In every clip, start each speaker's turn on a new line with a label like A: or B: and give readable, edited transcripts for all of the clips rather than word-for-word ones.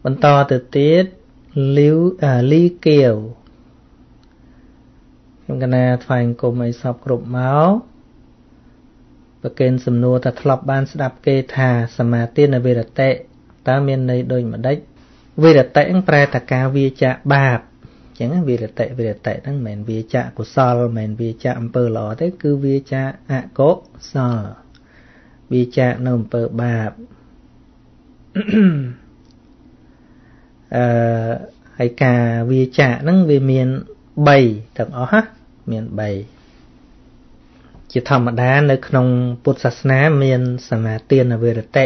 A: បន្តទៅទៀតលីគៀវខ្ញុំកណាថ្វាយអង្គមឲ្យសពគ្រប់មកប្រកេនសំណួរថាធ្លាប់បានស្ដាប់គេថាសមាទានវិរតិតើមានន័យដូចម្ដេចវិរតិហ្នឹងប្រែថាការវាចាកបាបអញ្ចឹងវិរតិហ្នឹងមិនមែនវាចាកកុសលមិនមែនវាចាកអំពើល្អទេគឺវាចាកអកុសលវាចាកនៅអំពើបាបហើយការវាចាកហ្នឹងវាមាន3ទាំងអស់ណាមាន3ជាធម្មតានៅក្នុងពុទ្ធសាសនាមានសមាទានវិរតិ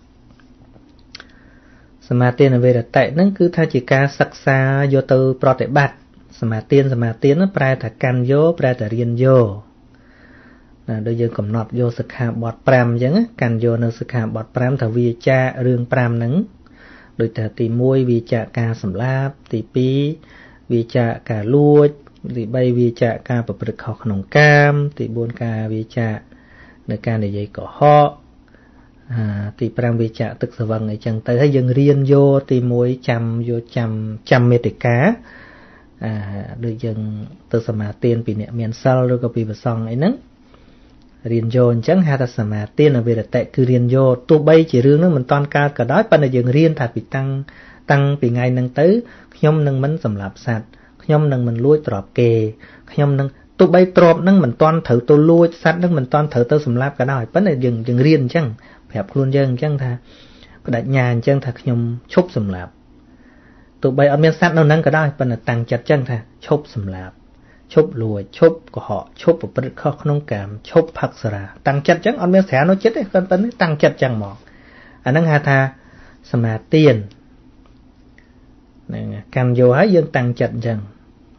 A: សមាទានវិរតិហ្នឹងគឺថាជាការសិក្សាយកទៅប្រតិបត្តិសមាទានហ្នឹងប្រែថាកាន់យកប្រែថារៀនយកណាដូចយើងកំណត់យកសិក្ខាបទ5អញ្ចឹងកាន់យកនៅសិក្ខាបទ5ថាវាចាករឿង5ហ្នឹងដូចថាទី1វាចាកការសម្លាប់ទី2វាចាកការលួចទី3វាចាកការប្រព្រឹត្តខុសក្នុងកាមទី4ការវាចាកនៅការនិយាយកុហកទី5វាចាកទឹកស្វឹងអីចឹងទៅហើយយើងរៀនយកទី1ចាំមេតិកាដូចយើងទៅសមាទានពីអ្នកមានសិលឬក៏ពីព្រះសង្ឃអីហ្នឹងរៀនយកអញ្ចឹងហៅថាសមាទានវិរតិគឺរៀនយកទោះបីជារឿងហ្នឹងមិនតាន់កើតក៏ដោយប៉ុន្តែយើងរៀនថាពីតាំងពីថ្ងៃហ្នឹងទៅខ្ញុំនឹងមិនសម្លាប់សត្វខ្ញុំនឹងមិនលួចទ្រព្យគេខ្ញុំនឹងទោះបីទ្រព្យហ្នឹងមិនតាន់ត្រូវទៅលួចសត្វហ្នឹងមិនតាន់ត្រូវទៅសម្លាប់ក៏ដោយប៉ុន្តែយើងរៀនអញ្ចឹងប្រាប់ខ្លួនយើងអញ្ចឹងថាបដិញ្ញាអញ្ចឹងថាខ្ញុំឈប់សម្លាប់ទោះបីអត់មានសត្វនៅហ្នឹងក៏ដោយប៉ុន្តែតាំងចិត្តអញ្ចឹងថាឈប់សម្លាប់ឈប់លួចឈប់កុហកឈប់ប្រព្រឹត្តខុសក្នុងកាមឈប់ផឹកសារាតាំងចិត្តអញ្ចឹងអត់មានស្រានៅចិត្តទេប៉ុន្តែតាំងចិត្តអញ្ចឹងមកអាហ្នឹងហៅថាសមាទានហ្នឹងកាន់យកហើយយើងតាំងចិត្តអញ្ចឹង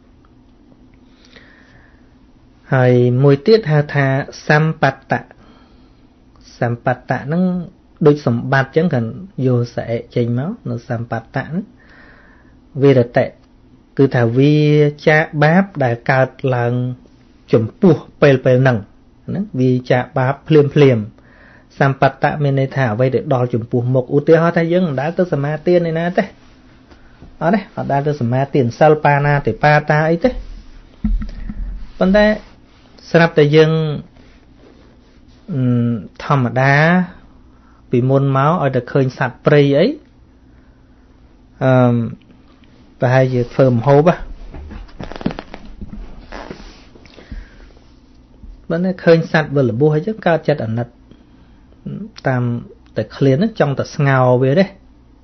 A: ហើយមួយទៀតហៅថាសម្បត្តៈហ្នឹងដូចសម្បត្តិអញ្ចឹងគាត់យកសអិចេញមកនៅសម្បត្តៈហ្នឹងវិរតិគឺថាវាចាកបាបដែលកើតឡើងចំពោះពេលហ្នឹងវាចាកបាបភ្លាមសម្បត្តៈមានន័យថាអ្វីដែលដល់ចំពោះមុខឧទាហរណ៍ថាយើងមិនដែលទៅសមាទានឯណាទេអត់ដែលទៅសមាទានសិលបាណាតិបាតាអីទេប៉ុន្តែស្រាប់តែយើងធម្មតាពីមុនមកឲ្យតែឃើញសត្វព្រៃអីប្រហែលជាធ្វើម្ហូបបើនៅឃើញសត្វវិលរបួសអីចឹងកើតចិត្តអាណិតតាមតែឃ្លានហ្នឹងចង់តែស្ងោវាទេ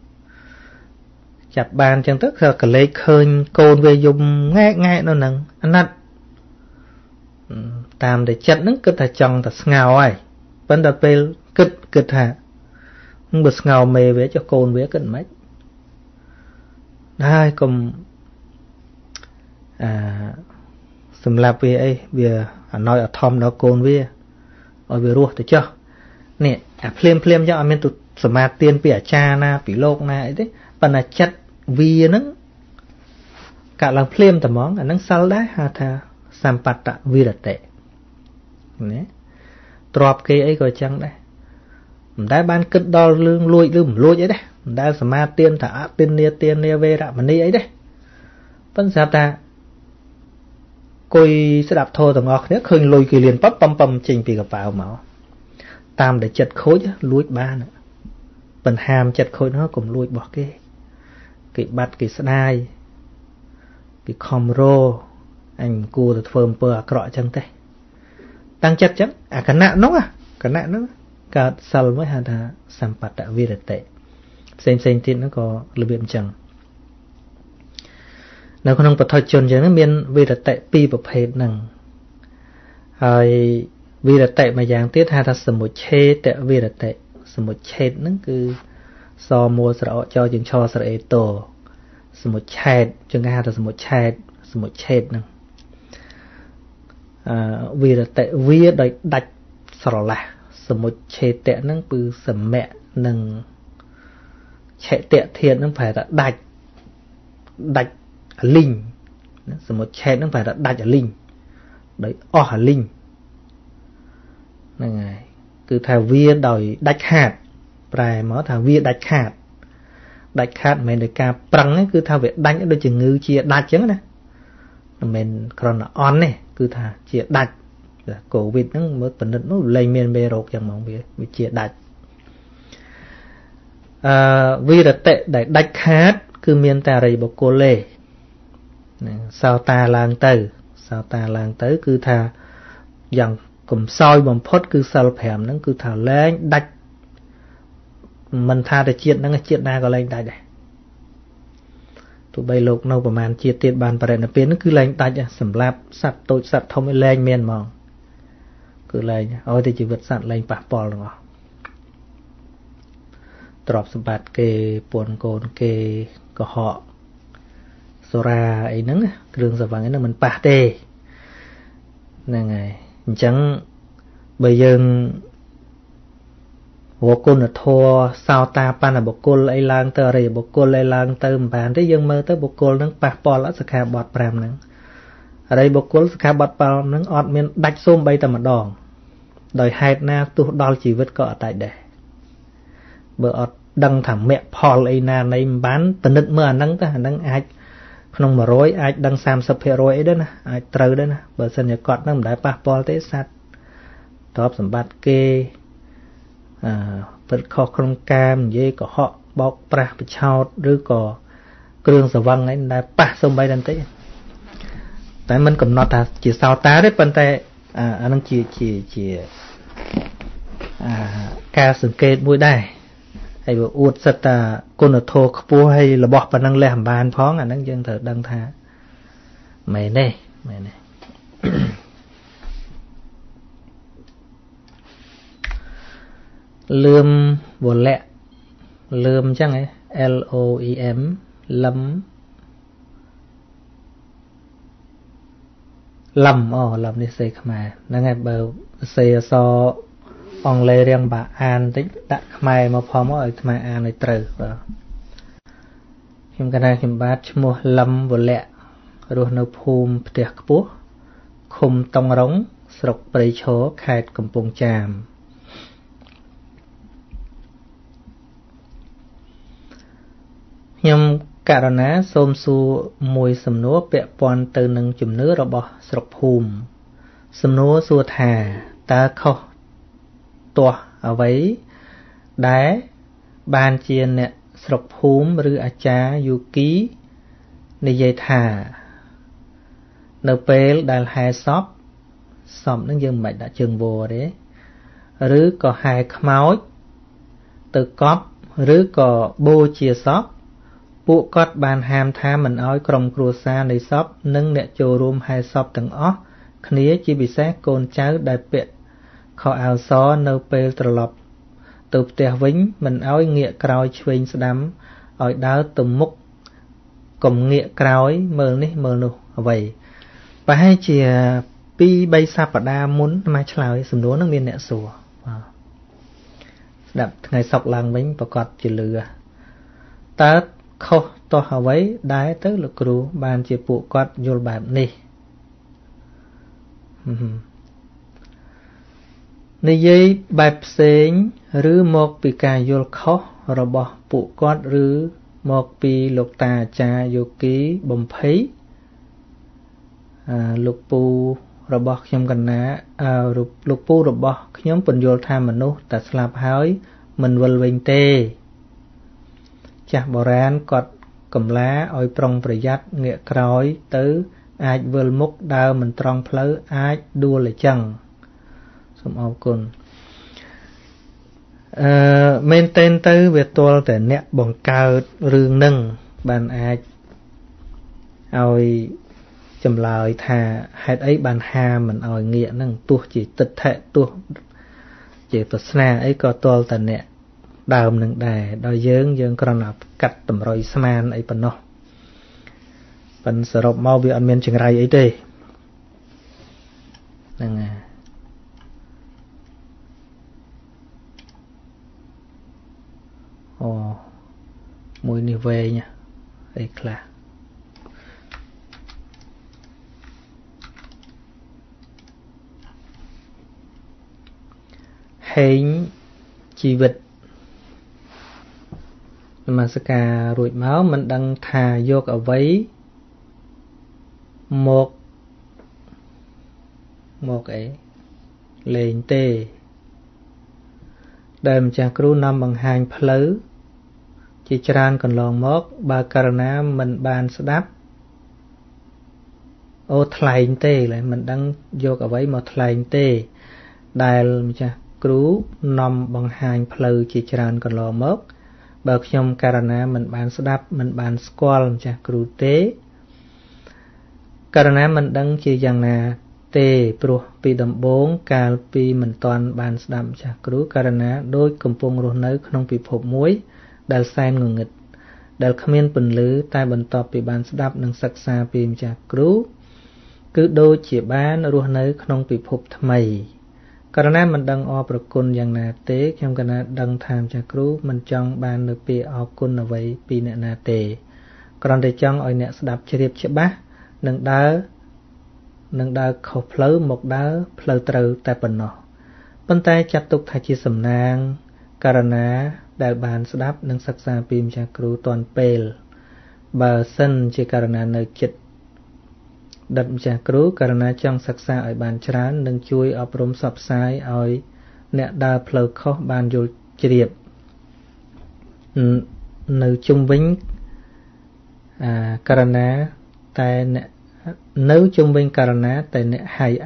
A: ចាប់បានចឹងទៅគឺកលេចឃើញកូនវាយំងែកនៅហ្នឹងអាណិតតាមតែចិត្តហ្នឹងគិតថាចង់តែស្ងោហើយប៉ុន្តែពេលគិតថាបើស្ងោមេវាចុះកូនវាគិតមិនហើយកុំសម្រាប់វាអីវាអណយអធម្មដល់កូនវាឲ្យវារស់ទៅចុះនេះអាភ្លាមចឹងអត់មានទៅសមាទានពីអាចារ្យណាពីលោកណាអីទេប៉ុន្តែចិត្តវាហ្នឹងកាត់ឡើងភ្លាមតែហ្មងអាហ្នឹងសិលដែរហៅថាសម្បត្តវិរតិណាទ្របគេអីក៏ចឹងដែរមិនដែលបានគិតដល់រឿងលួចឬមិនលួចអីទេមិនដែលសមាទានថាអទិន្នាទានាវេរមណីអីទេប៉ុន្តែស្រាប់ថាគួយស្ដាប់ធម៌ទាំងអស់គ្នាឃើញលុយគេលៀនប៉ំចេញពីកប៉ាល់មកតាមតែចិត្តខូចលួចបានបញ្ហាមចិត្តខូចនោះកុំលួចរបស់គេបាត់គេស្ដាយគេខំរោអញគួរទៅធ្វើអំពើអាក្រក់អញ្ចឹងទេតាំងចិត្តអញ្ចឹងអាគណៈនោះកើតសិលមួយហៅថាសម្បត្តវិរតិផ្សេងទៀតនោះក៏របៀបអញ្ចឹងនៅក្នុងពុទ្ធជនអញ្ចឹងមានវិរតិ2ប្រភេទហ្នឹងហើយវិរតិមួយយ៉ាងទៀតហៅថាសមុច្ឆេតវិរតិសមុច្ឆេតហ្នឹងគឺសមួស្រអកចជាងឆស្រអេតោសមុច្ឆេតជាងគេហៅថាសមុច្ឆេតហ្នឹងវិរតិវាដោយដាច់ស្រឡះសមុច្ឆេតហ្នឹងគឺសមៈនិងឆេតធាតុហ្នឹងប្រែថាដាច់អលិញសមុច្ឆេតហ្នឹងប្រែថាដាច់អលិញដោយអស់អលិញហ្នឹងហើយគឺថាវាដោយដាច់ខាតប្រែមកថាវាដាច់ខាតដាច់ខាតមិនមែនដោយការប្រឹងទេគឺថាវាដាច់ដូចជំងឺជាដាច់អញ្ចឹងណាមិនមែនគ្រាន់តែអន់ទេគឺថាជាដាច់កូវីដហ្នឹងមើលពិនិត្យនោះលែងមានមេរោគយ៉ាងហ្មងវាជាដាច់វិរតិដែលដាច់ខាតគឺមានតែអរិយបុគ្គលទេសោតាឡើងទៅគឺថាយ៉ាងកំសោយបំផុតគឺសិល5ហ្នឹងគឺថាលែងដាច់មិនថាតែជាតិហ្នឹងជាតិណាក៏លែងដាច់ដែរទោះបីលោកនៅប្រមាណជាតិទៀតបានបរិនិព្វានហ្នឹងគឺលែងដាច់សម្រាប់សត្វតូចសត្វធំឯលែងមានហ្មងគឺលែងឲ្យតែជីវិតសត្វលែងប៉ះពាល់ទាំងអស់ទ្រព្យសម្បត្តិគេពន្ធកូនគេកុហកសូរ៉ាអីហ្នឹងគ្រឿងស្រវឹងហ្នឹងមិនប៉ះទេហ្នឹងហើយអញ្ចឹងបើយើងរកគុណធម៌សោតាបណ្ណបុគ្គលអីឡើងទៅអរិយបុគ្គលអីឡើងទៅមិនបានទេយើងមើលទៅបុគ្គលហ្នឹងប៉ះពាល់អសិក្ខាបទ5ហ្នឹងអរិយបុគ្គលសិក្ខាបទ5ហ្នឹងអត់មានដាច់សូម្បីតែម្ដងដោយហេតុណាទោះដល់ជីវិតក៏អត់ដាច់ដែរបើអត់ដឹងថាមគ្គផលអីណានៃមិនបានពិនិត្យមើលអាហ្នឹងទៅអាហ្នឹងអាចក្នុង100អាចដឹង 30% អីដែរណាអាចត្រូវដែរណាបើសិនជាគាត់ហ្នឹងមិនដែលប៉ះពាល់ទេសត្វទ្រព្យសម្បត្តិគេពិតខុសក្នុងកាមនិយាយកុហកបោកប្រាស់ប្រឆោតឬក៏គ្រឿងស្រវឹងអីមិនដែលប៉ះសូម្បីតែបន្តិចតែមិនកំណត់ថាជាសោតាទេប៉ុន្តែអានឹងជាការសង្កេតមួយដែរហើយវាអួតសិតតាគុណធម៌ខ្ពស់ហើយរបស់ប៉ុណ្ណឹងលះអំបានផងអាហ្នឹងយើងត្រូវដឹងថាមែនទេលឿមវលៈលឿមអញ្ចឹងហ៎ LOEM លំនេះសេខ្មែរហ្នឹងហើយបើសេអសអង់គ្លេសរៀងបាអានតិចដាក់ខ្មែរមកផងមកឲ្យអាត្មាអានឲ្យត្រូវបាទខ្ញុំកណាខ្ញុំបាទឈ្មោះលំវលៈរស់នៅភូមិផ្ទះខ្ពស់ឃុំតុងរុងស្រុកព្រៃឈរខេត្តកំពង់ចាមខ្ញុំករណាសូមសួរមួយសំណួរពាក់ព័ន្ធទៅនឹងជំនឿរបស់ស្រុកភូមិសំណួរសួរថាតើខុសទាស់អ្វីដែលបានជាអ្នកស្រុកភូមិឬអាចារ្យយូគីនិយាយថានៅពេលដែលហែសពនឹងយើងមិនបាច់ដាក់ជើងវរទេឬក៏ហែខ្មោចទៅកប់ឬក៏បូជាសពពួកគាត់បានហាមថាមិនអោយក្រុមគ្រួសារនៃសពនិងអ្នកចូលរួមហែសពទាំងអស់គ្នាជាពិសេសកូនចៅដែលពាក់ខោអាវសនៅពេលត្រឡប់ទៅផ្ទះវិញមិនអោយងាកក្រោយឆ្វេងស្ដាំឲ្យដើរទៅមុខកុំងាកក្រោយមើលនេះមើលនោះអ្វីប្រហែលជា 2-3 សប្តាហ៍មុនមកឆ្លើយសំណួរនឹងមានអ្នកសួរបាទស្ដាប់ថ្ងៃសុក្រឡើងវិញប្រកាសជាលឺតើខុសតោះអ្វីដែរទៅលោកគ្រូបានជាពួកគាត់យល់បែបនេះនិយាយបែបផ្សេងឬមកពីការយល់ខុសរបស់ពួកគាត់ឬមកពីលោកតាអាចារ្យយោគីបំភ័យលោកពូរបស់ខ្ញុំកណាលោកពូរបស់ខ្ញុំពន្យល់ថាមនុស្សតែស្លាប់ហើយមិនវិលវិញទេចាស់បុរាណគាត់កំឡាឲ្យប្រុងប្រយ័ត្នងាកក្រោយទៅអាចវិលមុខដើរមិនត្រង់ផ្លូវអាចដួលអញ្ចឹងសូមអរគុណមែនទែនទៅវាទាល់តែអ្នកបង្កើតរឿងនឹងបានអាចឲ្យចម្លើយថាហេតុអីបានហាមមិនឲ្យងាកហ្នឹងទោះជាទិដ្ឋិទោះជាប្រស្នាអីក៏ទាល់តែអ្នកដើមនឹងដែរដល់យើងគ្រាន់តែកាត់តម្រុយស្មានអីប៉ុណ្ណោះប៉ុន្តែសរុបមកវាអត់មានចង្រៃអីទេហ្នឹងហើយអូមួយនេះវែងអីខ្លះហេងជីវិត mà sẽ cả ruột máu mình đang thà vô ở với một ấy lên tê đời mình chàng cứu năm bằng hành phứ chỉ tràn còn lòng mốc bà karana mình bàn sẽ đáp ô thay tê lại mình đang vô ở với một thay tê đại mình chàng cứu năm bằng hành phứ chỉ tràn còn lòng mốc bà nhom karana mình bàn sẽ đáp mình bàn squall mình chàng cứu tế karana mình đang chỉ rằng là tê pro pi đầm bốn cà pi mình toàn bàn đạm chả cứu karana đôi cầm pung rồi nới không bị phộp muối đal san ngừng nghịch đal khamiên bình lứ tai bần tọp bị bàn đạm nâng sắc xa pi chả cứu cứ đôi chỉ bán rồi nới không bị phộp thầy karana mình đang o pro côn rằng là tế trong karana đang tham chả cứu mình trong bàn được pi o côn ở vậy pi nè na tê còn để trong oi nè đạp chìa chìa bá nâng đá khẩu phớ một đá phớ trừ tại phần nọ bên tay chặt tục thay chi sầm nang karana đại bàn đáp nâng sắc xa pim cha cứu toàn pel bà sân chỉ karana nơi chật đậm cha cứu karana trong sắc xa ở bàn trán nâng chui ở prom sập sai ở nẹt đá phớ khó bàn vô triệp nơi trung vĩnh karana tại nẹt nếu chung bên karana tại nè hay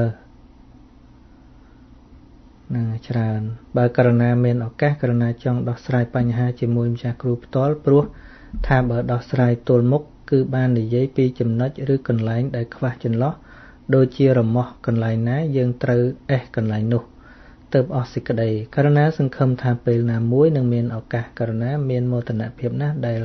A: nè tràn bà karana men ở các karana trong đọc sài panh ha chỉ môi cha group tol pro tham ở đọc sài tol mốc cứ ban để giấy pi chấm nói rưỡi cần lại để khoa chân lót đôi chia rầm mò cần lại ná dương trừ cần lại nụ tập ở xịt đầy karana sưng khâm tham pe là muối nâng men ở các karana men mô tả phiệp ná đầy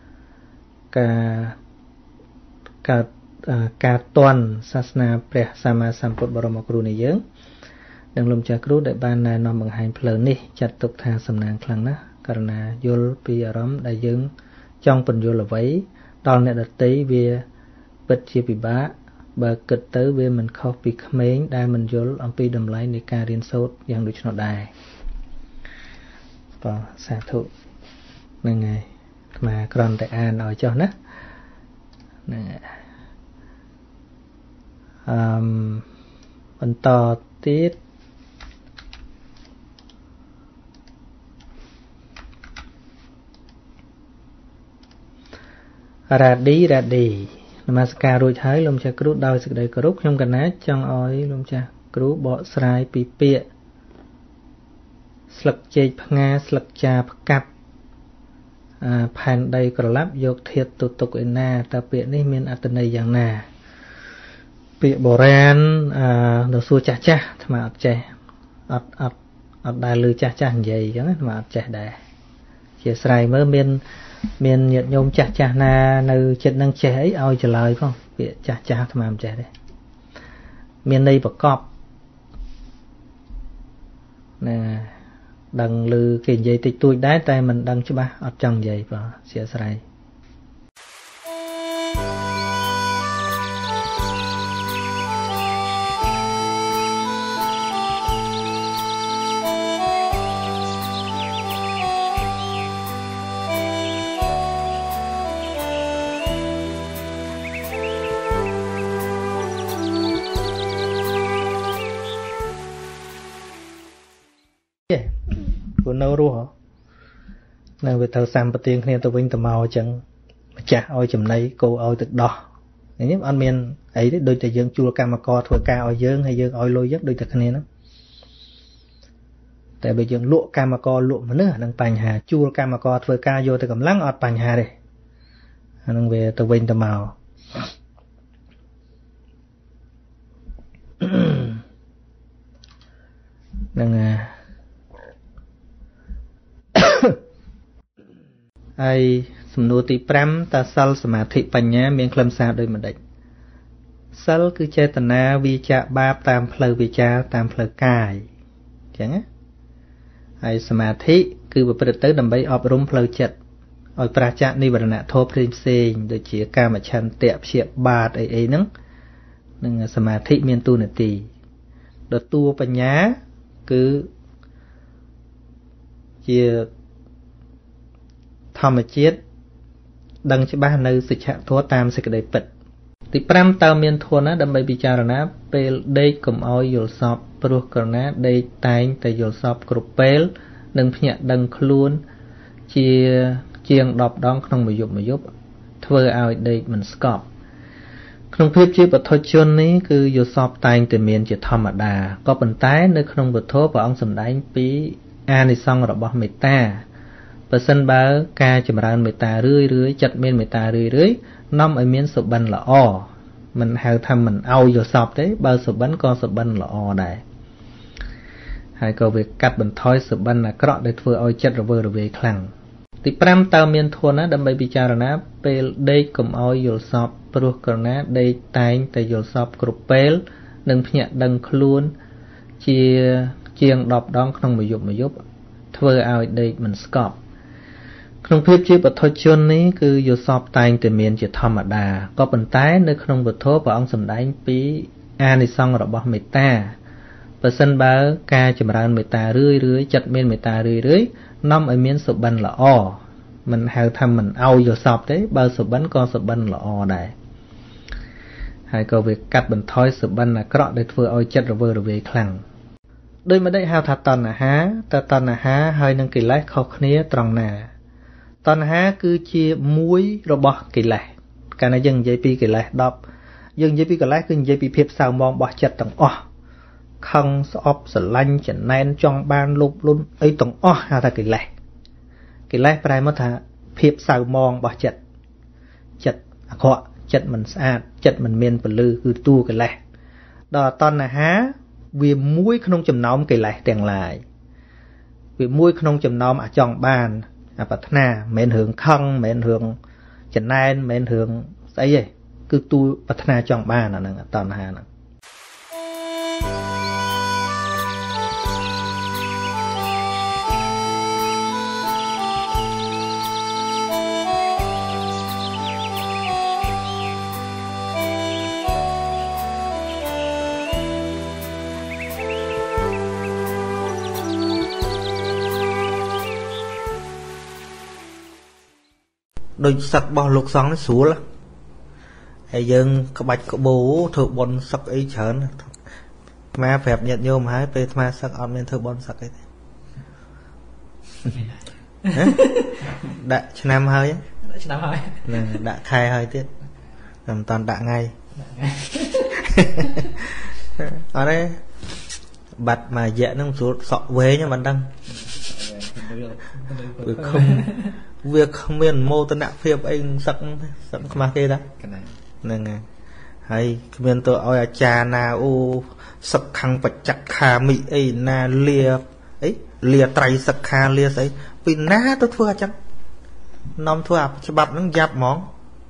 A: cả cả toàn sasna pre sama samput boromakru này dưỡng đừng lùm cha kru đại ban này nằm bằng hành phở ní chặt tục thang sầm nàng khăng ná karana yul pi aram đại dưỡng trong phần yul là vấy đòn này đặt tí về bật chia bị bá bà kịch tới về mình khóc bị khmến đại mình yul ông pi đầm lấyในการเรียน sốt อย่าง ដូច នោះ ដែរ បាទ សាធុ ហ្នឹង ហើយ អា គ្រាន់ តែ អាន ឲ្យ ចុះ ណា ហ្នឹង បន្តទៀតរ៉ាឌីនមស្ការរួចហើយលោកចាស់គ្រូដោយសេចក្តីគោរពខ្ញុំកណាចង់ឲ្យលោកចាស់គ្រូបកស្រាយពីពាក្យស្លឹកចេកផ្ងាស្លឹកចាផ្កាប់ផែនដីក្រឡាប់យកធាតុទៅទុកឯណាតើពាក្យនេះមានអត្ថន័យយ៉ាងណាពាក្យបុរាណដល់សួរចាស់អាត្មាអត់ចេះអត់ដែលឮចាស់និយាយអញ្ចឹងអាត្មាអត់ចេះដែរជាស្រ័យមើលមានញាតិញោមចាស់ណានៅចិត្តនឹងចេះអីឲ្យច្លើយផងពាក្យចាស់អាត្មាមិនចេះទេមានន័យប្រកបណាដឹងឮគេនិយាយតិចតួចដែរតែមិនដឹងច្បាស់អត់ចង់និយាយបងជាស្រ័យនៅរស់នៅវាទៅសាំប្រទៀងគ្នាទៅវិញទៅមកអញ្ចឹងម្ចាស់ឲ្យចំណីគោឲ្យទឹកដោះនេះអត់មានអីទេដូចតែយើងជួលកម្មករធ្វើការឲ្យយើងហើយយើងឲ្យលុយយើងដូចតែគ្នាហ្នឹងតែបើយើងលក់កម្មករលក់មនុស្សអានឹងបញ្ហាជួលកម្មករធ្វើការយកទៅកម្លាំងអត់បញ្ហាទេអានឹងវាទៅវិញទៅមកនឹងហើយសំណួរទី5តើសិលសមាធិបញ្ញាមានខ្លឹមសារដូចម្ដេចសិលគឺចេតនាវាចាបាបតាមផ្លូវវាចាតាមផ្លូវកាយអញ្ចឹងណាហើយសមាធិគឺប្រព្រឹត្តទៅដើម្បីអប់រំផ្លូវចិត្តឲ្យប្រាសចាកនិវរណធម៌ផ្សេងដូចជាកាមឆន្ទៈព្យាបាទអីហ្នឹងនឹងសមាធិមានតួនាទីដល់តួបញ្ញាគឺជាធម្មជាតិដឹងច្បាស់នៅសិក្ខាធម៌តាមសេចក្តីពិតទី5តើមានធម៌ណាដើម្បីពិចារណាពេលដេកកុំឲ្យយល់សពព្រោះក្រណាដេកតែងតែយល់សពគ្រប់ពេលនិងភ្ញាក់ដឹងខ្លួនជាជាង10ដងក្នុងមួយយប់ធ្វើឲ្យដេកមិនស្កប់ក្នុងភាពជាបុថុជននេះគឺយល់សពតែងតែមានជាធម្មតាក៏ប៉ុន្តែនៅក្នុងពធព្រះអង្គសម្ដែងពីអានិសង្សរបស់មេត្តាបើសិនបើការចម្រើនមេត្តារឿយចិត្តមានមេត្តារឿយនាំឲ្យមានសុបិនល្អមិនហៅថាមិនឲ្យយល់សពទេបើសុបិនក៏សុបិនល្អដែរហើយក៏វាកាត់បន្ថយសុបិនអាក្រក់ដែលធ្វើឲ្យចិត្តរវើរវាយខ្លាំងទី5តើមានធម៌ណាដើម្បីពិចារណាពេលដេកកុំឲ្យយល់សពព្រោះក្រណាដេកតែងតែយល់សពគ្រប់ពេលនិងភ្ញាក់ដឹងខ្លួនជាង10ដងក្នុងមួយយប់ធ្វើឲ្យដេកមិនស្កប់ក្នុងភាពជាបុថុជននេះគឺយល់សពតែងតែមានជាធម្មតាក៏ប៉ុន្តែនៅក្នុងពធព្រះអង្គសម្ដែងពីអានិសង្សរបស់មេត្តាបើសិនបើការចម្រើនមេត្តារឿយចិត្តមានមេត្តារឿយនាំឲ្យមានសុបិនល្អមិនហៅថាមិនឲ្យយល់សពទេបើសុបិនក៏សុបិនល្អដែរហើយក៏វាកាត់បន្ថយសុបិនអាក្រក់ដែលធ្វើឲ្យចិត្តរវើរវាយខ្លាំងដោយមិនដេចហៅថាតណ្ហាតើតណ្ហាហើយនឹងកិលេសខុសគ្នាត្រង់ណាតណ្ហាគឺជាមួយរបស់កិលេសកាលណាយើងនិយាយពីកិលេស10យើងនិយាយពីកិលេសគឺនិយាយពីភាពសៅមងរបស់ចិត្តទាំងអស់ខឹងស្អប់ស្រឡាញ់ចំណែនចង់បានលោភលន់អីទាំងអស់ហៅថាកិលេសប្រែមកថាភាពសៅមងរបស់ចិត្តអាក្រក់ចិត្តមិនស្អាតចិត្តមិនមានពលឺគឺតួកិលេសដល់តណ្ហាវាមួយក្នុងចំណោមកិលេសទាំងឡាយវាមួយក្នុងចំណោមអាចង់បានអាប្រាថ្នាមិនមែនរឿងខឹងមិនមែនរឿងចំណែនមិនមែនរឿងស្អីទេគឺតួប្រាថ្នាចង់បានអាហ្នឹងតណ្ហាហ្នឹងដូចសឹករបស់លោកសង្ឃនេះស្រួលហើយយើងក្បាច់ក្បូរធ្វើបុណ្យសឹកអីច្រើនអាប្រាប់ញាតិញោមហើយពេលអាសឹកអត់មានធ្វើបុណ្យសឹកអីទេដាក់ឆ្នាំហើយហ្នឹងដាក់ខែហើយទៀតតែមិនតាន់ដាក់ថ្ងៃអត់ទេបាត់មួយរយៈហ្នឹងស្រួលសក់វែងមិនដឹងវាគ្មានមោទនភាពអីសឹកខ្មាស់គេដែរហ្នឹងហើយគ្មានទៅឲ្យអាចារ្យណាអូសឹកខាងបច្ចក្ខាមិអីណាលាត្រៃសិក្ខាលាស្អីពីណាទៅធ្វើអញ្ចឹងនាំធ្វើអាច្បាប់ហ្នឹងយ៉ាប់ហ្មង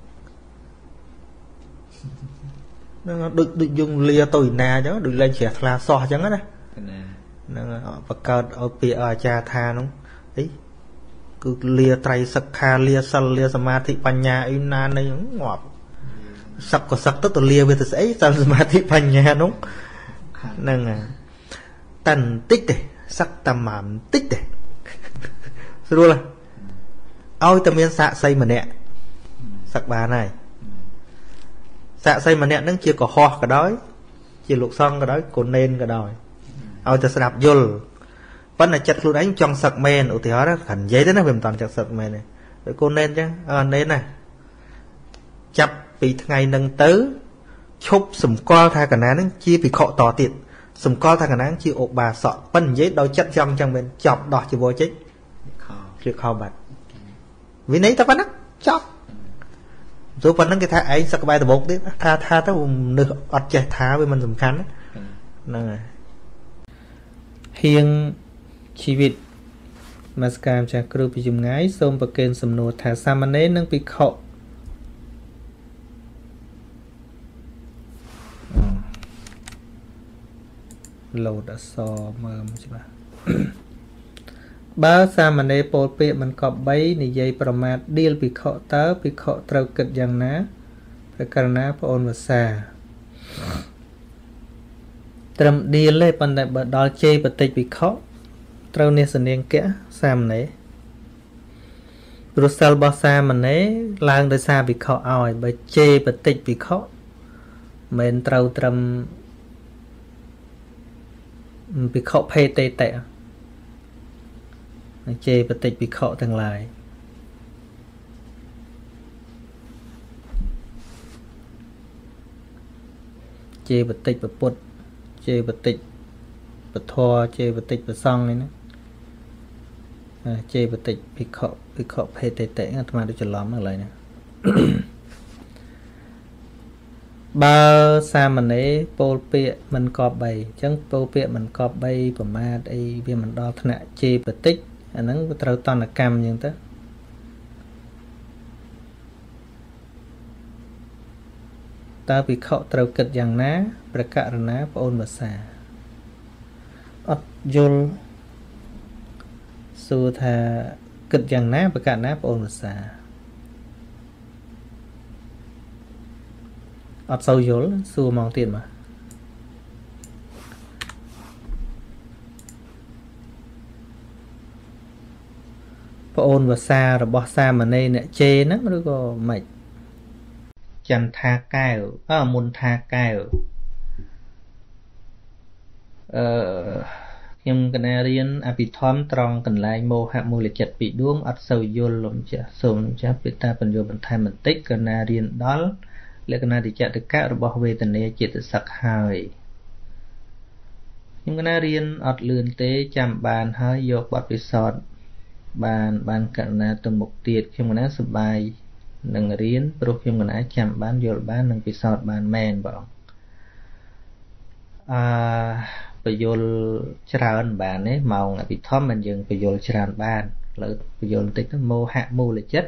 A: ហ្នឹងដូចយើងលាទៅឯណាអញ្ចឹងដូចលេងជ្រះថ្លាសោះអញ្ចឹងណាហ្នឹងបង្កើតឲ្យពាក្យអាចារ្យថាហ្នឹងអីគឺលាត្រៃសិក្ខាលាសិលលាសមាធិបញ្ញាអីណានៃងាប់សឹកក៏សឹកទៅលាវាទៅស្អីសិលសមាធិបញ្ញានោះហ្នឹងតែបន្តិចទេសឹកតែបន្តិចទេស្រួលឲ្យតែមានសាក្សីម្នាក់សឹកបានហើយសាក្សីម្នាក់ហ្នឹងជាកុហកក៏ដោយជាលោកសង្ឃក៏ដោយកូននេនក៏ដោយឲ្យតែស្ដាប់យល់ប៉ុន្តែចិត្តខ្លួនឯងចង់សឹកមែនឧទាហរណ៍គាត់និយាយទៅណាវាមិនតាន់ចិត្តសឹកមែនទេដូចកូននេនអញ្ចឹងនេនណាចាប់ពីថ្ងៃហ្នឹងទៅឈប់សម្គាល់ថាកណាហ្នឹងជាភិក្ខុតទៀតសម្គាល់ថាកណាហ្នឹងជាឧបាសកប៉ុន្តែនិយាយដោយចិត្តចំអញ្ចឹងមែនចប់ដោះជីវរចេញជាខោបាត់វិន័យតែប៉ុណ្ណឹងចប់ព្រោះប៉ុណ្ណឹងគេថាឯងសឹកក្បែរដបោកទៀតថាទៅនឹកអត់ចេះថាវាមិនសំខាន់ហ្នឹងហើយហៀងជីវិតមកស្កាមចាស់គ្រូពីចម្ងាយសូមប្រកេនសំណួរថាសាមណេរនិងភិក្ខុលោតអសមើលច្បាស់បើសាមណេរពោលពាក្យមិនកប់3និយាយប្រមាថដៀលភិក្ខុតើភិក្ខុត្រូវគិតយ៉ាងណាប្រការណាប្អូនវសាត្រឹមដៀលទេប៉ុន្តែបើដល់ជេរបតិចភិក្ខុត្រូវនេសនាងកៈសាមណេរព្រោះសិលរបស់សាមណេរឡើងដោយសារវិខឲ្យបើជេរបតិចវិខមិនត្រូវត្រឹមវិខភេតេតៈជេរបតិចវិខទាំងឡាយជេរបតិចពុទ្ធជេរបតិចពធជេរបតិចប្រសង្ឃនេះណាជេរបតិចវិខភេតេតៈអាត្មាដូចច្រឡំហ្នឹងឡើយណាបើសាមណេរពោលពាក្យមិនកប់3អញ្ចឹងពោលពាក្យមិនកប់3ប្រមាទអីវាមិនដល់ថ្នាក់ជេរបតិចអាហ្នឹងវាត្រូវតនកម្មអញ្ចឹងទៅតើវិខត្រូវគិតយ៉ាងណាប្រករណាប្អូនភាសាអត់យល់សួរថាគិតយ៉ាងណាប្រករណាប្អូនភាសាអត់សូវយល់សួរមកទៀតមកប្អូនភាសារបស់សាមណេរអ្នកជេហ្នឹងឬក៏មិនចន្ទថាកែវមុនថាកែវខ្ញុំកណារៀនអភិធម្មត្រង់កន្លែងមោហៈមូលចិត្តពីរដួងអត់សូវយល់លោកចាស់សូមលោកចាស់ពេលតាបញ្យល់បន្ថែមបន្តិចកណារៀនដល់លក្ខណៈតិចតកៈរបស់វេទនាចិត្តសឹកហើយខ្ញុំកណារៀនអត់លឿនទេចាំបានហើយយកបទពិសោធន៍បានកណាទៅមុខទៀតខ្ញុំកណាសប្បាយនឹងរៀនព្រោះខ្ញុំកណាចាំបានយល់បាននិងពិសោធន៍បានមែនបងបញ្យល់ច្រើនបានទេម៉ោងអភិធម្មមិនយើងបញ្យល់ច្រើនបានឥឡូវបញ្យល់បន្តិចទៅមោហៈមូលចិត្ត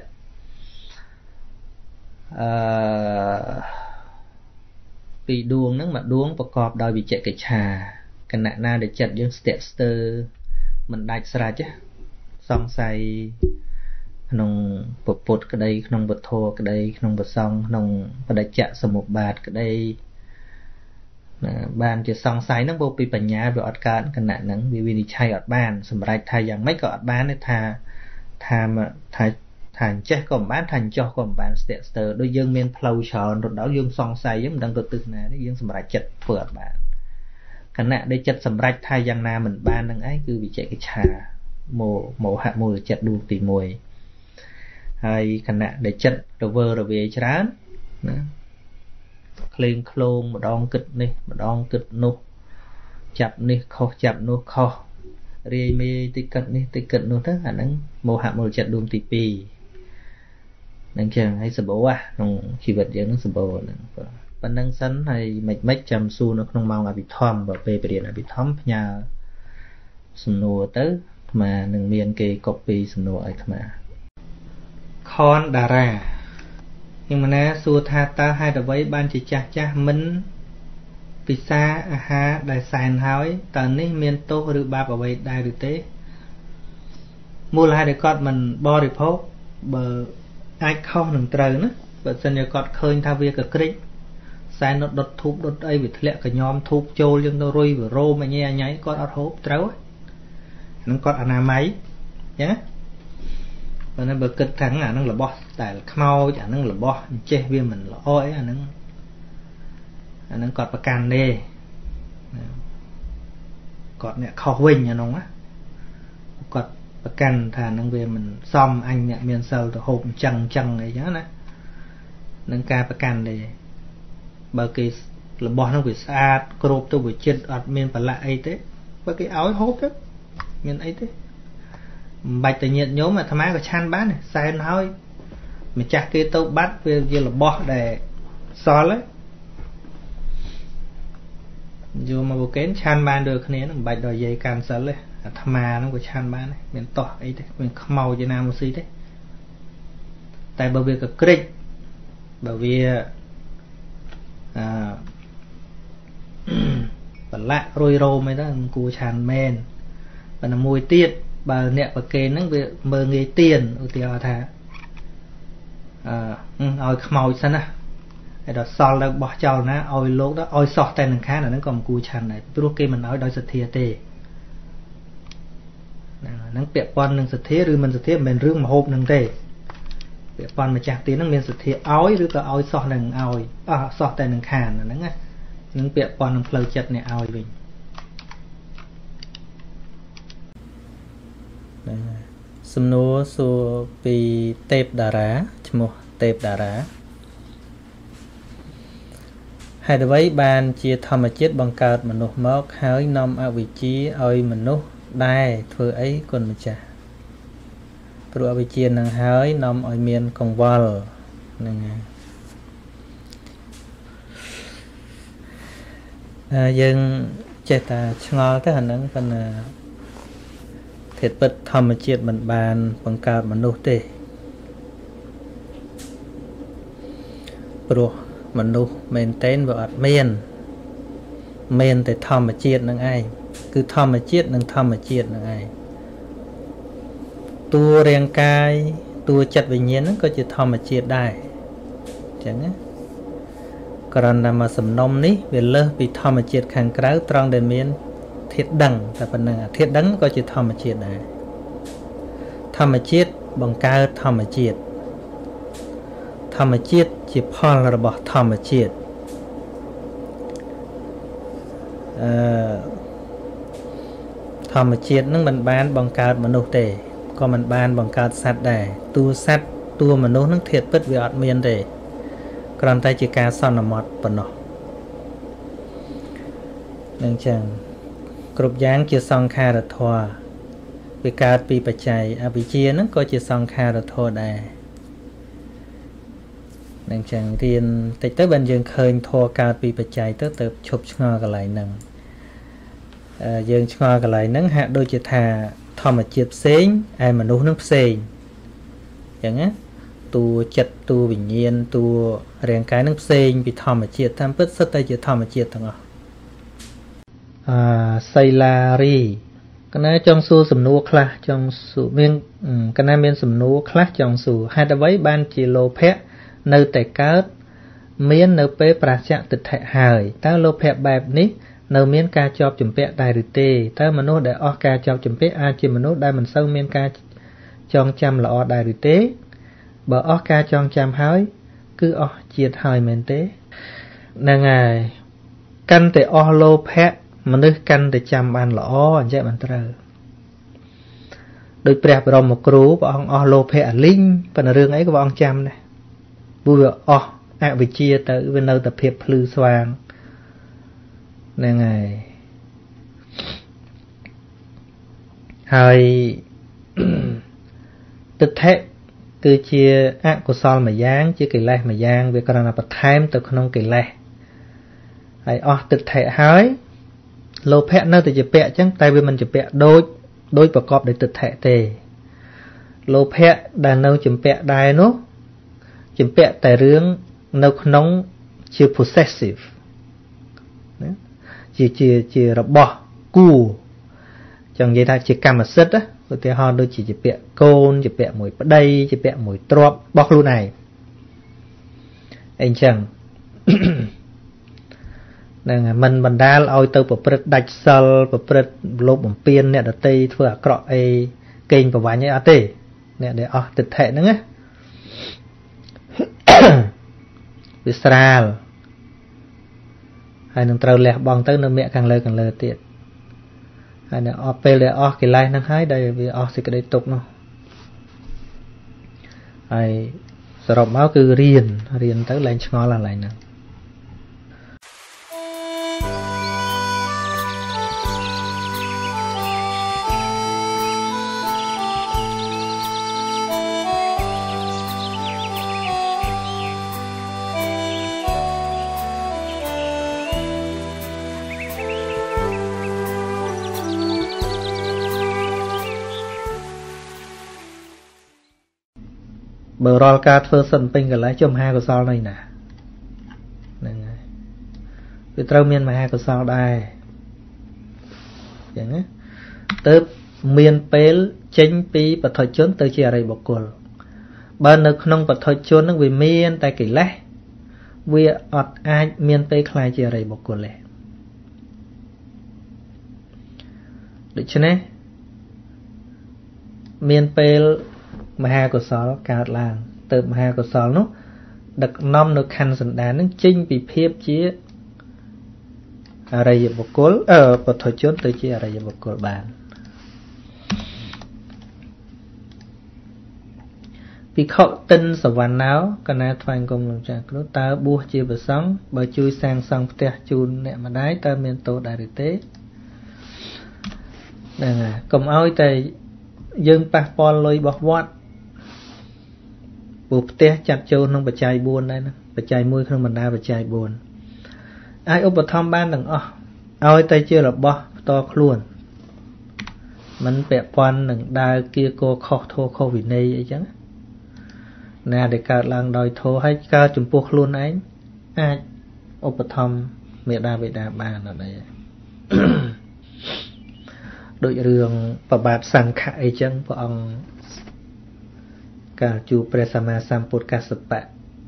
A: ពីរដួងហ្នឹងមួយដួងប្រកបដោយវិជ្ជកិច្ឆាគណៈណាដែលចិត្តយើងស្ទាក់ស្ទើរមិនដាច់ស្រេចសង្ស័យក្នុងពុទ្ធក្តីក្នុងវធក្តីក្នុងប្រសង្ឃក្នុងបដិច្ចសមុប្បាតក្តីបានជាសង្ស័យហ្នឹងពោលពីបញ្ញាវាអត់កើតគណៈហ្នឹងវាវិនិច្ឆ័យអត់បានសម្រេចថាយ៉ាងម៉េចក៏អត់បានទេថាអញ្ចេះក៏មិនបានថាអញ្ចោះក៏មិនបានស្ទាក់ស្ទើរដូចយើងមានផ្លូវច្រើនរត់ដល់យើងសង្ស័យយើងមិនដឹងទៅទិសណាទេយើងសម្រេចចិត្តធ្វើអត់បានគណៈដែលចិត្តសម្រេចថាយ៉ាងណាមិនបាននឹងឯងគឺវិជ្ជកិច្ឆាមោហៈមូលចិត្តដួងទី1ហើយគណៈដែលចិត្តរវើរវាយច្រើនណាក្លែងក្លងម្ដងគិតនេះម្ដងគិតនោះចាប់នេះខុសចាប់នោះខុសរាយមេតិកិតនេះតិកិតនោះទៅអាហ្នឹងមោហៈមូលចិត្តដួងទី2នឹងចឹងហើយសម្បូរក្នុងជីវិតយើងនឹងសម្បូរហ្នឹងប៉ុណ្្នឹងសិនហើយមិនចាំសួរនៅក្នុងម៉ោងអភិធម្មបើពេលបរៀនអភិធម្មផ្ញើសំណួរទៅអាត្មានឹងមានគេ copy សំណួរឲ្យអាត្មាខនតារាខ្ញុំណាសួរថាតើហេតុអ្វីបានជាចាស់មិនពិសាអាហារដែលសែនហើយតើនេះមានទោសឬបាបអ្វីដែរឬទេមូលហេតុដែលគាត់មិនបរិភោគបើអាចខុសនឹងត្រូវណាបើសិនជាគាត់ឃើញថាវាកក្រិចសែនដុតធូបដុតអីវាធ្លាក់កញ្ញោមធូបចូលយើងទៅរុយវារោមអញ៉ៃគាត់អត់ហូបត្រូវហ្នឹងគាត់អនាម័យអញ្ចឹងបើនៅបើគិតថាអាហ្នឹងរបស់ដែលខ្មោចអាហ្នឹងរបស់អញ្ចេះវាមិនល្អអីអាហ្នឹងគាត់ប្រកាន់ទេគាត់អ្នកខុសវិញអានោះណាគាត់ប្រកាន់ថាហ្នឹងវាមិនសមអញអ្នកមានសិលទៅហូបអញ្ចឹងអីចឹងណានឹងការប្រកាន់ទេបើគេរបស់ហ្នឹងវាស្អាតគ្របទៅវាចិត្តអត់មានប្រឡាក់អីទេបើគេឲ្យហូបទៅមានអីទេមិនបាច់តែញាតញោមអាត្មាក៏ឆាន់បានសែនហើយម្ចាស់គេទៅបាត់វាជារបស់ដែលសល់ហើយយកមកបូកេនឆាន់បានដូចគ្នាមិនបាច់ដល់យាយកាន់សិលទេអាត្មាហ្នឹងក៏ឆាន់បានដែរមានតោះអីទេមានខ្មោចឯណាមកស៊ីទេតែបើវាក៏ក្រិចបើវាប្រឡាក់រុយរោមអីទៅគួរឆាន់មែនប៉ុន្តែមួយទៀតបើអ្នកប្រកេនហ្នឹងវាមើងងាយទៀនឧទាហរណ៍ថាឲ្យខ្មោចសិនណាហើយដល់សល់ទៅបោះចោលណាឲ្យលោកទៅឲ្យសោះតែនឹងខានអាហ្នឹងក៏មិនគួរឆាន់ដែរព្រោះគេមិនឲ្យដោយសទ្ធាទេហ្នឹងពាក់ព័ន្ធនឹងសទ្ធាឬមិនសទ្ធាមិនមែនរឿងមហូបនឹងទេ việc quan mà chặt tiếng nó miền sụt thiệt ói rồi có ói sọt nằng ói sọt tại nằng khàn là nè những việc quan nằng phơi chật này ói mình sum nô su pi tép đà rá chmo tép đà rá hai đứa ấy ban chia thầm mà chết bằng card mà nộp mốc hái năm ở vị trí ơi mình nốt đai thưa ấy còn mình trả rồi vị trí năng hái năm ở miền công val dân chết ta ngó cái hình ảnh phần thiệt bật thầm mà chết mình bàn bằng card mà nốt tê rồi mình nu mình tên vợ men để thầm mà chết năng ai cứ thầm mà chết năng ai tua riêng cai tua chặt về nhiên nó có chỉ thầm mà chết đại chẳng á còn là mà sầm nôm ní về lơ bị thầm mà chết khang cáo tròn đền miên thiệt đắng là phần năng thiệt đắng có chỉ thầm mà chết đại thầm mà chết bằng cao thầm mà chết thầm mà chết chỉ phòn là bỏ thầm mà chết thầm mà chết nó mình bán bằng cao mà nô tề còn mình bán bằng cao sát đài tua mà nô nó thiệt bất vì ọt miên tề còn tay chỉ ca son là mọt phần nọ nên chẳng cục dáng chưa xong kha là thua vì cao bị bạch chạy bị chia nó có chưa xong kha là thua đài nên chẳng riêng tới bên dương khơi thua cao bị bạch chạy tới tập chụp ngò cái lại nằng dương ngò cái lại nắng hạ đôi chỉ thà thò mà chụp xén ai mà nấu nước xén chẳng á tu chật tu bình nhiên tu riêng cái nước xén bị thò mà chụp tham bớt sất tay chỉ thò mà chụp thằng xây la ri cái này trong su sầm nua khla trong su miên cái này miên sầm nua khla trong su hai đứa ấy ban chỉ lô phe nơi tại cá miên nơi pe prasya tịch thệ hời ta lô phe bẹp ní nơi miên ca chọc chấm pe đại rì tê ta mà nô để o ca chọc chấm pe a chỉ mà nô đại mình sâu miên ca chong chăm là o đại rì tê bờ o ca chong chăm hới cứ o chiết hời mền tê nè ngài căn để o lô phe mà nơi căn để chăm ăn là o anh chạy mình trời đôi pe brom một cú bọn o lô phe linh phần rương ấy của bọn chăm này vui vẻ vị chia tới bên nơi tập hiệp lư xoang nè ngàyហើយទឹកថេគឺជាអកុសលមួយយ៉ាងជាកិលេសម្យ៉ាងវាគ្រាន់តែបន្ថែមទៅក្នុងកិលេសហើយអស់ទឹកថេហើយលោភៈនៅតែជាពាក់អញ្ចឹងតែវាមិនជាពាក់ដូចប្រកបដោយទឹកថេទេលោភៈដែលនៅជាពាក់ដែរនោះជាពាក់តែរឿងនៅក្នុងជា possessive ណាជារបស់គូចង់និយាយថាជាកម្មសិទ្ធិឧទាហរណ៍ដូចជាពាក់កូនជាពាក់មួយប្តីជាពាក់មួយទ្រព្យរបស់ខ្លួនឯងអីចឹងនឹងមិនបណ្ដាលឲ្យទៅប្រព្រឹត្តដាច់សិលប្រព្រឹត្តលោភបំពានអ្នកដទៃធ្វើអាក្រក់អីកេងប្រវាញ់អីអត់ទេអ្នកដែលអស់ទិដ្ឋិហ្នឹងណាវាស្រាលហើយនឹងត្រូវលះបង់ទៅនៅមគ្គខាងលើទៀតហើយនៅអស់ពេលដែលអស់កិលេសហ្នឹងហើយដែលវាអស់សេចក្តីទុក្ខនោះហើយសរុបមកគឺរៀនទៅឡើងឆ្ងល់ឡើងហ្នឹងបើរាល់ការធ្វើសិនពេញកន្លែងចុះមហាកុសលនេះណាហ្នឹងហើយវាត្រូវមានមហាកុសលដែរអញ្ចឹងណាទើបមានពេលចេញពីបឋិជនទៅជាអរិយបុគ្គលបើនៅក្នុងបឋិជនហ្នឹងវាមានតែកិលេសវាអត់អាចមានពេលខ្លាយជាអរិយបុគ្គលទេដូច្នេះមានពេលមហាកុសលកើតឡើង từ hà của sòn nó đặc nom nó khăn sần đá nó chinh bị phép chia ở đây một cối một thời chốt tới chia ở đây một cối bàn vì khẩu tinh sở văn áo cái này thoại cùng làm chàng nó ta bua chia bờ sóng bờ chui sang sông tè chun nè mà đái ta miền tô đại được tế nè cùng ơi tại dương passport lôi bọc vót buộc tè chặt chun không bật chạy buồn đây nè bật chạy mui không mình đa bật chạy buồn ai ốp bật thom ban đừng ơi tay chưa là bo to luôn mình bẹ quan đừng đa kia cô khó thô khô vì này vậy chứ nè để cả làng đòi thô hay cả chủng buộc luôn ấy ai ốp bật thom mẹ đa về đa ban ở đây đội đường và bát sang khải chân của ông cả chú Presama Sampurkasapa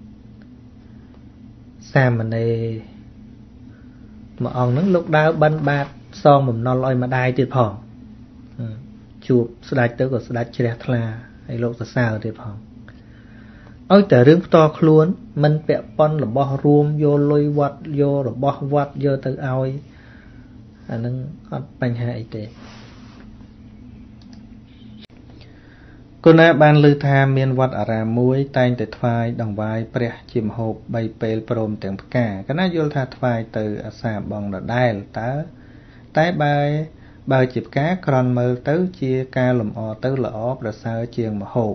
A: Sam ở đây mà ông nó lúc đó bắn bát xong một non lôi mà đai tiệt phòng chụp sạch tới của sạch chết là hay lúc sao tiệt phòng ôiแต่រឿងផ្ទាល់ខ្លួនមិនពាក់ព័ន្ធរបស់រួមយកលុយវត្តយករបស់វត្តយកទៅឲ្យអានឹងអត់បញ្ហាអីទេគុណបានលើថាមានវត្តអារាមមួយតែងតែថ្វាយដង្វាយព្រះជាមហូប3ពេលព្រមទាំងផ្កាកណាយល់ថាថ្វាយទៅអាសាបងដដែលតើតែបើជាផ្កាក្រន់មើលទៅជាការលម្អទៅល្អប្រសើរជាងមហូប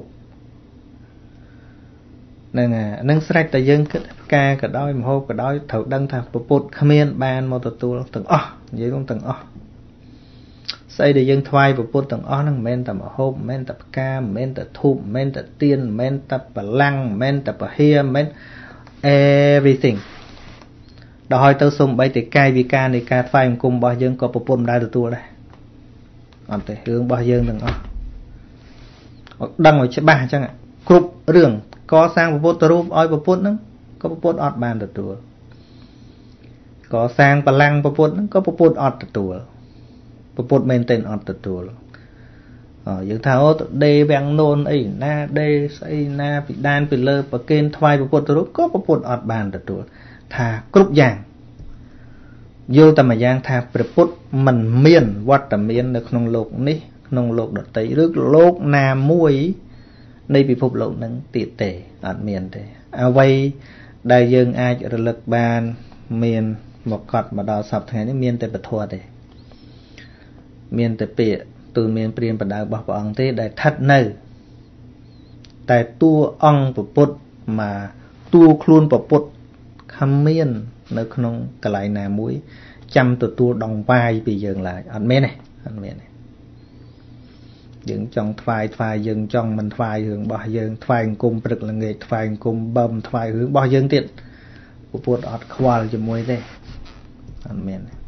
A: នឹងស្រេចតែយើងគិតផ្កាក៏ដោយមហូបក៏ដោយត្រូវដឹងថាពុទ្ធគ្មានបានមកទទួលទាំងអស់និយាយទាំងអស់ស្អីដែលយើងថ្វាយពុទ្ធទាំងអស់ហ្នឹងមិនមែនតែមហូបមិនមែនតែផ្កាមិនមែនតែធូបមិនមែនតែទៀនមិនមែនតែបលាំងមិនមែនតែពហិមិនមែន everything ដល់ហើយទៅសូម្បីតែកាយវិការនៃការថ្វាយបង្គំរបស់យើងក៏ពុទ្ធមិនដែលទទួលដែរអត់ទេរឿងរបស់យើងទាំងអស់ដឹងឲ្យច្បាស់អញ្ចឹងគ្រប់រឿងកសាងពុទ្ធរូបឲ្យពុទ្ធហ្នឹងក៏ពុទ្ធអត់បានទទួលកសាងបលាំងពុទ្ធហ្នឹងក៏ពុទ្ធអត់ទទួលពុទ្ធមែនទេអត់ទទួលយើងថាអូដេវាំងនូនអីណាដេស្អីណាពីដានពីលើប្រគេនថ្វាយពុទ្ធរូបក៏ពុទ្ធអត់បានទទួលថាគ្រប់យ៉ាងយល់តែមួយយ៉ាងថាព្រះពុទ្ធមិនមានវត្តមាននៅក្នុងโลกនេះក្នុងโลกដទៃឬโลกណាមួយនៃពិភពលោកហ្នឹងទៀតទេអត់មានទេអ្វីដែលយើងអាចរលឹកបានមានមកកត់មកដល់សពថ្ងៃនេះមានតែពធទេមានតែពាក្យទូលមានព្រានបដៅរបស់ព្រះអង្គទេដែលស្ថិតនៅតែតួអង្គពុទ្ធមកតួខ្លួនពុទ្ធខំមាននៅក្នុងកន្លែងណាមួយចាំទទួលដងវាយពីយើងឡើយអត់មានទេអត់មានទេយើងចង់ថ្វាយយើងចង់មិនថ្វាយរឿងរបស់យើងថ្វាយអង្គមព្រឹកល្ងាចថ្វាយអង្គមបឹមថ្វាយរឿងរបស់យើងទៀតពុទ្ធអត់ខ្វល់ជាមួយទេអត់មានទេ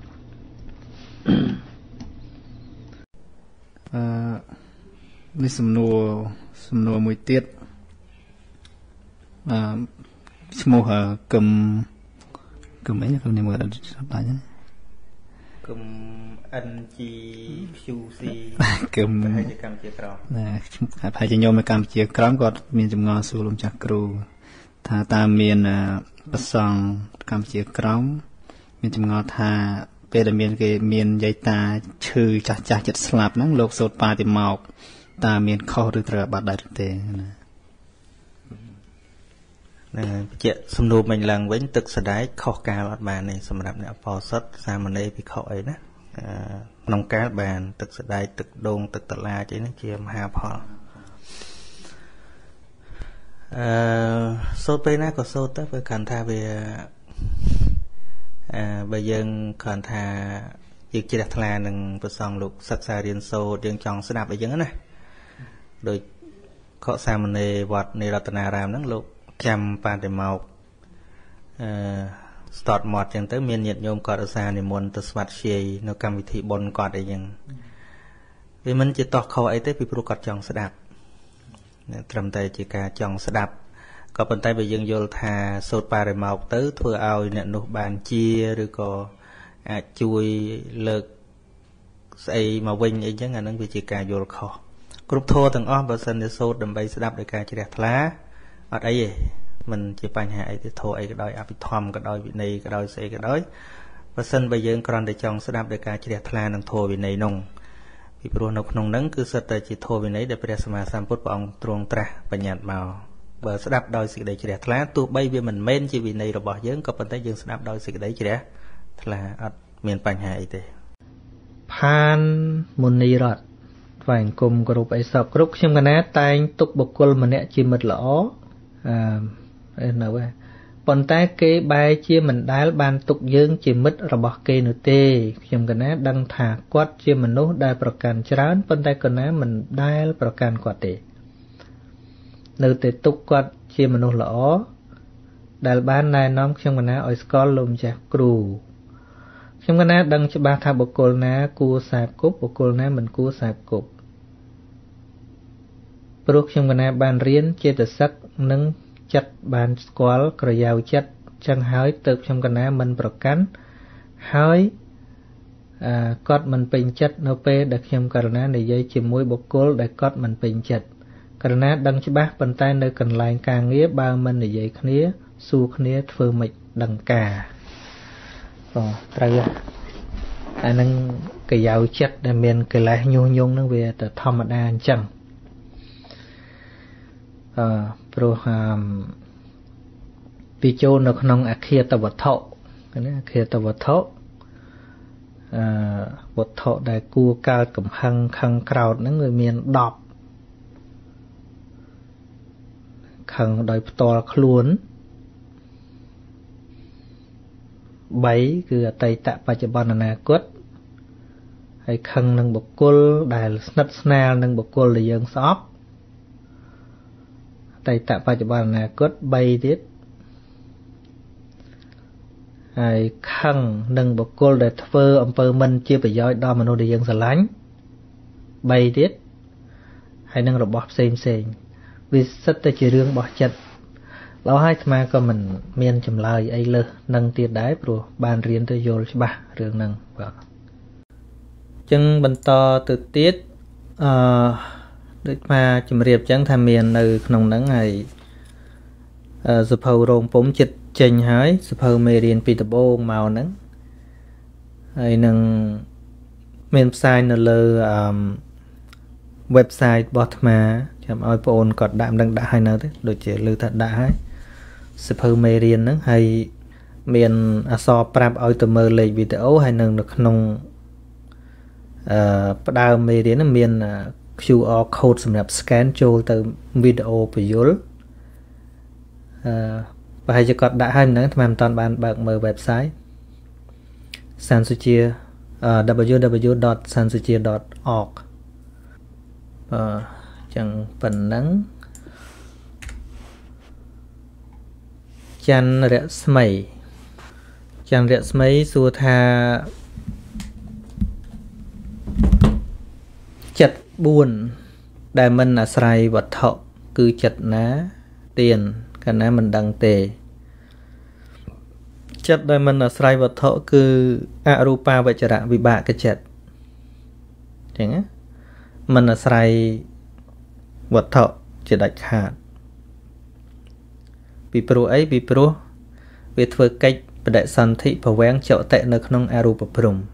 B: នេះសំណួរមួយទៀតឈ្មោះកឹមអីខ្ញុំនិយាយដល់បាញ់
A: កឹម NGQC
B: កឹមប្រហែលជាកម្ពុជាក្រមណាប្រហែលជាញោមនៅកម្ពុជាក្រមគាត់មានចម្ងល់សួរលោកចាស់គ្រូថាតើមានប្រសង់កម្ពុជាក្រមមានចម្ងល់ថាពេលដែលគេមានយាយតាឈឺចាស់ចិត្តស្លាប់ហ្នឹងលោកសូត្របាតិមកតើមានខុសឬត្រូវអាបត្តិដែរទេណា
C: បញ្ជាក់សំណួរមិញឡើងវិញទឹកសដែកខុសកាលអត់បានទេសម្រាប់អ្នកអបោសុតសាមណេរភិក្ខុអីណាក្នុងកាលបានទឹកសដែកទឹកដូងទឹកតឡាចអីហ្នឹងជាមហាផលសូត្រពេលណាក៏សូត្រទៅព្រោះកាន់ថាវាបើយើងគ្រាន់ថាយើងជ្រះថ្លានឹងប្រសងលោកសិក្សារៀនសូត្រយើងចង់ស្ដាប់អីចឹងណាដូចខកសាមណេរវត្តនៃរតនារាមហ្នឹងលោកចាំបាតិមកស្ទាត់មាត់ចឹងទៅមានញាតិញោមគាត់ឧស្សាហ៍និមន្តទៅស្វាត់ជាយនៅកម្មវិធីបុណ្យគាត់អីចឹងវាមិនជាតោះខុសអីទេពីព្រោះគាត់ចង់ស្ដាប់ត្រឹមតែជាការចង់ស្ដាប់ក៏ប៉ុន្តែបើយើងយល់ថាសូត្របារិមកទៅធ្វើឲ្យអ្នកនោះបានជាឬក៏អាចជួយលើកស្អីមកវិញអីចឹងអានឹងវាជាការយល់ខុសគ្រប់ធម៌ទាំងអស់បើសិនជាសូត្រដើម្បីស្ដាប់ដោយការជ្រះថ្លាอดไอ้มันจะปัญหาไอ้ที่โทรไอ้ก็ได้อภิธรรมก็ได้วินัยก็ได้เสกก็ได้เพราะฉะนั้นไปยืนกรอนได้จองสดับโดยการเฉลี่ยทลายนังโทรวินัยนงพิปรุนกนงนั้นคือสติจิตโทวินัยได้เปรียสมาสัมพุทธองตรงตระปัญญาเมาเบอร์สดับโดยสิ่งใดเฉลี่ยทลายตัวใบเบี้ยมันเม้นจีวินัยระบอบยืนก็เป็นแต่ยืนสดับโดยสิ่งใดเฉลี่ยทลายอัดเมียนปัญหาไอ้เต้
A: พานมุนีรัตฝ่ายกรมกรุบไอสอบกรุบชิมกันนะตายตุกบุกกลมันเนี่ยจีมิดหล่อไหนว่าปนแต่เกย์ใบเชี่ยมันได้บานตุกยืงจีมิดระบอบเกย์นุเต้ชิมกันนะดังถากกวาดเชี่ยมันนู้ได้ประกันจราปนแต่กันนะมันได้ประกันกวาดเต้เนื้อเตตุกกวาดเชี่ยมันนู้หล่อได้บ้านนายน้องชิมกันนะออยสกอลลมจากครูชิมกันนะดังฉบับทาบุกกลนะกูสายกุบบุกกลนะมันกูสายกุบปลุกชิมกันนะบานเรียนเจตสักนึงจัดบานสกอลกระยาวจัดจังหายเติบชิมกันนะมันประกันหายกอดมันเป็นจัดโนเปดักชิมกันนะในยัยจิมมวยบุกกลได้กอดมันเป็นจัดกันนะดังฉบับปันใต้ในกันลายกางเงี้ยบางมันในยัยคเนี้ยสู้คเนี้ยเฟื่องไม่ดังกาตรายอันนั้นcái giàu chất để miền cái lại nhung nhung nó về từ thầm đa chẳng pro vì châu nó không ăn kia tàu vật thọ cái này kia tàu vật thọ vật thọ đại cua cao cầm khăng cào nó người miền đọp khăng đòi to luôn bảyคือไตตะปัจจุบันอนาคตให้คังนึงบุคคลได้นัดสนานึงบุคคลได้ยังสอบไตตะปัจจุบันอนาคตใบทิศให้คังนึงบุคคลได้เฟออำเภอมันเชี่ยไปย้อยดอมโนได้ยังสลายใบทิศให้นึงระบบเซ็งวิสัตจะเรื่องบ่จัดเราให้มาก็มันเมียนจำลายไอ้เลยนั่งเตียดได้ปลุบานเรียนตัวโยลใช่ปะเรื่องนั่งจึงบรรทอตึกติดได้มาจำเรียบจังทำเมียนในขนมนั่งไงสุภาโรงผมจิตเจงหายสุภาเมเรียนปีตะโบงเมานั่งไอ้นั่งเมนไซน์นั่นเลยเว็บไซต์บอทมาจำเอาไปโอนกดดามดังได้ให้นั่นโดยเฉลือถัดได้สภาเมเรียนนั้นให้เมียนสอบปรับเอาตัวมือเลยวิดีโอให้หนึ่งขนมดาวเมเรียนนั้นเมียน QR code สำหรับสแกนโจลตัววิดีโอไปยุลไปให้จะกดได้ให้นั้นทำไมตอนบ้านเบิกมือเว็บไซต์ Sansuchia www.sansuchia.org จังปันนังจันเรศมัยสุธาจัดบุญได้มันอาศัยวัตถุคือจัดนะเตียนกันนะมันดังเตจัดได้มันอาศัยวัตถุคืออรูปาวิจระวิบากจัดอย่างนี้มันอาศัยวัตถุจะดัดขาดปีโปรไอปีโปรเวทเวอร์กิจประเดสันติผแวงเจาะเตะในขนมอารูปพรม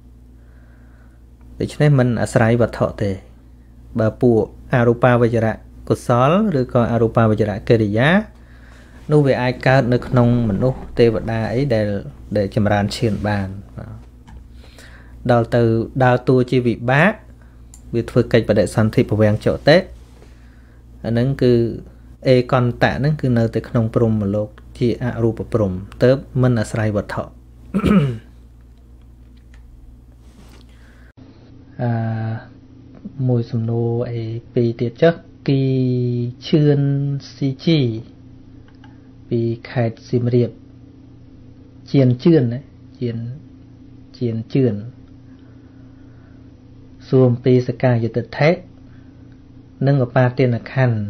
A: ดังนั้นมันอาศัยวัตถุเตะบาปูอารูปาวิจระกุศลหรือก็อารูปาวิจระกิริยานู่เวไอการในขนมมนุษย์เทวดาไอเดจำรานเชียนบานดาวตัวชีวิบ้าเวทเวอร์กิจประเดสันติผแวงเจาะเตะอันนั้นคือเอกอนตะนั่นคือในแต่ขนมปรุงมโลกที่อรูปปรุงเติบมันอาศัยวัตถุมวยสมโนไอปีเตียจักกีเชื่อนซีจีปีไข่ซิมเรียบเจียนเชื่อนนะเจียนเชื่อนส่วนปีสกายยุติเทะนึ่งกับปาเตียนคัน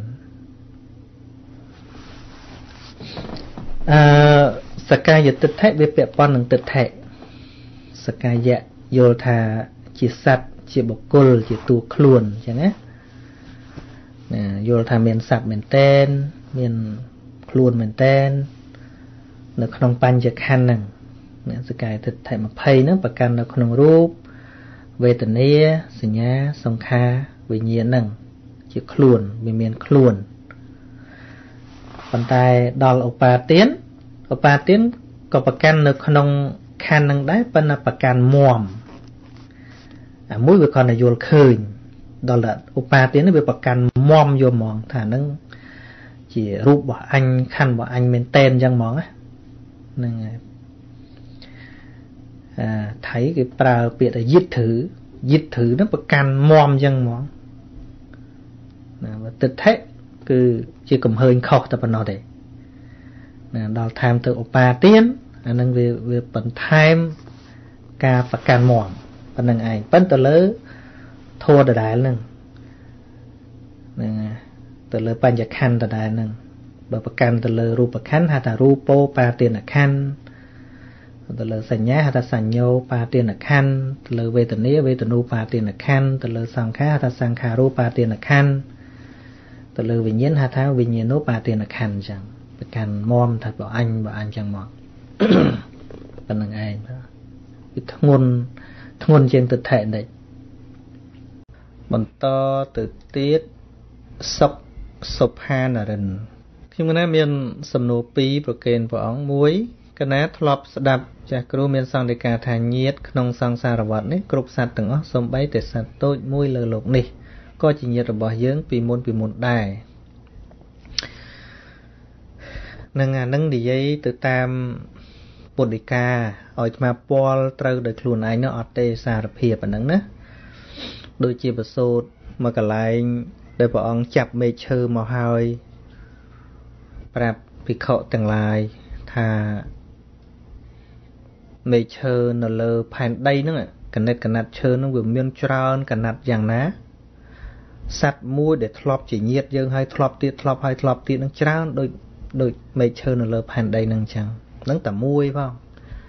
A: สกายะติดแทะเวเปียปอนหนึ่งติดแทะสกายะโยธาจิตสัตจิตบุคคลจิตตัวคลุนใช่ไหมโยธาเมียนสัตเมียนเต้น miền luôn mình tên nó không pan chật khăn nè sự cài thực thể mà pay nó bậc căn nó không rúp về tận nia sinh nhá song kha về nhiên nè chỉ luôn về miền luôn bàn tay đòn opa tiến có bậc căn nó không khăn nè đấy bên là bậc căn mồm mũi về con là vô khơi đó là opa tiến nó về bậc căn mồm vô mòn thả nâng chỉ rúp bỏ anh khăn bỏ anh bên tên chẳng món á nên thấy cái pra biệt là giết thử nó bậc căn mồm chẳng món và thực thế cứ chỉ cầm hơi khóc tập nó đấy đó tham từ opa tiến nên về phần tham ca bậc căn mồm phần năng ai phần từ lớn thua được đại luôn từ lời ban nhạc khăn từ đại nâng bởi bậc căn từ lời rupa khăn hay là rupo pa tiền là khăn từ lời sanh nhá hay là sanh nhô pa tiền là khăn từ lời về tận nu pa tiền là khăn từ lời sang khá hay là sang khá rupa tiền là khăn từ lời viễn nhiên hay là viễn nhiên nu pa tiền là khăn chẳng bậc căn mom thật bảo anh chẳng mong phần năng ai thằng ngôn trên thực thể này bằng to từ tiết sọc ha là rừng khi mà nói miền sầm nô pi bờ kênh vỏ ống muối cái nát lọp đập chả kêu miền sang để cả thành nhiệt nông sang xa là vật đấy cướp sạt từng ó sôm bay để sạt tôi muối lờ lộc nè có chỉ nhiệt là bỏ dưỡng vì môn đài nâng đi giấy từ tam bột đi ca ở mà Paul trâu được luôn anh nó ở tây xa rập hiệp ở nâng nữa đôi chia bờ sốt mà cả lại để bọn ông chập mê chơ màu hơi bạp bị khổ từng lại thà mê chơ nó lơ phản đây nữa cả nát chơ nó vừa miên tròn cả nát dạng ná sạch mũi để thọp chỉ nhiệt dương hay thọp tiết nó tròn đôi mê chơ nó lơ phản đây nâng chẳng nâng tả mũi phải không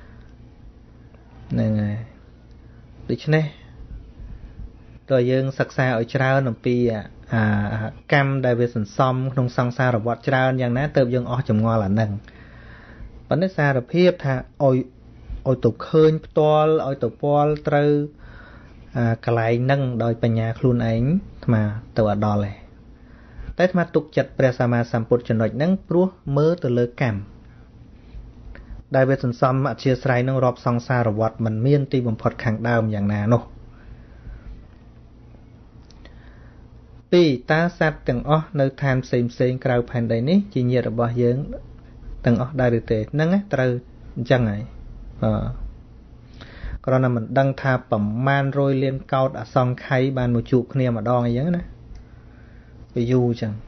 A: nè được chứ nè rồi dương sắc xa ở trao nằm pi cam đại về sần xóm nông sang xa rồi vọt traoយ៉ាងណាទៅយើងអស់ចម្ងល់អានឹងប៉ុន្តែសារភាពថាឲ្យទៅឃើញផ្ទាល់ឲ្យទៅពាល់ត្រូវកន្លែងនឹងដោយបញ្ញាខ្លួនឯងអាត្មាទៅអត់ដល់ទេតែអាត្មាទុកចិត្តព្រះសម្មាសម្ពុទ្ធចំណុចហ្នឹងព្រោះមើលទៅលើកម្មដែលវាសន្សំអធិស្ឋាននឹងរាប់សង្សារវត្តមិនមានទីបំផុតខាងដើមយ៉ាងណានោះពីតាសត្វទាំងអស់នៅឋានផ្សេងក្រៅផែនដីនេះជាញាតិរបស់យើងទាំងអស់ដែរឬទេហ្នឹងត្រូវអញ្ចឹងហើយគ្រាន់តែមិនដឹងថាប្រមាណ100លានកោដអសង្ខ័យបានមកជួបគ្នាម្ដងអីចឹងណាវាយូរចឹង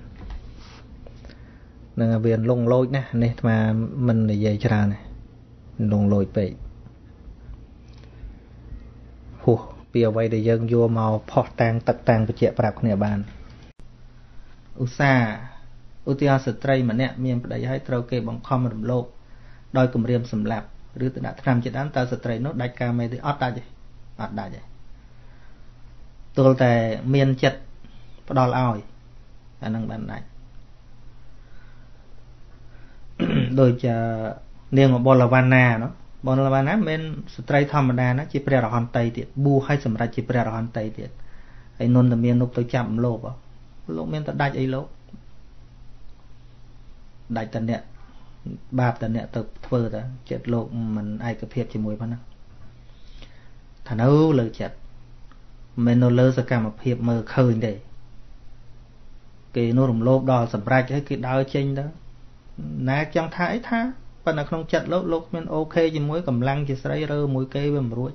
A: នឹងវាលងលោចណានេះអាត្មាមិននិយាយច្រើនទេលងលោចពេកហួសពីអ្វីដែលយើងយកមកផុសតាំងទឹកតាំងបញ្ជាក់ប្រាប់គ្នាបានឧស្សាហ៍ឧទាហរណ៍ស្ត្រីម្នាក់មានប្តីហើយត្រូវគេបង្ខំរំលោភដោយគំរាមសម្លាប់ឬទៅដាក់ថ្នាំជាដើមតើស្ត្រីនោះដាច់ការមេទេអត់ដាច់ទេទល់តែមានចិត្តផ្ដល់ឲ្យអានឹងបានដាច់ដូចនាងបលវណ្ណានោះបលវណ្ណាមិនមែនស្ត្រីធម្មតាណាជាព្រះរហន្តទៀតបួសឲ្យសម្រេចជាព្រះរហន្តទៀតហើយនុនតែមាននោះទៅចាប់លោកមានតែដាច់អីលោកដាច់តែអ្នកបាបតែអ្នកទៅធ្វើតែចិត្តលោកមិនឯកភាពជាមួយប៉ុណ្ណាថានៅលើចិត្តមិននៅលើសកម្មភាពមើលឃើញទេគេនោះរំលោភដល់សម្រេចហើយគេដើរចេញទៅណាចង់ថាអីថាប៉ុន្តែក្នុងចិត្តលោកមានអូខេជាមួយកម្លាំងជាស្រីរើមួយគេវាមិនរួច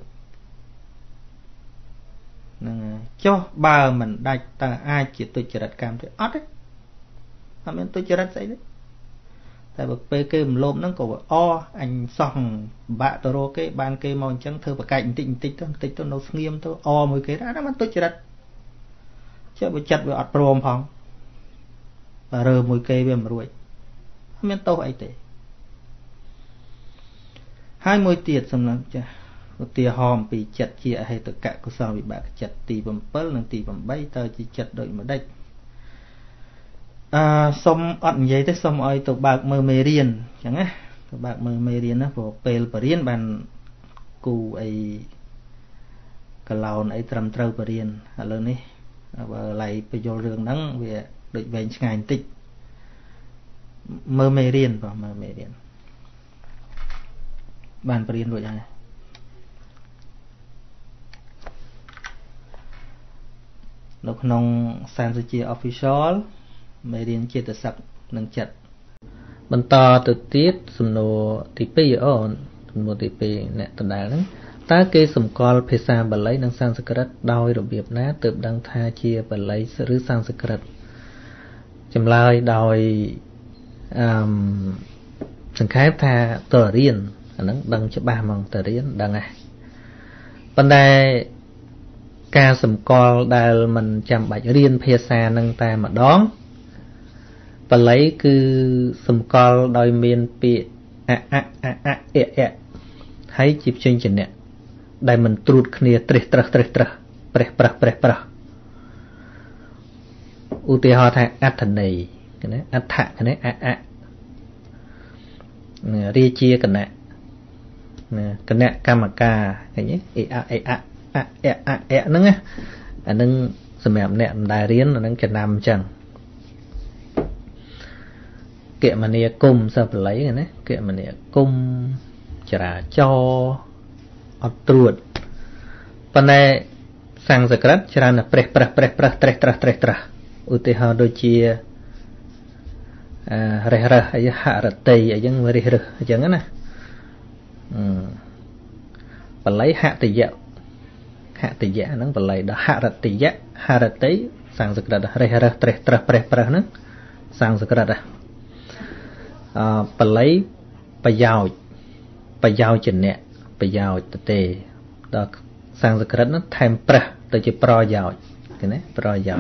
A: ហ្នឹងហើយចុះបើមិនដាច់តើអាចជាទុច្ចរិតកម្មទេអត់ទេអត់មានទុច្ចរិតស្អីទេតែបើពេលគេរំលោភហ្នឹងក៏អញសោះបាក់ទៅរកគេបានគេមកអញ្ចឹងធ្វើប្រកែកបន្តិចទៅនៅស្ងៀមទៅមួយគេអាហ្នឹងមិនទុច្ចរិតចេះបើចិត្តវាអត់ព្រមផងបើរើមួយគេវាមិនរួចអត់មានទោសអីទេហើយមួយទៀតសម្រាប់ចាស់ឧទាហរណ៍អំពីចិត្តជាអហេតុកកុសលវិបាកចិត្តទី7និងទី8តើជាចិត្តដូចម្ដេច Xong ẩn vậy tới xong ơi tụi bạc mơ mê riêng chẳng á tụi bạc mơ mê riêng á bộ pèl bà riêng bàn cụ ấy cả lào ấy trầm trâu bà riêng à lớn đi lại bây giờ rừng nắng về đợi về ngày tích mơ mê riêng và mơ mê riêng bàn bà riêng rồi này nó không sang sự chia official mê riêng chia tự sắc nâng chặt bần to từ tiết sầm nô tí pi ở sầm nô tí pi nè tận đại lắm ta kê sầm call pesa bật lấy nâng sang sक्रut đôi rồi biệp ná tự đăng tha chia bật lấy rứ sang sक्रut chấm lai đòi sừng khái tha tờ riêng nâng đăng cho ba mong tờ riêng đăng à bên đây ca sầm call đài mình chăm bạch riêng pesa nâng ta mà đón và lấy cứ sầm col đòi miền bị hãy chụp trên trên nè đại mình trút kia tre ưu tiên họ thay thần này cái này thạ cái này ria chia cái này kamaka cái nhé nâng á nâng sầm mềm nè đại riêng nâng cái nam chẳng kệ mà nè cung sao phải lấy cái này kệ mà nè cung trả cho ở truột phần này sang giờ cắt trả là pre ưu tiên họ đôi chia hay hạ rật tây ở những người rờ chẳng á phần lấy hạ tỷ dạ nó phần lấy đó hạ rật tây sang giờ cắt pre nó sang giờ cắt bà lấy bà giàu chỉnh nè bà giàu tê đó sang giờ cái nó thêm pra từ chỉ pro giàu cái này pro giàu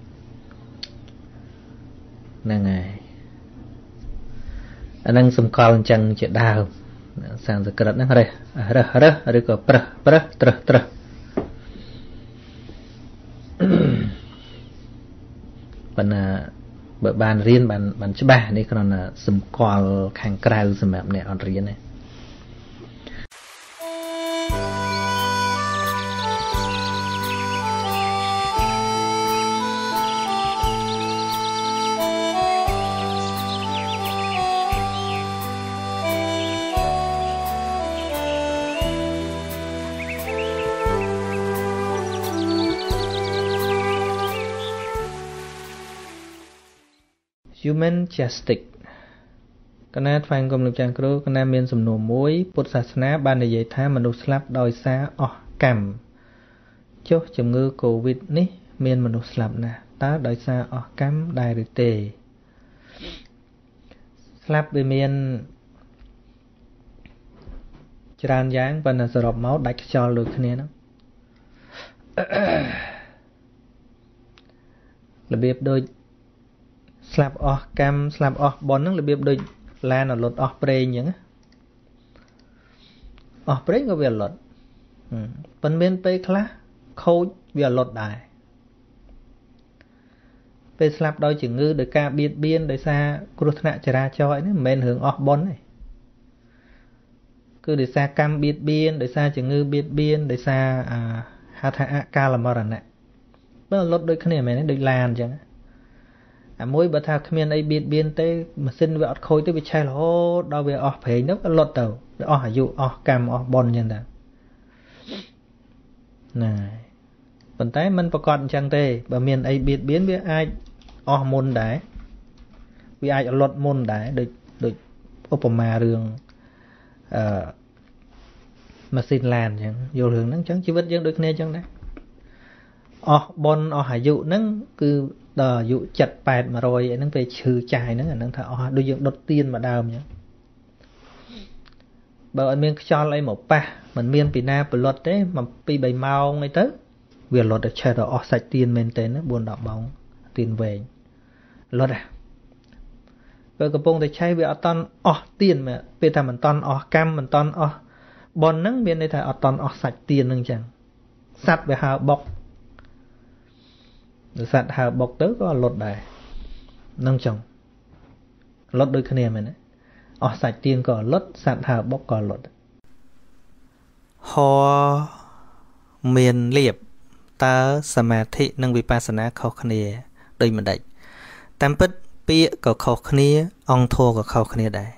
A: nè ngày anh đang xung quanh chân chuyện đau sang giờ cái nó rồi có pra bởi bàn riêng bàn chứ bà này còn là xâm qual kháng krau xâm mẹp này on riêng này human justice កណាថ្វាយគុំលោកចាស់គ្រូកណាមានសំណួរមួយពុទ្ធសាសនាបាននិយាយថាមនុស្សស្លាប់ដោយសារអស់កម្មចុះជំងឺកូវីដនេះមានមនុស្សស្លាប់ណាស់តើដោយសារអស់កម្មដែរឬទេស្លាប់វាមានច្រើនយ៉ាងប៉ុន្តែសរុបមកដាច់ខ្យល់ដូចគ្នាហ្នឹងរបៀបដូចស្លាប់អស់កម្មស្លាប់អស់បុណ្យហ្នឹងរបៀបដូចឡានអត់លត់អស់ប្រេងអញ្ចឹងអស់ប្រេងក៏វាលត់ប៉ុន្មានពេលខ្លះខូចវាលត់ដែរពេលស្លាប់ដោយជំងឺដោយការបៀតបៀនដោយសារគ្រោះថ្នាក់ចរាចរណ៍នេះមិនមែនរឿងអស់បុណ្យទេគឺដោយសារកម្មបៀតបៀនដោយសារជំងឺបៀតបៀនដោយសារហៅថាអកាលមរណៈបើលត់ដូចគ្នាមែនទេដូចឡានអញ្ចឹងមួយបើថាគ្មានអីបៀតបៀនទេម៉ាស៊ីនវាអត់ខូចទេវាឆេះរហូតដល់វាអស់ប្រេងទៅលត់ទៅវាអស់អាយុអស់កម្មអស់បុណ្យអញ្ចឹងទៅណាប៉ុន្តែมันប្រកាសអញ្ចឹងទេបើមានអីបៀតបៀនវាអាចអស់មុនដែរវាអាចលត់មុនដែរដូចឧបមារឿងម៉ាស៊ីនឡានអញ្ចឹងយល់រឿងហ្នឹងអញ្ចឹងជីវិតយើងដូចគ្នាអញ្ចឹងដែរអស់បុណ្យអស់អាយុហ្នឹងគឺដល់អាយុ70 80 100អីហ្នឹងពេលឈឺចាស់ហ្នឹងអាហ្នឹងថាអស់ដូចយើងដុតទៀនមកដើមអញ្ចឹងបើអត់មានខ្យល់អីមកប៉ះមិនមានពីណាផលិតទេមក2 3ម៉ោងអីទៅវាលត់ទៅឆេះដល់អស់សាច់ទៀនមែនទេណា 4 10 ម៉ោងទៀនវែងលត់ពេលកំពុងតែឆេះវាអត់តន់អស់ទៀនពេលថាមិនតន់អស់កម្មមិនតន់អស់បុណ្យហ្នឹងមានន័យថាអត់តន់អស់សាច់ទៀនហ្នឹងអញ្ចឹងសត្វវាហើបុកសត្វហើបុកទៅក៏លត់ដែរ nâng chồng lót đôi khné mày nè sạch tiên có lót sạch thảo bóc có lót
C: ho miền liệp ta samadhi nâng vipassana khó khné đây mà đấy tam pít pía có khó khné ông thô có khó khné đấy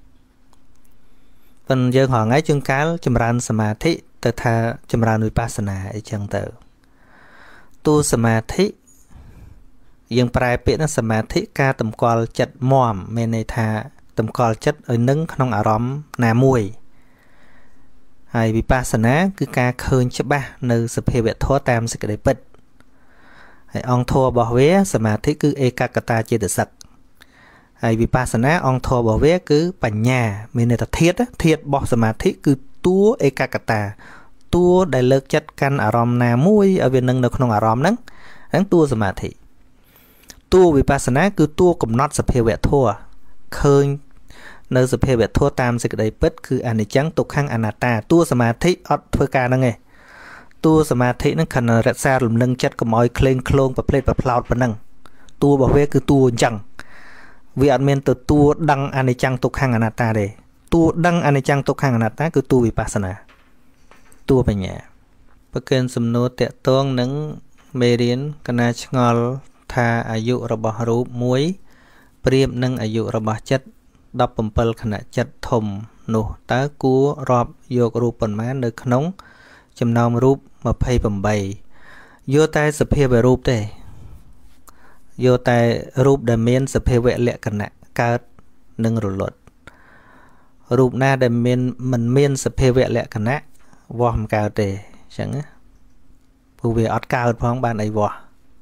C: phần dương họ ngay chương cá chấm ran samadhi từ tha chấm ran vipassana ấy chẳng tự tu samadhi dương prai pía nó samadhi ca tầm qual chật mòm men này tha tầm qual chất ở nâng không ở róm nà mùi hay vipassana cứ ca khơi chấp ba nơi sập hệ vẹt thua tam sẽ cái đấy bật hay ông thua bảo vé samadhi cứ ekakata chia được sặc hay vipassana ông thua bảo vé cứ bảnh nhà mình này là thiết bỏ samadhi cứ tua ekakata tua đại lực chất căn ở róm nà mùi ở bên nâng được không ở róm nắng nắng tua samadhi tua vipassana cứ tua cùng nót sập hệ vẹt thua khơi nơi sập hệ vẹt thua tam sẽ cái đấy bật cứ anh ấy trắng tục khang anatta tua samadhi ở thưa ca năng nghe tua samadhi nó khẩn rệt xa lùm nâng chất có mọi clean clone và plate và cloud và nâng tua bảo vệ cứ tua chẳng vì anh men từ tua đăng anh ấy trắng tục khang anatta đây tua đăng anh ấy trắng tục khang anatta cứ tua vipassana tua về nhà bất kể sum nô tệ toang nâng mê điển kana ngol tha ayu robah rup muối priêm nâng ayu robah chất đập bầm pel khả chất thùng nổ tá cua rọp vô rup bẩn má nơi nóng chấm nòng rup mà phay bầm bầy vô tay sập hê về rup đây vô tay rup đầm miên sập hê vẽ lẹ khả cao nâng rồi lột rup na đầm mình miên sập hê vẽ lẹ khả vòm cao đây chẳng á phụ về ót cao phong ban ấy vò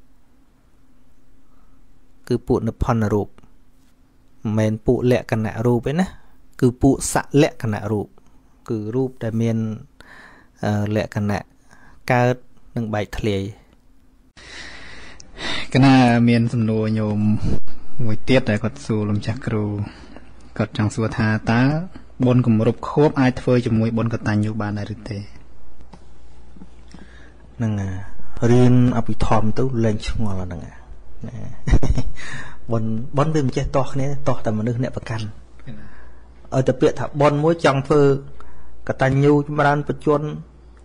C: cứ phụ nấp phòn rup men phụ lẹ cả nạ rup ấy nè cứ phụ xạ lẹ cả nạ rup cứ rup đại miền lẹ cả nạ cao nâng bài thề
B: cái na miền sầm nô nhôm mùi tiết này có xù lồng chạc ru có chẳng xù tha tá bôn cùng rup khốp ai phơi cho mùi bôn có tàn nhiều bàn này được thế
C: nâng riêng áp thòm tú lên chung là nâng bón bên chơi to này to tầm nước nẹt bạc cằn ở tập biệt thà bón muối trong phơ cả tay nhu chúng ta ăn bật chuôn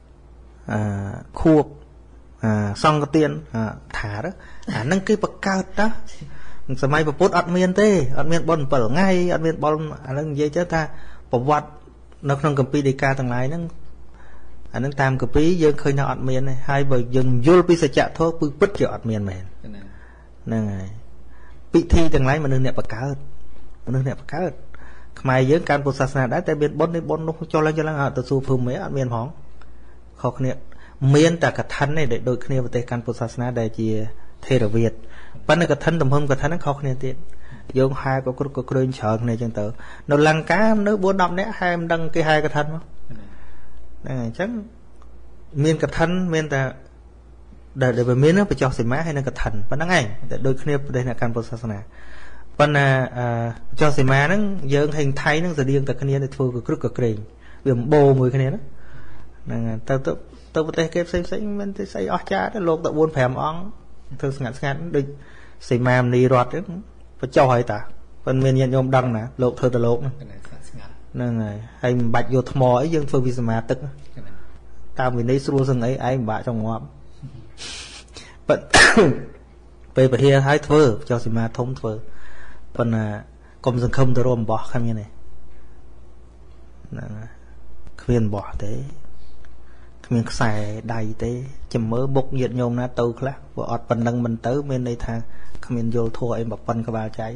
C: khuộc xong cái tiền thả đó nâng cái bạc cao đó sớm mai bật bút ăn miên bón bẩn ngay ăn miên bón nâng dây chứ ta bảo vật nó không cầm pi đi ca thằng này nâng tam cầm pi dương khơi nào ăn miên này hai bởi dừng vô pi sẽ chạm thôi bự bứt cho ăn miên mền nâng này bị thi từng lấy mà nương nẹp bạc cá mày với can bộ sát đã tại bên bốn nó cho lên từ su phum mấy ăn miên hóng khó khăn miên tại cả thân này để đôi khi vào tay can bộ sát để chỉ thề ở Việt ban cái thân tầm hôm cái thân nó khó khăn tiền dùng hai có crane chợ này chân tử nó lăng cá nước bốn năm đấy hai em đăng cái hai cái thân đó này chắc miên cái thân miên ta để về miếng nó phải cho xì má hay là cái thành và năng ảnh để đôi khi đây là can posasana còn cho xì má nó giờ hình thay nó giờ điên tại cái này để thua cái cực kềnh vì bồ mùi cái này đó tao có thể kẹp xây mình thì xây ở cha đó lột tại buôn phèm ong thường ngắn đi xì má đi rót đấy phải cho hỏi ta phần miền nhận nhôm đăng nè lột thưa ta lột nên này hay bạch vô thò ấy dân phương vi mà tức tao mình đi xua sừng ấy ai bạ trong ngõ về bờ hia hái thưa cho xì ma thống thưa còn công dân không tôi ôm bỏ khăm như này khuyên bỏ thế khuyên xài đầy thế chấm mớ bốc nhiệt nhôm na tàu khác và ọt phần đăng mình tới bên đây thà khuyên vô thua em bọc phần cái bao cháy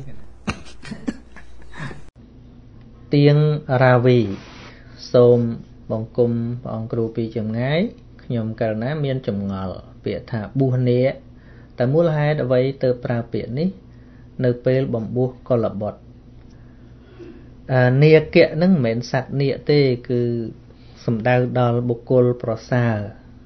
A: tiếng Ravi xôm bóng cung bóng cừu chấm ngái nhom cả ná miên chấm ngờ bịa thả bu nèแต่มูลหายเอาไว้เติมปลาเปียนี้ในเปลบ่มบัวก็ระบดเนียเกะนั่งเหม็นสัตว์เนียเต้คือสมดาวดอลบุกโกลประสา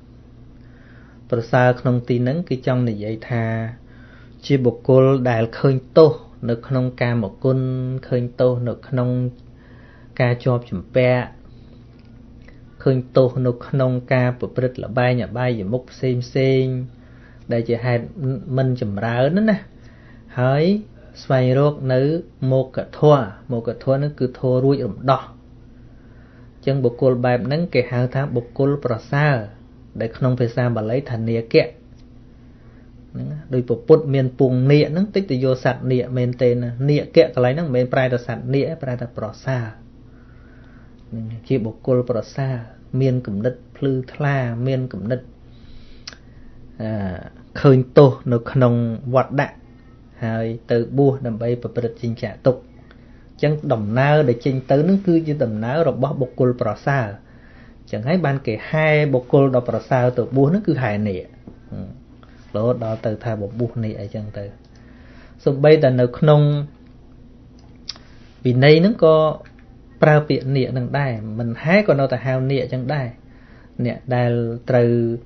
A: ขนมตีนั่งคือจังในใหญ่ทาชีบุกโกลได้เคยโตในขนมกาหมกกุนเคยโตในขนมกาจอบจุ่มแปะเคยโตในขนมกาปริดละใบหยาใบหยามุกเซมได้จะให้มันจำร้าวนั่นนะเฮ้ย xoay rốt nữ một cả thua nó cứ thua ruồi ẩm đỏ chân bộ côn bài nắng kẻ hào tháp bộ côn prasa để không phải sao mà lấy thành nia kẹ đôi bộ bút miền puồng nia nắng tích từ vô sạt nia miền tên nia kẹ cái lấy nắng miền prai là sạt nia prai là prasa chỉ bộ côn prasa miền cẩm đất plư thla miền cẩm đất khơi tô nó không vọt đạn hay từ bua đầm bay và bật chinh trả tục chẳng đồng nao để chinh tới nó cứ như đầm nao rồi bó bột cồn prasa chẳng thấy ban kể hai bột cồn đỏ prasa từ bua nó cứ hài nè đó đó từ thay bột bua nè ở chân từ xong bây giờ nó không vì đây nó có prao biện nè đằng đai mình hái còn đâu ta hao nè chẳng đai nè đai từ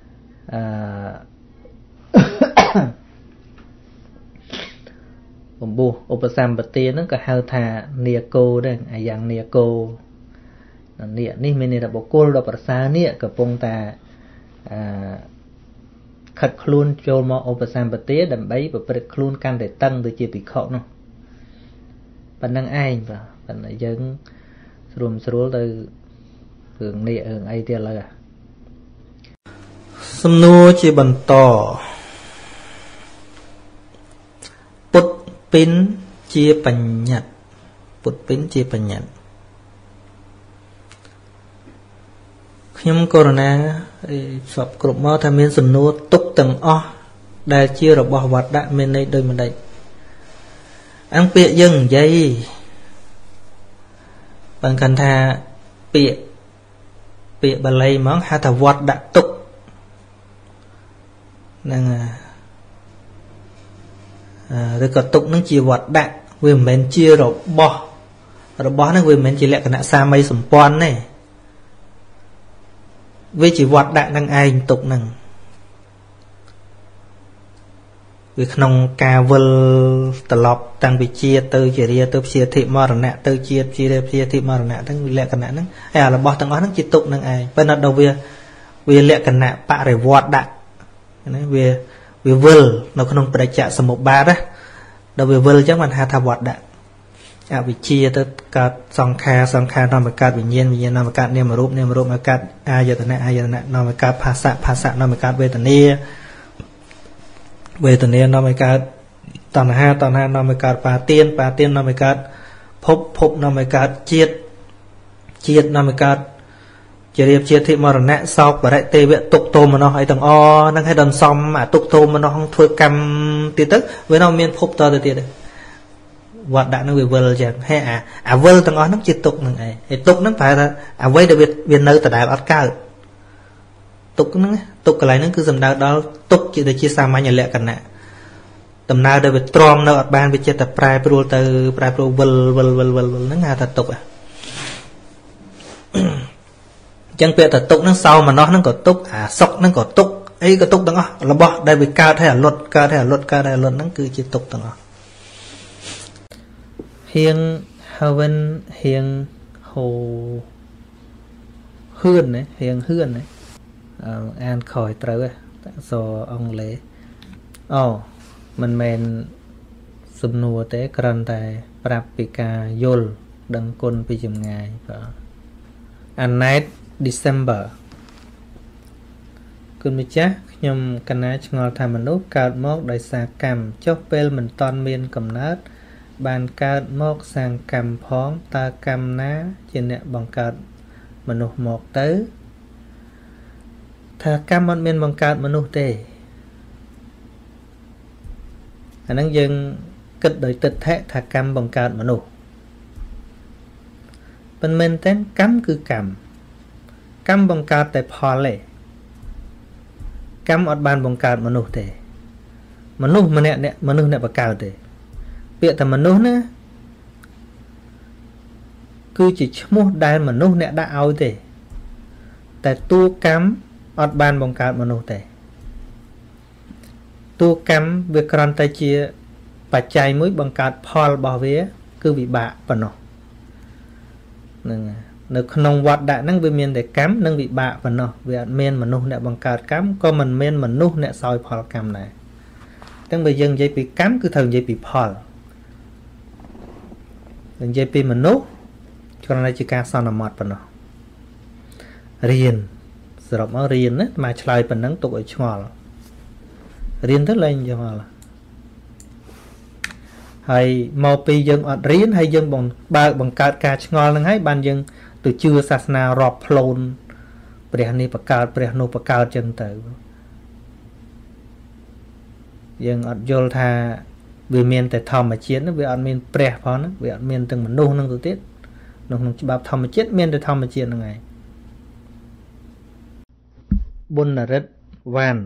A: bùm bu Upasambati nó cả hao thà nia cô đây dạng nia cô nia ní mình là bộ cô là bậc sa nia cả phong ta khật luôn cho mà Upasambati đầm bấy và bậc luôn can để tăng từ chia bị khổ nó bạn đang ai và bạn lại dân rùm sưu từ hưởng nia hưởng ai tiền là
C: xâm nua chỉ bằng tỏ pin chia bành nhật bút pin chia bành nhật nhâm corona sập cột máu tham miên sườn nua túc tầng o đại chia rồi bỏ vật đại miền đây đôi mình đây ăn bịa dừng dây bằng cần tha bịa bà lấy món hai thà vật đã túc năng rồi có tục nó chia vật đại vì mình chia rồi bỏ nó vì mình chỉ lẽ cái nạ xa mây sầm pon này vì chỉ vật đại năng ai tục năng vì không ca vơ tờ lọc tăng bị chia từ chỉ ria từ chia thị mò rồi nè từ chia thị mò rồi nè tăng lẽ cái nạ nó là bỏ tăng ó nó chỉ tục năng ai bên đó đâu vì lẽ cái nạ bạ rồi vật đại vì vơ nó không phải chạy sầm một ba đó đâu vì vơ chắc mình hai thà vọt đã vì chia tới cả song kha nó mới cắt vì nhiên nó mới cắt niệm mà rúp mà cắt ai giờ này nó mới cắt phá xạ nó mới cắt về tận nia nó mới cắt tận hai nó mới cắt pa tiên nó mới cắt phúc nó mới cắt chiết nó mới cắt chỉ chia thị mà nè sau và đại tê viện tục tôm mà nó hay thằng o năng hay đòn xong mà tục tôm mà nó không thua cầm tiền tức với nó miên phúc to từ tiền đấy vật đã nó bị vơ chẳng hay vơ thằng o nó chỉ tục này tục nó phải là vây được việt nơi tại đại bắt cao tục cái này nó cứ dầm đó tục chỉ để chia xa mai nhà lệ cần nè tầm nào để bị trom nó ở ban bị chia tập prai pro từ prai pro vơ nó ngay thật tục chẳng biết là tục nó sau mà nó có tục sọc nó có tục ấy có tục đó là bỏ đây bị cao hay là luật nó cứ chỉ tục đó
A: hiền haven hiền hồ hươn này an khỏi trời do ông lễ mình sum nua té cần tại prapika yol đăng côn pi chùm ngày và an night December គុណម្ចាស់ខ្ញុំកណាឆ្ងល់ថាមនុស្សកើតមកដោយសារកម្មចុះពេលមិនតន់មានកំណើតបានកើតមកសាងកម្មផងតើកម្មណាជាអ្នកបង្កើតមនុស្សមកទៅថាកម្មមិនមានបង្កើតមនុស្សទេអាហ្នឹងយើងគិតដោយទិដ្ឋិថាកម្មបង្កើតមនុស្សប៉ុន្មានតែកម្មគឺកម្មបង្កើតតែផលទេកម្មអត់បានបង្កើតមនុស្សទេមនុស្សម្នាក់មនុស្សអ្នកបង្កើតទេពាក្យថាមនុស្សណាគឺជាឈ្មោះដែលមនុស្សអ្នកដាក់ឲ្យទេតែតួកម្មអត់បានបង្កើតមនុស្សទេតួកម្មវាគ្រាន់តែជាបច្ច័យមួយបង្កើតផលរបស់វាគឺវិបាកប៉ុណ្ណោះនឹងនៅក្នុងវត្តដាក់ហ្នឹងវាមានតែកម្មនិងវិបាកប៉ុណ្ណោះវាអត់មានមនុស្សអ្នកបង្កើតកម្មក៏មិនមានមនុស្សអ្នកសោយផលកម្មដែរអញ្ចឹងបើយើងនិយាយពីកម្មគឺត្រូវនិយាយពីផលនិយាយពីមនុស្សគ្រាន់តែជាការសន្មតប៉ុណ្ណោះរៀនសរុបមករៀនណាមកឆ្លើយប៉ុណ្ណឹងទុកឲ្យឆ្ងល់រៀនទៅលែងយល់ហើយមកពីយើងអត់រៀនហើយយើងបើកបង្កើតការឆ្ងល់ហ្នឹងហើយបានយើងទៅជឿសាសនារាប់ផ្លូនព្រះនេះបកើតព្រះនោះបកើតចឹងទៅយើងអត់យល់ថាវាមានតែធម្មជាតិហ្នឹងវាអត់មានព្រះផងហ្នឹងវាអត់មានទាំងមនុស្សហ្នឹងទៅទៀតក្នុងច្បាប់ធម្មជាតិមានតែធម្មជាតិហ្នឹងឯងបុណ្ណរិទ្ធវ៉ាន់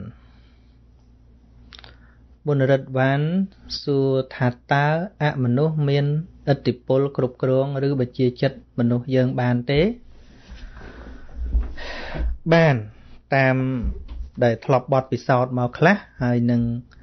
A: បុណ្ណរិទ្ធវ៉ាន់សួរថាតើអមនុស្សមានឥទ្ធិពលគ្រប់គ្រងឬបជាចិត្តមនុស្សយើងបានទេបានតាមដែលធ្លាប់បទពិសោធន៍មកខ្លះហើយនឹង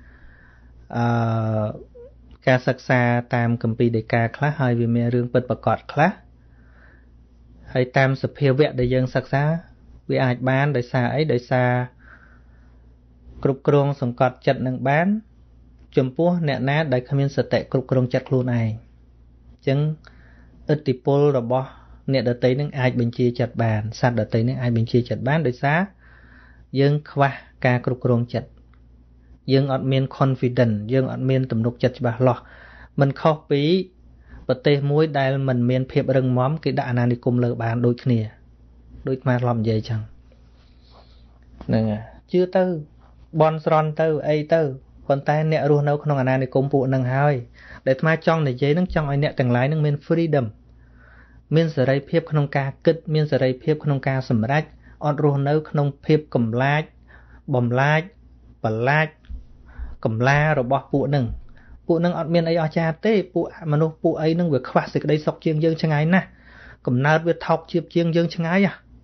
A: ការសិក្សាតាមគម្ពីរដីកាខ្លះហើយវាមានរឿងពិតប្រាកដខ្លះហើយតាមសភាវៈដែលយើងសិក្សាវាអាចបានដោយសារអីដោយសារគ្រប់គ្រងសង្កត់ចិត្តនឹងបានចំពោះអ្នកណាដែលគ្មានសតិគ្រប់គ្រងចិត្តខ្លួនឯងអញ្ចឹងឥទ្ធិពលរបស់អ្នកដតីនឹងអាចបញ្ជាចិត្តបានសត្វដតីនឹងអាចបញ្ជាចិត្តបានដោយសារយើងខ្វះការគ្រប់គ្រងចិត្តយើងអត់មាន confidence យើងអត់មានទំនុកចិត្តច្បាស់លាស់មិនខុសពីប្រទេសមួយដែលមិនមានភាពរឹងមាំគេដាក់អាណានិគមលើបានដូចគ្នាដូចខ្មែរធ្លាប់និយាយចឹងហ្នឹងហើយជឿទៅបន់ស្រន់ទៅអីទៅប៉ុន្តែអ្នករស់នៅក្នុងអាណានិគមពួកហ្នឹងហើយដែលអាត្មាចង់និយាយហ្នឹងចង់ឲ្យអ្នកទាំងឡាយហ្នឹងមាន freedom មានសេរីភាពក្នុងការគិតមានសេរីភាពក្នុងការសម្រេចអត់រស់នៅក្នុងភាពកំឡាចបំឡាចបលាចកំឡារបស់ពួកហ្នឹងអត់មានអីអស្ចារ្យទេពួកមនុស្សពួកអីហ្នឹងវាខ្វះសេចក្តីសុខជាងយើងឆ្ងាយណាស់កំណើតវាថោកជាបជាងយើងឆ្ងាយ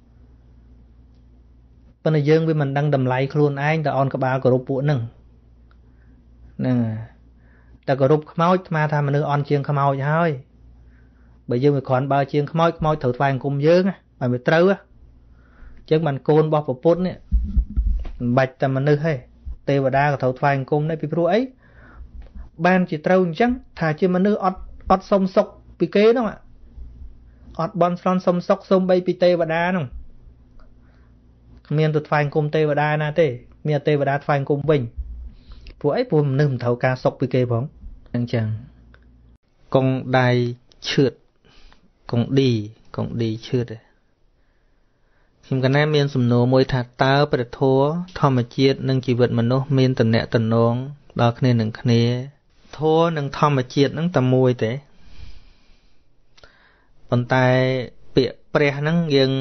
A: ប៉ុន្តែយើងវាមិនដឹងតម្លៃខ្លួនឯងទៅអោនក្បាលគោរពពួកហ្នឹងហ្នឹងតែគោរពខ្មោចស្មាថាមនុស្សអន់ជាងខ្មោចហើយបើយើងវាគ្រាន់បើជាងខ្មោចត្រូវថ្វាយអង្គមយើងឲ្យវាត្រូវអញ្ចឹងបានកូនរបស់ប្រពុតនេះមិនបាច់តែមនុស្សទេទេវតាក៏ត្រូវថ្វាយអង្គមដែរពីព្រោះអីបានជាត្រូវអញ្ចឹងថាជាមនុស្សអត់សុំសុខពីគេហ្នឹងអត់បន់ស្រន់សុំសុខសុំបីពីទេវតាហ្នឹងគ្មានទៅថ្វាយអង្គមទេវតាណាទេមានទេវតាថ្វាយអង្គមវិញព្រោះអីព្រោះមនុស្សមិនត្រូវការសុខពីគេផងអញ្ចឹងកងដៃឈឿតកងឌីឈឿតខ្ញុំកណាមានសំណួរមួយថាតើព្រះធម៌ធម្មជាតិនិងជីវិតមនុស្សមានតំណែងតំណងដល់គ្នានឹងគ្នាធម៌និងធម្មជាតិហ្នឹងតែមួយទេប៉ុន្តែពាក្យព្រះហ្នឹង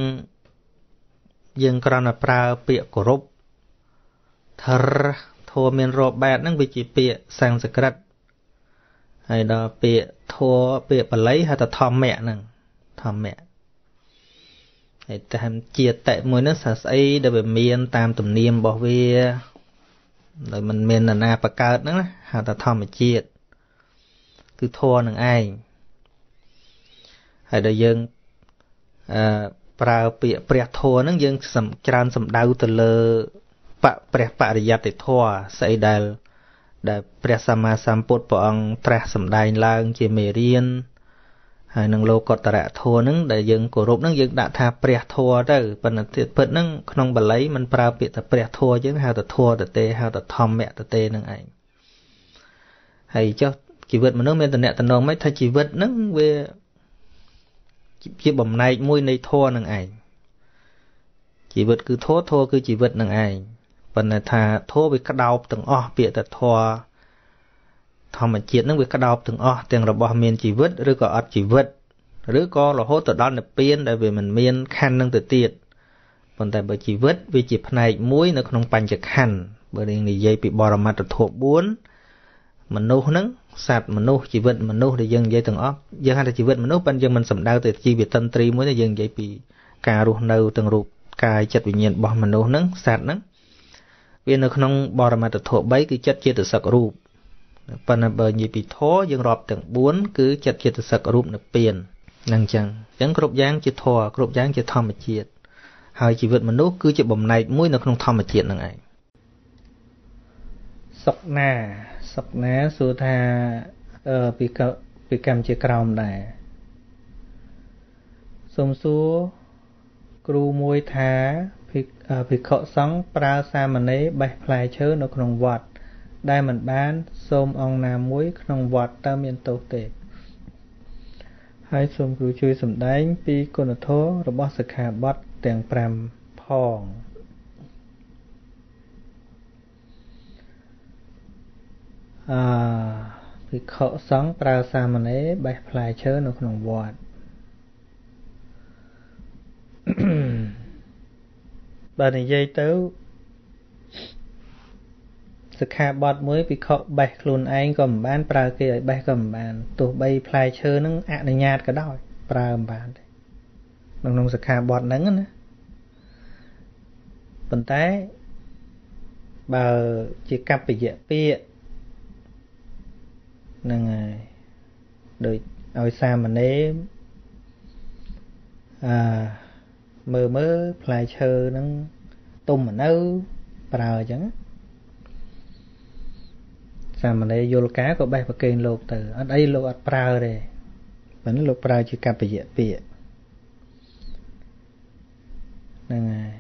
A: យើងគ្រាន់តែប្រើពាក្យគោរពធម៌មានរាប់បែបហ្នឹងវាជាពាក្យសំស្ក្រឹតហើយដល់ពាក្យធម៌ពាក្យបាលីហៅថាធម្មៈហ្នឹងធម្មៈហើយតាមជាតិមួយហ្នឹងស្អីដែលវាមានតាមទំនៀមរបស់វាដែលมันមាននរណាបកើតហ្នឹងណាហៅថាធម្មជាតិគឺធម៌នឹងឯងហើយដល់យើងប្រើពាក្យព្រះធម៌ហ្នឹងយើងច្រើនសំដៅទៅលើព្រះបរិយត្តិធម៌ស្អីដែលព្រះសម្មាសម្ពុទ្ធព្រះអង្គត្រាស់សម្ដែងឡើងជាមេរៀនហើយនឹងលោកុត្តរធម៌ហ្នឹងដែលយើងគោរពហ្នឹងយើងដាក់ថាព្រះធម៌ទៅប៉ុន្តែទៀតពិតហ្នឹងក្នុងបាលីมันប្រើពាក្យថាព្រះធម៌យើងហៅថាធម៌តទេហៅថាធម្មៈតទេហ្នឹងឯងហើយចុះជីវិតមនុស្សមានតំណែងតំណងមិនថាជីវិតហ្នឹងវាជាបំណែកមួយនៃធម៌ហ្នឹងឯងជីវិតគឺធម៌គឺជីវិតហ្នឹងឯងប៉ុន្តែថាធម៌វាក្តោបទាំងអស់ពាក្យថាធម៌ធម្មជាតិហ្នឹងវាក្តោបទាំងអស់ទាំងរបស់មានជីវិតឬក៏អត់ជីវិតឬក៏រហូតទៅដល់និព្វានដែលវាមិនមានខណ្ឌនឹងទៅទៀតប៉ុន្តែបើជីវិតវាជាផ្នែកមួយនៅក្នុងបញ្ចខណ្ឌបើយើងនិយាយពីបរមត្ថធម៌4មនុស្សហ្នឹងសត្វមនុស្សជីវិតមនុស្សដែលយើងនិយាយទាំងអស់យើងហៅថាជីវិតមនុស្សប៉ុន្តែយើងមិនសំដៅទៅជីវិតតន្ត្រីមួយទេយើងនិយាយពីការរស់នៅទាំងរូបកាយចិត្តវិញ្ញាណរបស់មនុស្សហ្នឹងសត្វហ្នឹងវានៅក្នុងបរមត្ថធម៌3គឺចិត្តចេតសិករូបប៉ុន្តែបើនិយាយពីធម៌យើងរាប់ទាំង4គឺចិត្តចេតសិករូបនិព្វានហ្នឹងអញ្ចឹងគ្រប់យ៉ាងជាធម៌គ្រប់យ៉ាងជាធម្មជាតិហើយជីវិតមនុស្សគឺជាបំណែកមួយនៅក្នុងធម្មជាតិហ្នឹងឯងសុខណាសួរថាពីកម្មជាក្រោមដែរ Xôm xua Cru môi thá Phịch khọ sóng Pra sa mà nế bạch phai chớ nóក្នុងវត្តដែលមិនបានសូមអង្គណាមួយក្នុងវត្តតើមានទោសទេហើយសូមគ្រូជួយសម្ដែងពីគុណធម៌របស់សិក្ខាបទទាំង5ផងភិក្ខុសង្ឃប្រើសាមណេរបេះផ្លែឈើនៅក្នុងវត្តបើនិយាយទៅសិក្ខាបទមួយភិក្ខុបេះខ្លួនឯងក៏មិនបានប្រើគេឲ្យបេះក៏មិនបានទោះបីផ្លែឈើនឹងអនុញ្ញាតក៏ដោយប្រើមិនបានទេក្នុងសិក្ខាបទហ្នឹងណាប៉ុន្តែបើជាកប្បយៈពាក្យហ្នឹងហើយដូចឲ្យសាមណេរមើលផ្លែឈើហ្នឹងទុំមកនៅប្រើអញ្ចឹងសាមណេរយល់ការក៏បេះប្រកេនលោកទៅអត់អីលោកអត់ប្រើទេប៉ុន្តែលោកប្រើជាកប្បយៈពាក្យហ្នឹងហើយ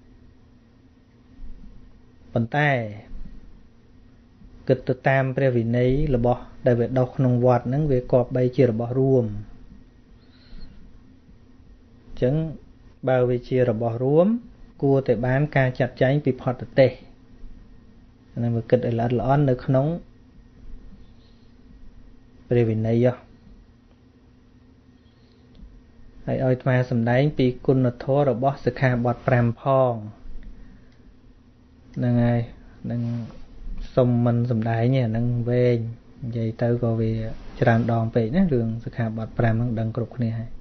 A: ប៉ុន្តែគិតទៅតាមព្រះវិន័យរបស់ដែលវាដុះក្នុងវត្តហ្នឹងវាគប្បីជារបស់រួមអញ្ចឹងបើវាជារបស់រួមគួរតែបានការចាត់ចែងពីផតទេសហ្នឹងវាគិតឲ្យល្អិតល្អន់នៅក្នុងព្រះវិន័យហើយឲ្យអាត្មាសម្ដែងពីគុណធម៌របស់សិក្ខាបទ5ផងហ្នឹងហើយនឹងសុំមិនសម្ដែងទេហ្នឹងវែងនិយាយទៅក៏វាច្រើនដងពេកណារឿងសិក្ខាបទ5ហ្នឹងដឹងគ្រប់គ្នាហើយ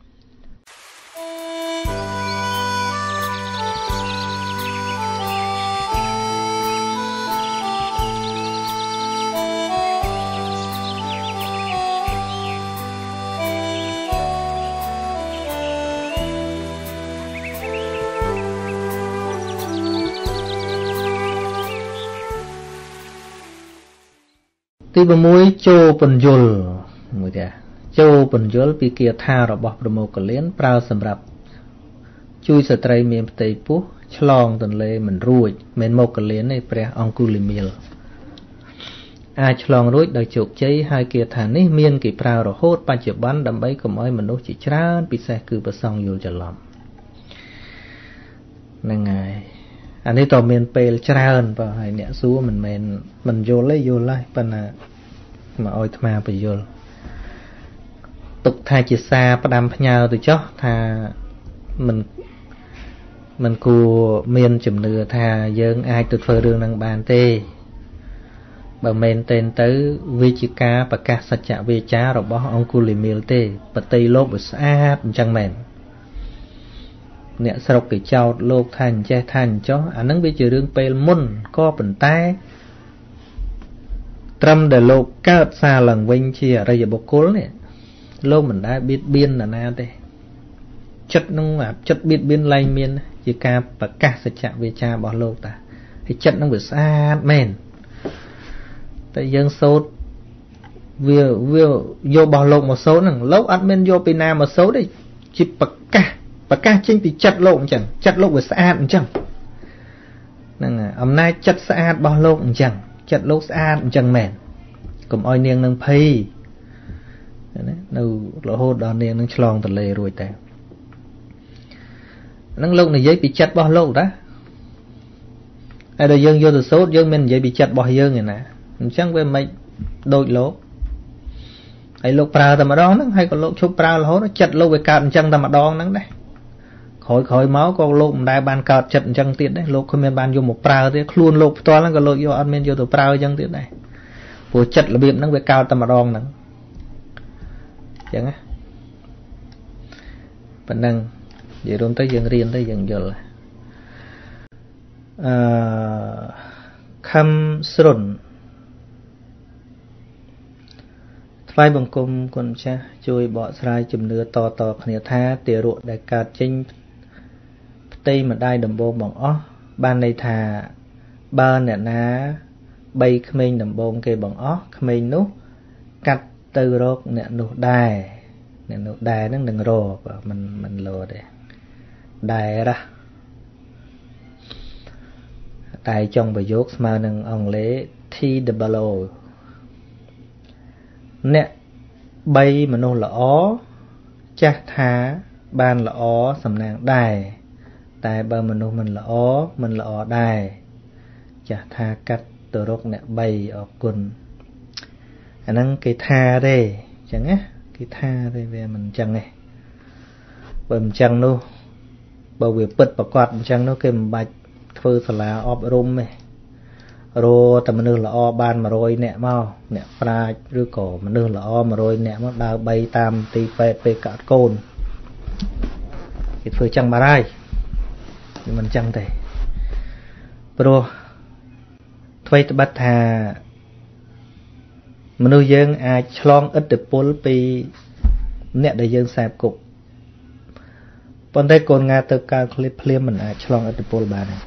A: ទី6ចូលពន្យល់មួយទៀតចូលពន្យល់ពីគាថារបស់ប្រមោគលានប្រើសម្រាប់ជួយស្ត្រីមានផ្ទៃពោះឆ្លងទន្លេមិនរួចមិនមោគលានទេព្រះអង្គុលីមាលអាចឆ្លងរួចដោយជោគជ័យហើយគាថានេះមានគេប្រើរហូតបច្ចុប្បន្នដើម្បីកុំឲ្យមនុស្សជាច្រើនពិសេសគឺប្រសង់យល់ច្រឡំហ្នឹងហើយអានេះតើមានពេលច្រើនបើហើយអ្នកសួរមិនមែនមិនយល់ទេយល់ហើយប៉ុន្តែមកឲ្យអាត្មាបញ្យល់ទុកថាជាសារផ្ដាំផ្ញើទៅចោះថាមិនគួរមានជំនឿថាយើងអាចទៅធ្វើរឿងហ្នឹងបានទេបើមែនទេទៅវាជាការប្រកាសសច្ចវាចារបស់អង្គុលីមាលទេបតីលោកវាស្អាតអញ្ចឹងមែនអ្នកស្រុកគេចោតលោកថាអញ្ចេះថាអញ្ចោះអាហ្នឹងវាជារឿងពេលមុនក៏ប៉ុន្តែត្រឹមដែលលោកកើតសារឡើងវិញជាអរិយបុគ្គលនេះលោកមិនដែលបៀតបៀនណាទេចិត្តហ្នឹងចិត្តបៀតបៀនឡើងមានជាការប្រកាសសច្ចវាចារបស់លោកតាហើយចិត្តហ្នឹងវាស្អាតមែនតែយើងសូត្រវាយករបស់លោកមកសូត្រហ្នឹងលោកអត់មានយកពីណាមកសូត្រទេជាប្រកាសចេញពីចិត្តលោកអញ្ចឹងចិត្តលោកវាស្អាតអញ្ចឹងហ្នឹងអំណាចចិត្តស្អាតរបស់លោកអញ្ចឹងចិត្តលោកស្អាតអញ្ចឹងមែនកុំឲ្យនាងនឹងភ័យណានៅរហូតដល់នាងនឹងឆ្លងទន្លេរួចតែហ្នឹងលោកនិយាយពីចិត្តរបស់លោកតាហើយដល់យើងយកទៅសូត្រយើងមិននិយាយពីចិត្តរបស់យើងទេណាអញ្ចឹងវាមិនដូចលោកហើយលោកប្រើតែម្ដងហ្នឹងហើយក៏លោកឈប់ប្រើរហូតចិត្តលោកវាកើតអញ្ចឹងតែម្ដងហ្នឹងដែរក្រោយមកក៏លោកមិនដែលបានកើតចិត្តអញ្ចឹងទៀតដែរលោកគ្មានបានយកមកប្រើទេខ្លួនលោកផ្ទាល់ហ្នឹងក៏លោកយកអត់មានយកទៅប្រើអញ្ចឹងទៀតដែរព្រោះចិត្តរបៀបហ្នឹងវាកើតតែម្ដងហ្នឹងអញ្ចឹងណាប៉ុណ្ណឹងនិយាយរួមទៅយើងរៀនទៅយើងយល់ខំស្រុនថ្វាយបង្គំគុណចាស់ជួយបកស្រាយជំនឿតគ្នាថាទារកដែលកើតចេញផ្ទៃម្ដាយដំបូងបងអស់បានន័យថាបើអ្នកណា3ក្មេងដំបូងគេបងអស់ក្មេងនោះកាត់ទៅរកអ្នកនោះដែរ nè nó đài nó đừng rồ và mình lồ để đài ra đài trong bài dốt mà nâng ông lễ thi the ballo nè bay mà nó là ó chắc thá ban là ó sầm nàng đài tại bờ mình là ó đài chả tha cắt từ rốt nè bay ở quần anh năng cái tha đây chẳng á cái tha đây về mình chẳng này bởi mình chẳng đâu bởi vì bật bạc quạt mình chẳng đâu cái mình bạch phơi thật là ọp rôm này rồi tầm mình là o ban mà rồi nè mau nè pra rư cổ mình là o mà rồi nè nó đào bay tam tì pe cả côn cái phơi chẳng bà rai mình chẳng thể pro thuê bắt thà mình dân ai chlong ít được pol pi nè để dân sạp cục còn đây còn nga từ cao clip phim mình ai chlong ít được pol bà này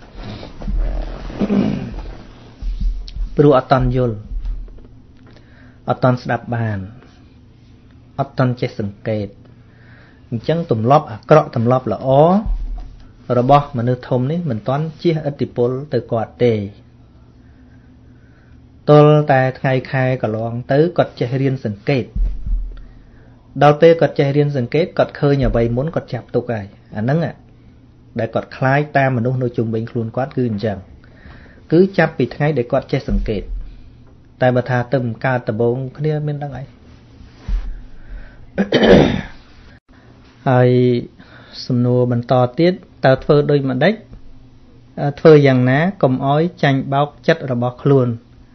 A: pro aton yul aton sạp bàn aton che sừng kẹt chẳng tụm lóp à cọ tụm lóp là ó rồi bỏ mà nước thôm ní mình toán chia ít được pol từ quạt đề tôi tại ngày khai cả loang tới cọt chạy riêng sừng kết đầu tiên cọt chạy riêng sừng kết cọt khơi nhà vay muốn cọt chạp tục ai nâng ạ để cọt khai ta mà nô chung bình luôn quát cứ chẳng cứ chạp bị ngay để cọt chạy sừng kết tại bà thà tầm ca tầm bông kia bên đăng ấy ai xâm nô mình to tiết tao thơ đôi mà đếch thơ dàng ná cầm ói chanh bóc chất rồi bóc luôn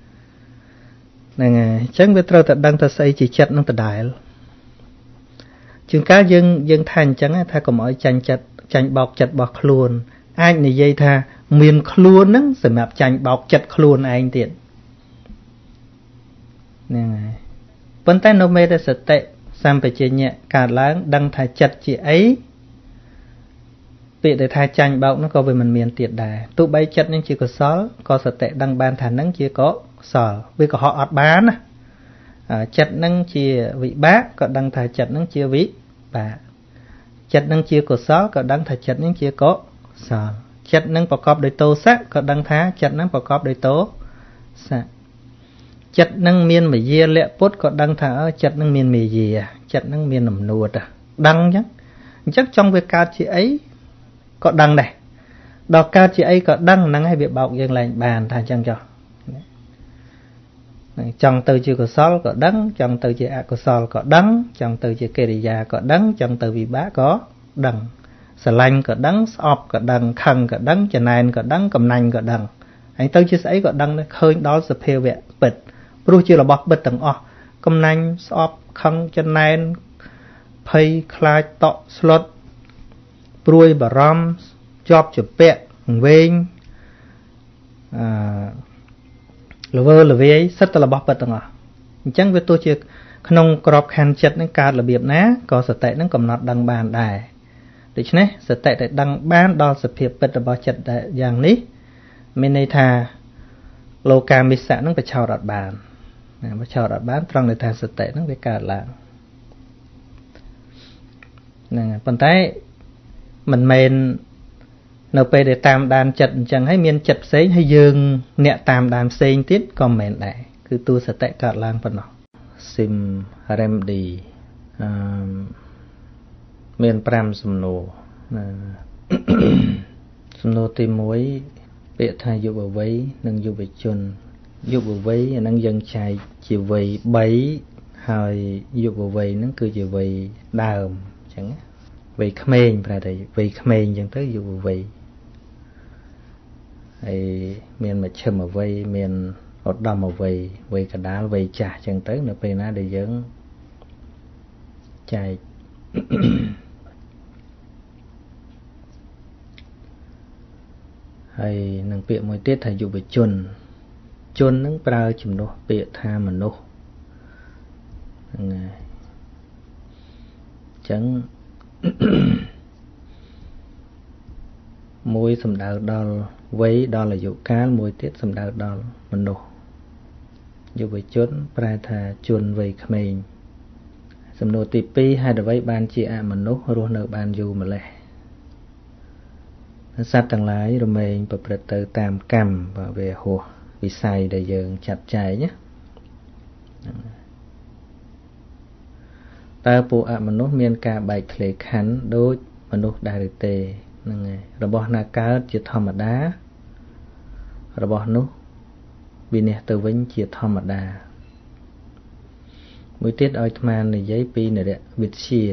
A: nè chẳng biết rồi ta đang ta xây chỉ chất nó ta đại chừng cá dân thành chẳng tha có mọi chanh bọc chặt bọc luôn anh này dây tha miền luôn á sự map chanh bọc chặt luôn anh tiện nè vấn tay nó mê ra sự tệ sam phải chia nhẹ cả láng đăng thà chặt chị ấy bị để thà chanh bọc nó có về mình miền tiệt đà tụ bay chặt nhưng chỉ có xó có sự tệ đăng ban thà nắng chỉ có sờ vì có họ ọt bán chặt năng chia vị bác có đăng thải chặt năng chia vị bà chặt năng chia của xó có đăng thải chặt năng chia có sờ chặt năngประกอบ ដោយ tô sắc có đăng thá chặt năng ประกอบ ដោយ tố sắc chặt năng miên mà dìa lẹ pốt có đăng thá chặt năng miên mì dìa chặt năng miên nằm nuột đăng chắc trong việc ca chị ấy có đăng này đọc ca chị ấy có đăng năng hay việc bọc dân lành bàn thà chẳng cho trong từ chữ của sol có đắng trong từ chữ của sol có đắng trong từ chữ keriya có đắng trong từ vị bá có đắng slang có đắng sọp có đắng khăn có đắng chà nàn có đắng cầm nành có đắng anh từ chữ ấy có đắng khơi đó sẽ phê vẹn bịch rồi chưa là bọc bịch tầng o cầm nành sọp khăn chà nàn pay khai tọ slot ruồi bà ram job chụp bẹ vên là vì ấy rất là bọc bật tầng chẳng với tôi chỉ không crop khăn chật những card là biệp ná có sở tệ nó cầm nọt đăng bàn đài để chứ này sở tệ để đăng bán đo sở phiệp bật là bao chật dạng ní mình này thà lô cà mì sạ nó phải chào đọt bàn phải chào đọt bán trong này thà sở tệ nó phải card là nè phần tay mình mền nộp để tam đàn chật chẳng hay miền chật xế hay dương nẹ tam đàn xế tiết còn mền này cứ tu sẽ tệ cả lang phần nào sim remedy miền pram sum nô sum nô tìm mối bệ thay dụ vào vấy nâng dụ về chun dụ vào vấy nâng dân chạy chiều về bấyហើយdụ vào vấy nó cứ chiều về đào chẳng về khmer phải đây về khmer chẳng tới dụ vào vấy hay miền mà châm ở vây miền ọt đầm ở vây cả đá vây chả chẳng tới nữa về nó để dưỡng chạy hay nâng bịa mỗi tiết thầy dụ về chôn nâng prao chùm nô bịa tha mà nô chẳng môi sầm đào đo với đo là dụ cá môi tiết sầm đào đo mình nô dụ về chốn prai thà chuồn về khmer សំណួរទី2ហេតុអ្វីបានជាអមនុស្សរស់នៅបានយូរម្លេះសត្វទាំងឡាយរមែងប្រព្រឹត្តទៅតាមកម្មបើវាហួសវិស័យដែលយើងចាត់ចែងណាតើពួកអមនុស្សមានការបែកធ្លាយខណ្ឌដូចមនុស្សដែរឬទេហ្នឹងហើយរបស់ណាកើតជាធម្មតារបស់នោះវិនិច្ឆ័យទៅវិញជាធម្មតាមួយទៀតឲ្យអាត្មានិយាយពីនរវិទ្យា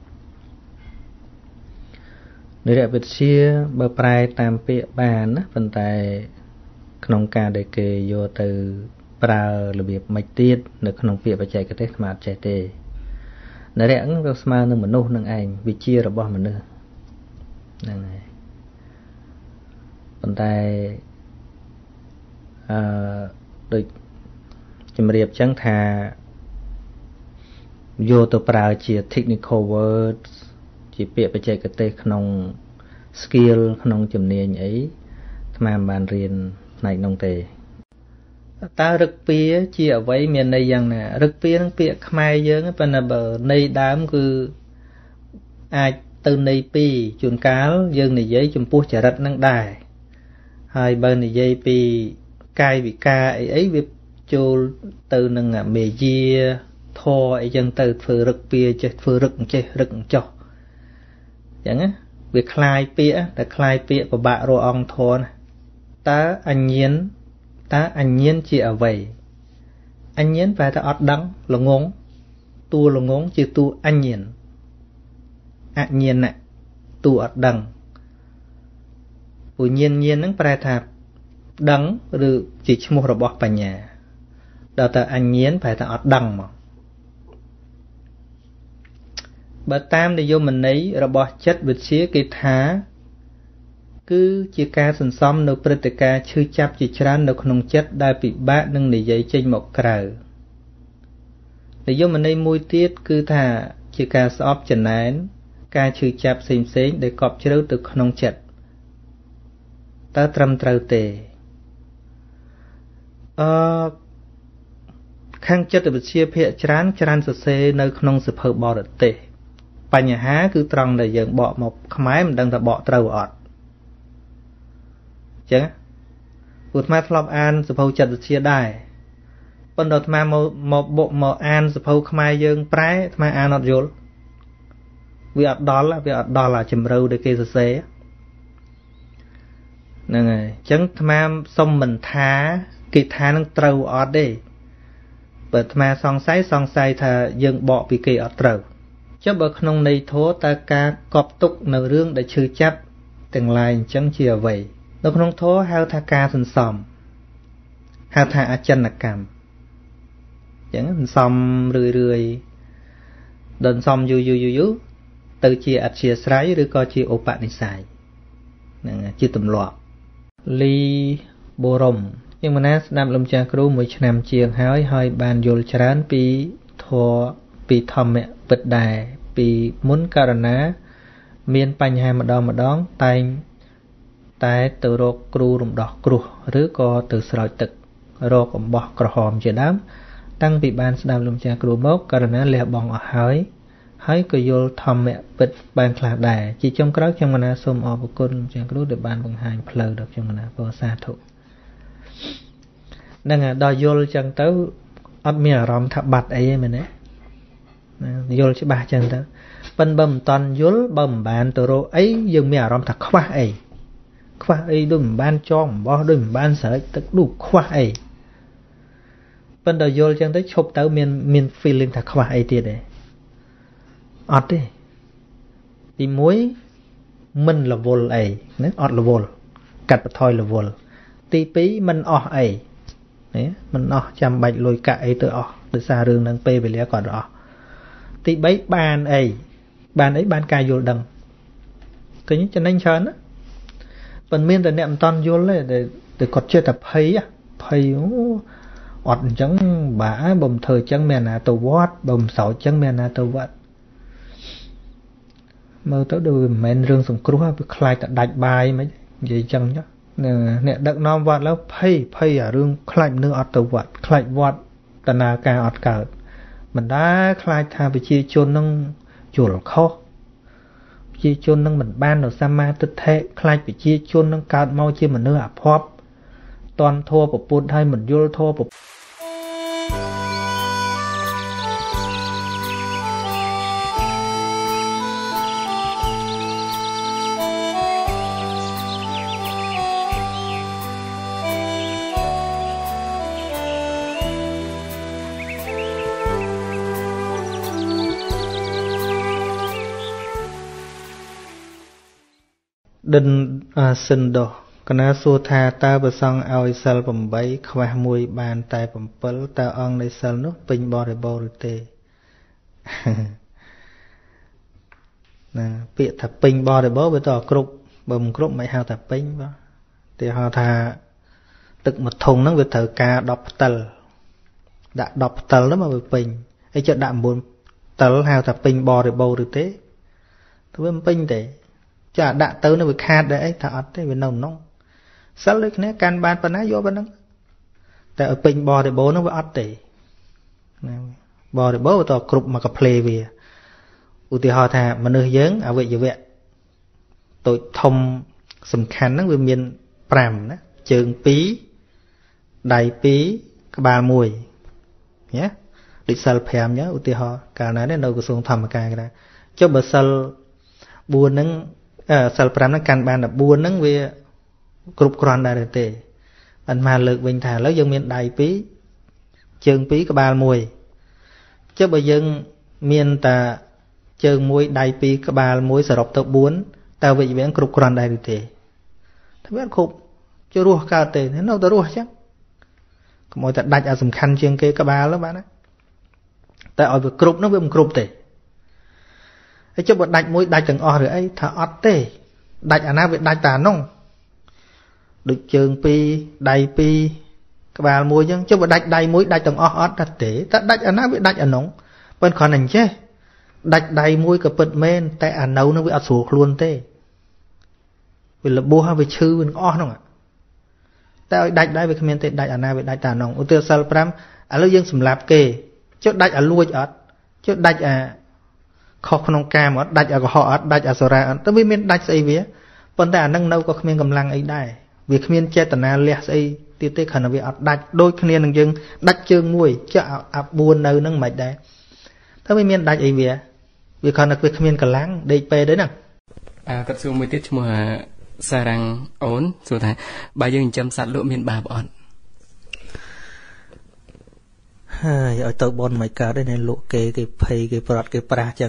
A: បើប្រែតាមពាក្យបានណាប៉ុន្តែក្នុងការដែលគេយកទៅប្រើរបៀបមិនទៀតនៅក្នុងពាក្យបច្ចេកទេសអាត្មាអត់ចេះទេនរៈហ្នឹងវាស្មើនឹងមនុស្សនឹងឯងវិជារបស់មនុស្សហ្នឹងហើយប៉ុន្តែដូចជំរាបចឹងថាយកទៅប្រើជា technical words ជាពាក្យបច្ចេកទេសក្នុង skill ក្នុងជំនាញអីអាត្មាមិនបានរៀនផ្នែកនោះទេតើរឹកពីជាអ្វីមានន័យយ៉ាងណារឹកពីនឹងពាក្យខ្មែរយើងប៉ុន្តែបើន័យដើមគឺអាចទៅន័យពីរជួនកាលយើងនិយាយចំពោះចរិតនឹងដែរហើយបើនិយាយពីកាយវិការអីវាចូលទៅនឹងមេយាធរអីចឹងទៅធ្វើរឹកពីចេះធ្វើរឹកចេះរឹកចោះអញ្ចឹងណាវាคล้ายពាក្យតែคล้ายពាក្យពិបាករកអង្គធរណាតើអញ្ញាណជាអ្វីអញ្ញាណប្រែថាអត់ដឹងល្ងងតួល្ងងជាតួអញ្ញាណណាតួអត់ដឹងពុញ្ញាណហ្នឹងប្រែថាដឹងឬជាឈ្មោះរបស់បញ្ញាដល់ទៅអញ្ញាណប្រែថាអត់ដឹងមកបើតាមនិយមន័យរបស់ចិត្តវិទ្យាគេថាគឺជាការសន្សំនៅព្រឹត្តិការណ៍ឈឺចាប់ជាច្រើននៅក្នុងចិត្តដែលពិបាកនឹងនិយាយចេញមកក្រៅនិយមន័យមួយទៀតគឺថាជាការស្អប់ចំណែនការឈឺចាប់ផ្សេងៗដែលកប់ជ្រៅទៅក្នុងចិត្តតើត្រឹមត្រូវទេខាងចិត្តវិទ្យាភាគច្រើនសរសេរនៅក្នុងសៀវភៅបរទេសបញ្ហាគឺត្រង់ដែលយើងបកមកខ្មែរមិនដឹងថាបកត្រូវអត់ចឹងពួកអាត្មាធ្លាប់អានសៀវភៅចិត្តវិទ្យាដែរប៉ុន្តែអាត្មាមកអានសៀវភៅខ្មែរយើងប្រែអាត្មាអានអត់យល់វាអត់ដល់អាជំរឿដែលគេសរសេរហ្នឹងហើយអញ្ចឹងអាត្មាសុំមិនថាគេថានឹងត្រូវអត់ទេបើអាត្មាសង្ស័យថាយើងបកពីគេអត់ត្រូវចុះបើក្នុងន័យធម៌តើការកប់ទុកនៅរឿងដែលឈឺចាប់ទាំងឡាយអញ្ចឹងជាអ្វីនៅក្នុងធម៌ហៅថាការសន្សំហៅថាអចិន្នកម្មអញ្ចឹងសន្សំរឿយដល់សន្សំយូរទៅជាអធ្យាស្រ័យឬក៏ជាឧបនិស្ស័យហ្នឹងជាទម្លាប់លីបូរមយ៉ាងណាស្ដាប់លំចាស់គ្រូ1ឆ្នាំជាងហើយបានយល់ច្រើនពីធម៌ពីធម្មៈពិតដែរពីមុនករណាមានបញ្ហាម្ដងតែទៅរកគ្រូរំដោះគ្រោះឬក៏ទៅស្រោចទឹករកអំបោះក្រហមជាដើមតាំងពីបានស្ដាប់លំចាស់គ្រូមកករណាលះបង់អស់ហើយក៏យល់ធម្មៈពិតបានខ្លះដែរជាចុងក្រោយខ្ញុំកណាសូមអរគុណលំចាស់គ្រូដែលបានបង្ហាញផ្លូវដល់ខ្ញុំកណាពោសាធុហ្នឹងដល់យល់ចឹងទៅអត់មានអារម្មណ៍ថាបាត់អីទេមែនទេយល់ច្បាស់ចឹងទៅប៉ិនបើមិនតាន់យល់បើមិនបានទៅរកអីយើងមានអារម្មណ៍ថាខ្វះអីដូចមិនបានចងអំបោះដូចមិនបានស្រែកទឹកដូចខ្វះអីប៉ិនដល់យល់ចឹងទៅឈប់ទៅមាន feeling ថាខ្វះអីទៀតទេអត់ទេទី1មិនរវល់អីណាអត់រវល់កាត់បន្ថយរវល់ទី2មិនអស់អីណាមិនអស់ចាំបាច់លុយកាក់អីទៅអស់ដោយសាររឿងហ្នឹងពេលវេលាគាត់អស់ទី3បានអីបានការយល់ដឹងឃើញចំណេញច្រើនណាប៉ុន្មានតែអ្នកមិនតន់យល់ទេតែគាត់ចេះតែភ័យអត់អញ្ចឹងបើមិនធ្វើអញ្ចឹងមានណាទៅវត្តបើមិនសោចអញ្ចឹងមានណាទៅវត្តមើលទៅដូចមិនមែនរឿងសង្គ្រោះវាខ្លាចតែដាច់បាយមិននិយាយអញ្ចឹងចុះអ្នកដឹកនាំវត្តแล้วភ័យអារឿងខ្លាចមនុស្សអត់ទៅវត្តខ្លាចវត្តដំណើរការអត់កើត mình đã khai thà bị chia chôn nâng chùa khó chia chôn nâng mình ban đầu sama tức thế khai bị chia chôn nâng cao mau chia mình nơi ạp họp toàn thua bộ bút hay mình vô thua bộ đinh sinh đồ còn á xua tha ta bờ sông ao sal bầm bấy khoa mùi bàn tay bầm pल ta ongใน sal នោះ ពេញ បរិបូរណ៍ ទេ ណា ពាក្យថា ពេញ បរិបូរណ៍ វា ត គ្រប់ បើ មិន គ្រប់ មិន ហៅ ថា ពេញ បាទ ទេ ហៅ ថា ទឹក មួយ ធុង ហ្នឹង វា ត្រូវ ការ 10 ផ្តិល ដាក់ 10 ផ្តិល ហ្នឹង មក វា ពេញ ហើយ ចុះ ដាក់ 9 ផ្តិល ហៅ ថា ពេញ បរិបូរណ៍ ទេ ទៅ វា មិន ពេញ ទេ ចាដាក់ទៅនៅវាខាតដែរអីថាអត់ទេវានៅក្នុងសិលដូចគ្នាកាន់បានប៉ុណ្ណាយកប៉ុណ្ណឹងតែឲ្យពេញបរិបូរណ៍នោះវាអត់ទេណាបរិបូរណ៍វាតគ្រប់មកកាផ្លេវាឧទាហរណ៍ថាមនុស្សយើងអវយវៈតូចធំសំខាន់ហ្នឹងវាមាន5ណាជើង2ដៃ2ក្បាល1ណាដូចសិល5អញ្ចឹងឧទាហរណ៍កាលណានេះនៅក្រសួងធម្មការគេថាចុះបើសិល4ហ្នឹងសិល5ហ្នឹងកាន់បាន14ហ្នឹងវាគ្រប់គ្រាន់ដែរទេអត់មកលើកវិញថាឥឡូវយើងមានដៃ2ជើង2ក្បាល1ចុះបើយើងមានតែជើង1ដៃ2ក្បាល1សរុបទៅ4តើវិជ្ជាគ្រប់គ្រាន់ដែរទេថាវាអត់គ្រប់ជួយរស់កើតទេនៅតែរស់អញ្ចឹងកុំឲ្យតែដាច់អាសំខាន់ជាងគេក្បាលបាទណាតែឲ្យវាគ្រប់នោះវាមិនគ្រប់ទេហើយចុះបើដាច់មួយដាច់ទាំងអស់ឬអីថាអត់ទេដាច់អាណាវាដាច់តែអានោះដូចជើង2ដៃ2ក្បាល1អញ្ចឹងចុះបើដាច់ដៃមួយដាច់ទាំងអស់អត់ទេតែដាច់អាណាវាដាច់អានោះប៉ុន្តែគ្រាន់តែអញ្ចេះដាច់ដៃមួយក៏ពិតមែនតែអានៅនោះវាអត់ស្រួលខ្លួនទេវាលបោះហើយវាឈឺវាអស់នោះតែឲ្យដាច់ដែរវាគ្មានទេដាច់អាណាវាដាច់តែអានោះឧទាហរណ៍សិល5ឥឡូវយើងសម្លាប់គេចុះដាច់អាលួចអត់ចុះដាច់អាខុសក្នុងកាមអត់ដាច់អាកុហកអត់ដាច់អាសុរាអត់តែវាមានដាច់ស្អីវាប៉ុន្តែអានឹងនៅក៏គ្មានកម្លាំងអីដែរវាគ្មានចេតនាលះស្អីទៀតទេគ្រាន់តែវាអត់ដាច់ដូចគ្នានឹងយើងដាច់ជើងមួយចុះអា4នៅនឹងមិនដែរតែវាមានដាច់អីវាគ្រាន់តែវាគ្មានកម្លាំងដេកពេទេហ្នឹង
D: គាត់សួរមួយទៀតឈ្មោះសារ៉ាំងអូនសួរថាបើយើងចិញ្ចឹមសត្វលក់មានបាបអត់
A: ហើយឲ្យទៅបនមិនកើតទេលក់គេភ័យគេប្រត់គេប្រាស់ចឹង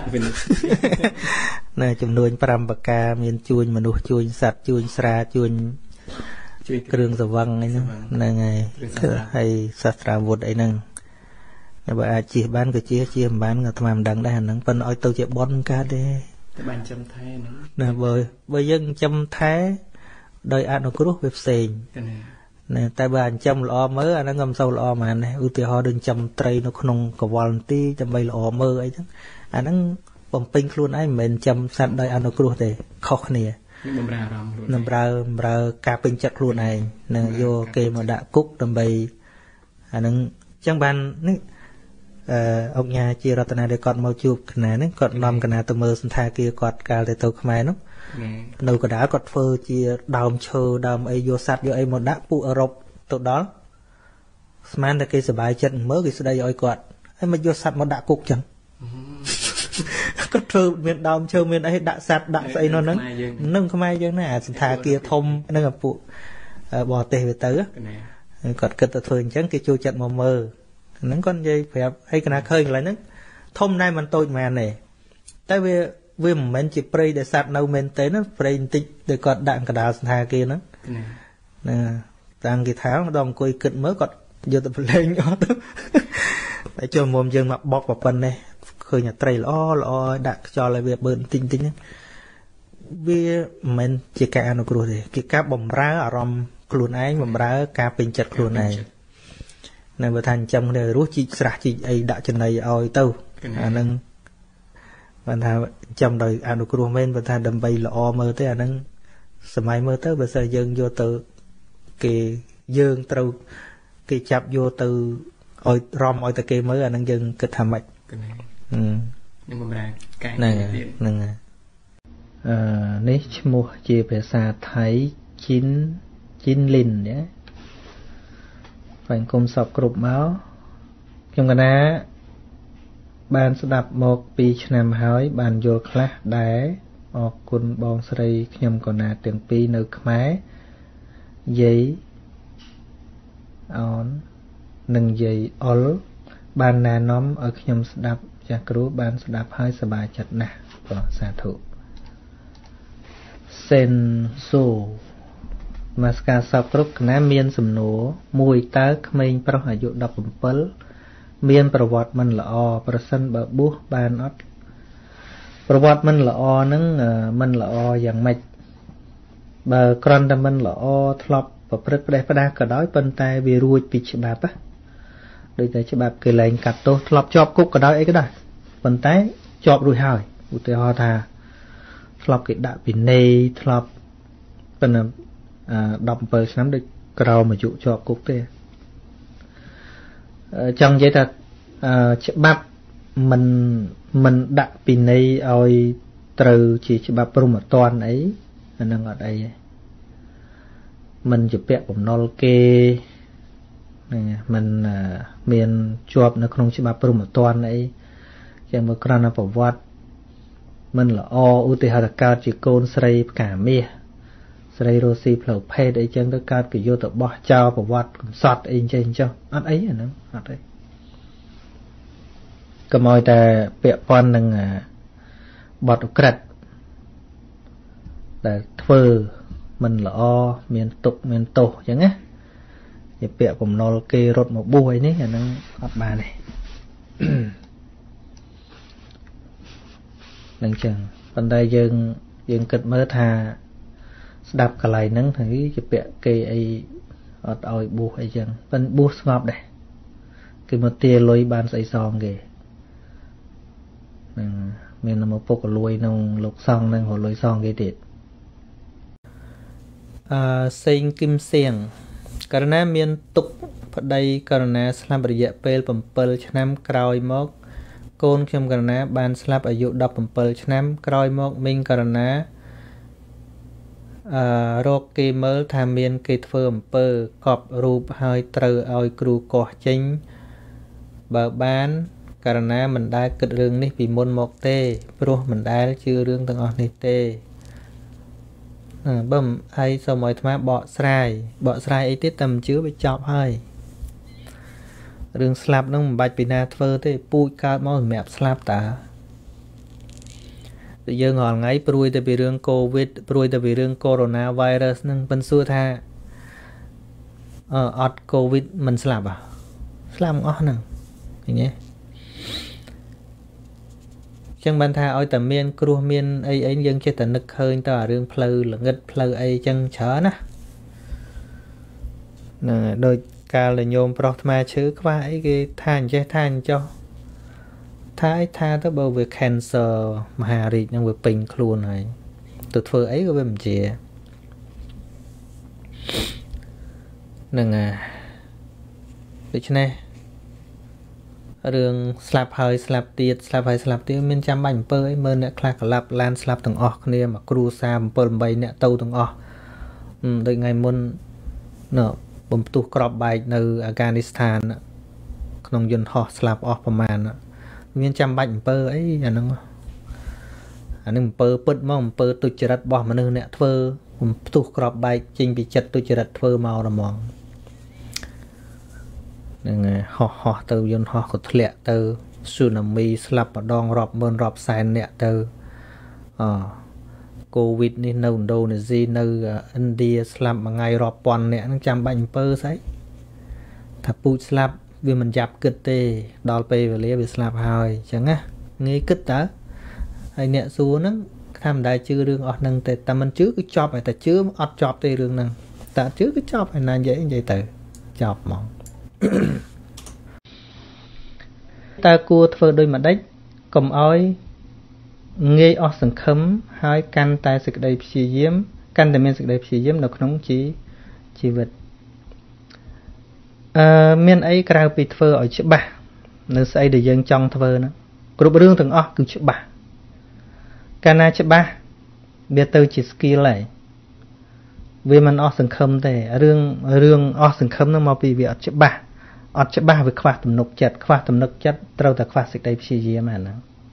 A: ណាចំនួន5ប្រការមានជួញមនុស្សជួញសត្វជួញស្រាជួញគ្រឿងសង្វឹងអីហ្នឹងហើយសាស្ត្រាវុធអីហ្នឹងបើអាចជិះបានក៏ជិះមិនបានក៏អាត្មាមិនដឹងដែរអាហ្នឹងប៉ុន្តែឲ្យទៅជាបនកើតទេ
D: តែបានចិញ្ចឹមថែហ្នឹង
A: ណាបើយើងចិញ្ចឹមថែដោយអនុគ្រោះវាផ្សេងណាតែបើចិញ្ចឹមល្អមើលអាហ្នឹងក៏មិនសូវល្អហ្មងណាឧទាហរណ៍ដូចចិញ្ចឹមត្រីនៅក្នុងកវល់ទីដើម្បីល្អមើលអីចឹងអាហ្នឹងបំពេញខ្លួនឯងមិនមែនចិញ្ចឹមសត្វដោយអនុគ្រោះទេខុសគ្នា
D: បំរើអារម្មណ៍ខ្លួន
A: បំរើការពេញចិត្តខ្លួនឯងនឹងយកគេមកដាក់គុកដើម្បីអាហ្នឹងចឹងបាននេះអង្គញាជារតនាដែលគាត់មកជួបគណៈហ្នឹងគាត់នាំគណៈទៅមើលសន្តាគារគាត់កាលទៅខ្មែរនោះនៅកណ្ដាលគាត់ធ្វើជាដើមឈើដើមអីយកសัตว์យកអីមកដាក់ពួកអឺរ៉ុបទៅដល់ស្មានតែគេសប្បាយចិត្តមើលគេស្ដីឲ្យគាត់ហើយមកយកសัตว์មកដាក់គុកចឹងគាត់ធ្វើមានដើមឈើមានអីដាក់សัตว์ដាក់ស្អីនោះហ្នឹងនឹងខ្មែរយើងណាសន្តាគារធំហ្នឹងពួកបរទេសវាទៅគាត់គិតទៅធ្វើអញ្ចឹងគេចូលចិត្តមកមើលហ្នឹងគាត់និយាយប្រាប់ហើយកណាឃើញកន្លែងហ្នឹងធំដែរមិនតូចមែនទេតែវាមិនមែនជាព្រៃដែលសត្វនៅមែនទេណាព្រៃបន្តិចដែលគាត់ដាក់កណ្ដាលសន្តាគារហ្នឹងណាតាំងគេថាដល់អង្គុយគិតមើលគាត់យកទៅប្រឡែងអត់តែចូលមុំយើងមកបុកប៉ុណ្ណេះឃើញតែត្រីល្អដាក់ខ្យល់ឲ្យវាបឺបន្តិចហ្នឹងវាមិនមែនជាការអនុគ្រោះទេគេការបំរើអារម្មណ៍ខ្លួនឯងបំរើការពេញចិត្តខ្លួនឯងនៅបើថាចិញ្ចឹមគ្នារស់ជីកស្រះជីកអីដាក់ចំណីឲ្យទៅអាហ្នឹងបានថាចិញ្ចឹមដោយអនុគ្រោះមែនបើថាដើម្បីល្អមើលទេអាហ្នឹងសម័យមើលទៅបើសិនយើងយកទៅគេយើងត្រូវគេចាប់យកទៅ ôi rom ôi ta kê mới à năng dân kịch hàm mạch
D: nhưng mà ra cái này
A: nế mua chia về xa thấy chín linh nhé phải cùng sọc cục máu trong cái ná ban sẽ đập một pi năm hói ban vô class đá ở quân bong sợi nhầm còn là tiền pi nơi máy giấy on nâng giấy ol ban nà nóm ở nhầm đập chặt rú ban sẽ đập hai sờ bài chặt nè và xả thụ sen su maska sọc rút ná miên sầm nổ mùi tớ mình pro ở dụ đập bấm pal miênประวัติมันละอประสันบะบุบานอดประวัติมันละอนั้นมันละออย่างไม่บะกรอนแต่มันละอทลบประพฤติได้ประดากระด้อยปนแต่วิรุยปิฉบับปะโดยแต่ฉบับเกลังกัดโตทลบจอบกุกกระด้อยไอ้ก็ได้ปนแต่จอบรุยหายอุตหะธาทลบกิดะปินเนทลบเป็นดำเปิดน้ำได้กราวมาจุจอบกุกเตtrong vậy ta bắp mình đặt pin này oi từ chỉ bắp rung một toàn ấy anh ở đây mình chụp vẽ của nó kê mình miền chuột nó không chỉ bắp rung một toàn ấy chẳng một con nào bảo vật mình là o ưu hạt cao chỉ côn sray cả mía sray rosi phở phe đấy chẳng tất cả cái vô tập bỏ trao bảo vật sọt in trên cho ăn ấy nó ăn đấy cái mồi ta bẹ pon nâng bọt cật để phơ mình là o miền tục miền tổ chẳng á thì bẹ cùng nó kê rột một buổi này nó hot bà này đừng chừng bên đây dương kịch mới thà đạp cả lại nắng thấy chụp bẹ kê ấy ở oi bu hay chừng bên bu ngọt đây cái một tia lôi bàn xây song kì mình là một bộ lôi nông lục song nông hồ lôi song cái tiệt sinh kim xiềng karena miền tục ở đây karena slab ở dẹp pel bầm pel năm còi mốc côn trong karena ban slab ở dụ đập bầm pel năm còi mốc mình karena rốt kỳ mới tham miên kỳ phơm pơ cọp rụp hơi từ oi cừu cỏ chính bờ bán karena mình đã kịch rương ní vì môn một tê pro mình đã chưa rương từng ở ní tê bấm ai sau mọi thằng bỏ sai ấy tiết tầm chứa bị chọc hơi rương slap nó bạch bị na thơ thế pui cao máu mẹp slap ta tự nhiên ngọn ngay pui từ bị rương covid pui từ bị rương coronavirus nâng bên xưa tha ọt covid mình slap à slap ngõ nè nhé chẳng ban tha ôi tầm miên cua miên ấy dân chơi tận nực hơi ta rương pleu là nghịch pleu ấy chân chở nè đôi ca là nhôm protma chứ qua ấy cái than cho thái tha tới bao về cancer mà hà rịt nhưng về pin luôn này từ phơi ấy có bên chè nè được chưa nè rương slap hơi slap tiệt miền trăm bánh pơ ấy mơn nè clack lap lan slap từng ọc nè mà cru sam pơ bay nè tàu từng ọc đợi ngày môn nọ bấm tu crop bài từ Afghanistan không dân họ slap ọcประมาณmiền trăm bánh pơ ấy anh nó pơ bứt mong pơ tu chật đất bỏ mà nương nè thơ bấm tu crop bài trình bị chật tu chật đất thơ màu là mong họ từ dân họ có lệ từ tsunami slap ở đòn rọp mơn rọp sai nè từ covid ní nâu đâu nè gì nâu India slap mà ngày rọp pon nè nó chăm bệnh pơ sấy thập pu slap vì mình dập kịch tê đòn pe về lấy bị slap hơi chẳng á nghe kịch đó hay nè xuống nó tham đại chưa đương ọt nâng tê ta mình trước cái chop này ta chưa ọt chop tê đương nâng ta trước cái chop này là dễ từ chop mỏng ta cua thơ đôi mặt đất cầm ói nghe ở sừng khấm hai căn tai sực đầy xì diếm căn tại miền sực đầy xì diếm nó không chỉ vật miền ấy krao bị thơ ở chữ ba nơi xây để dân trong thơ nó group rương từng cứ chữ ba cana chữ ba biết từ chỉ skill này vì mình ở sừng khâm thế rương ở sừng khâm nó mau bị việc chữ ba ở chữ ba với khoa tầm nục chất trâu ta khoa xịt đây xì gì mà nó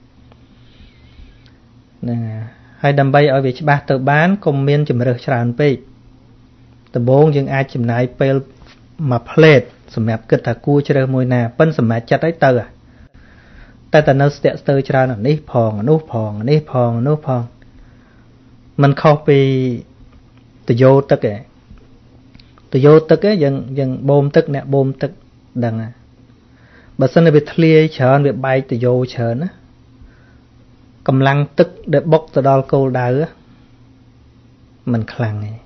A: nè hay đầm bay ở vị ba từ bán cùng miền chùm rực tràn pe từ bốn dân ai chùm này pe mà plate sầm mẹp kết thà cua chơi môi nè phân sầm mẹp chặt ấy từ àแต่แต่เราเสียเตอร์จราหน่ะนี่พองนู่พองนี่พองนู่พองมันเข้าไปตัวโยตึกไงตัวโยตึกไงยังโบมตึกเนี่ยโบมตึกดังอ่ะบัดนั้นไปทะเลเฉินไปใบตัวโยเฉินนะกำลังตึกเด็ดบกตัวดอลโกลดาวมันคลั่งไง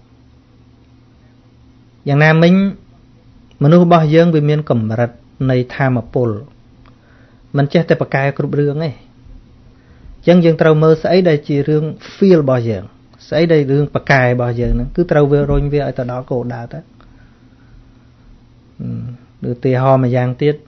A: อย่างนั้นมิ้งมนุษย์บ้าเยื่อวิมีนกำรัดในธรรมปุลมันเจตประกายกรุบเรื่องไงยังเราเมื่อใส่ได้จีเรื่องฟีลบ่อยอย่างใส่ได้เรื่องประกายบ่อยอย่างนั้นคือเราเวรนเวไอตดอโกดาตะหรือตีหอมาอย่างติด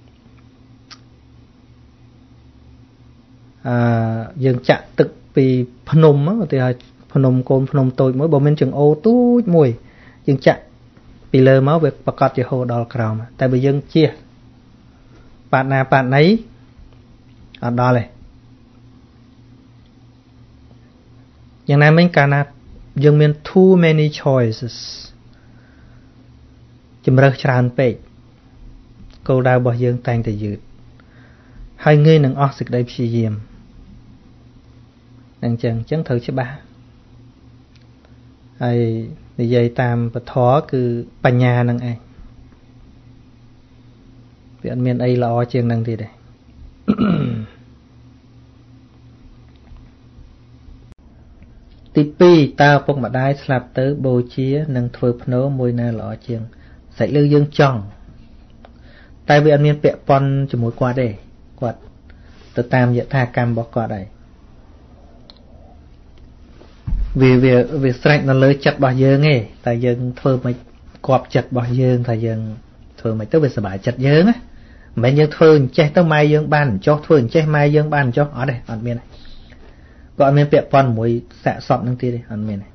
A: ยังจะตึกปีพนมมั้งตีพนมโกนพนมโตยmỗi bộ mình chừng ô túi mùiยังจะปีเลอมาเวประกอบจะโหดอลกราวมาแต่ไปยังเชี่ยปาดนาปาดไหนอัดดอเลยอย่างนั้นไม่การนะยังมี too many choices จำเริญชราญเป็ดกูดาวบอกยังแต่งแต่ยืดให้เงยหนังออกสิกได้พิเศษนั่งจังเถอะใช่ปะไอ้ในใจตามปะท้อคือปัญญานั่งไอ้เปลี่ยนเมียนไอ้ละอเชียงนั่งทีเดียទី2តើពុកម្ដាយស្លាប់ទៅបូជានឹងធ្វើភ្នោមួយណាល្អជាងសាច់លឺយើងចង់តែវាអត់មានពាក់ព័ន្ធជាមួយគាត់ទេគាត់ទៅតាមយថាកម្មរបស់គាត់ហើយវាស្រេចនៅលើចិត្តរបស់យើងទេតែយើងធ្វើមិនគប់ចិត្តរបស់យើងថាយើងធ្វើមិនទៅវាសុបាយចិត្តយើងណាមិនមែនយើងធ្វើអញ្ចេះទៅម៉ែយើងបានអញ្ចោះធ្វើអញ្ចេះម៉ែយើងបានអញ្ចោះអត់ទេអត់មានទេก็អត់មានពាក់ព័ន្ធមួយសាកសពនឹងទៀតទេអត់មានទេ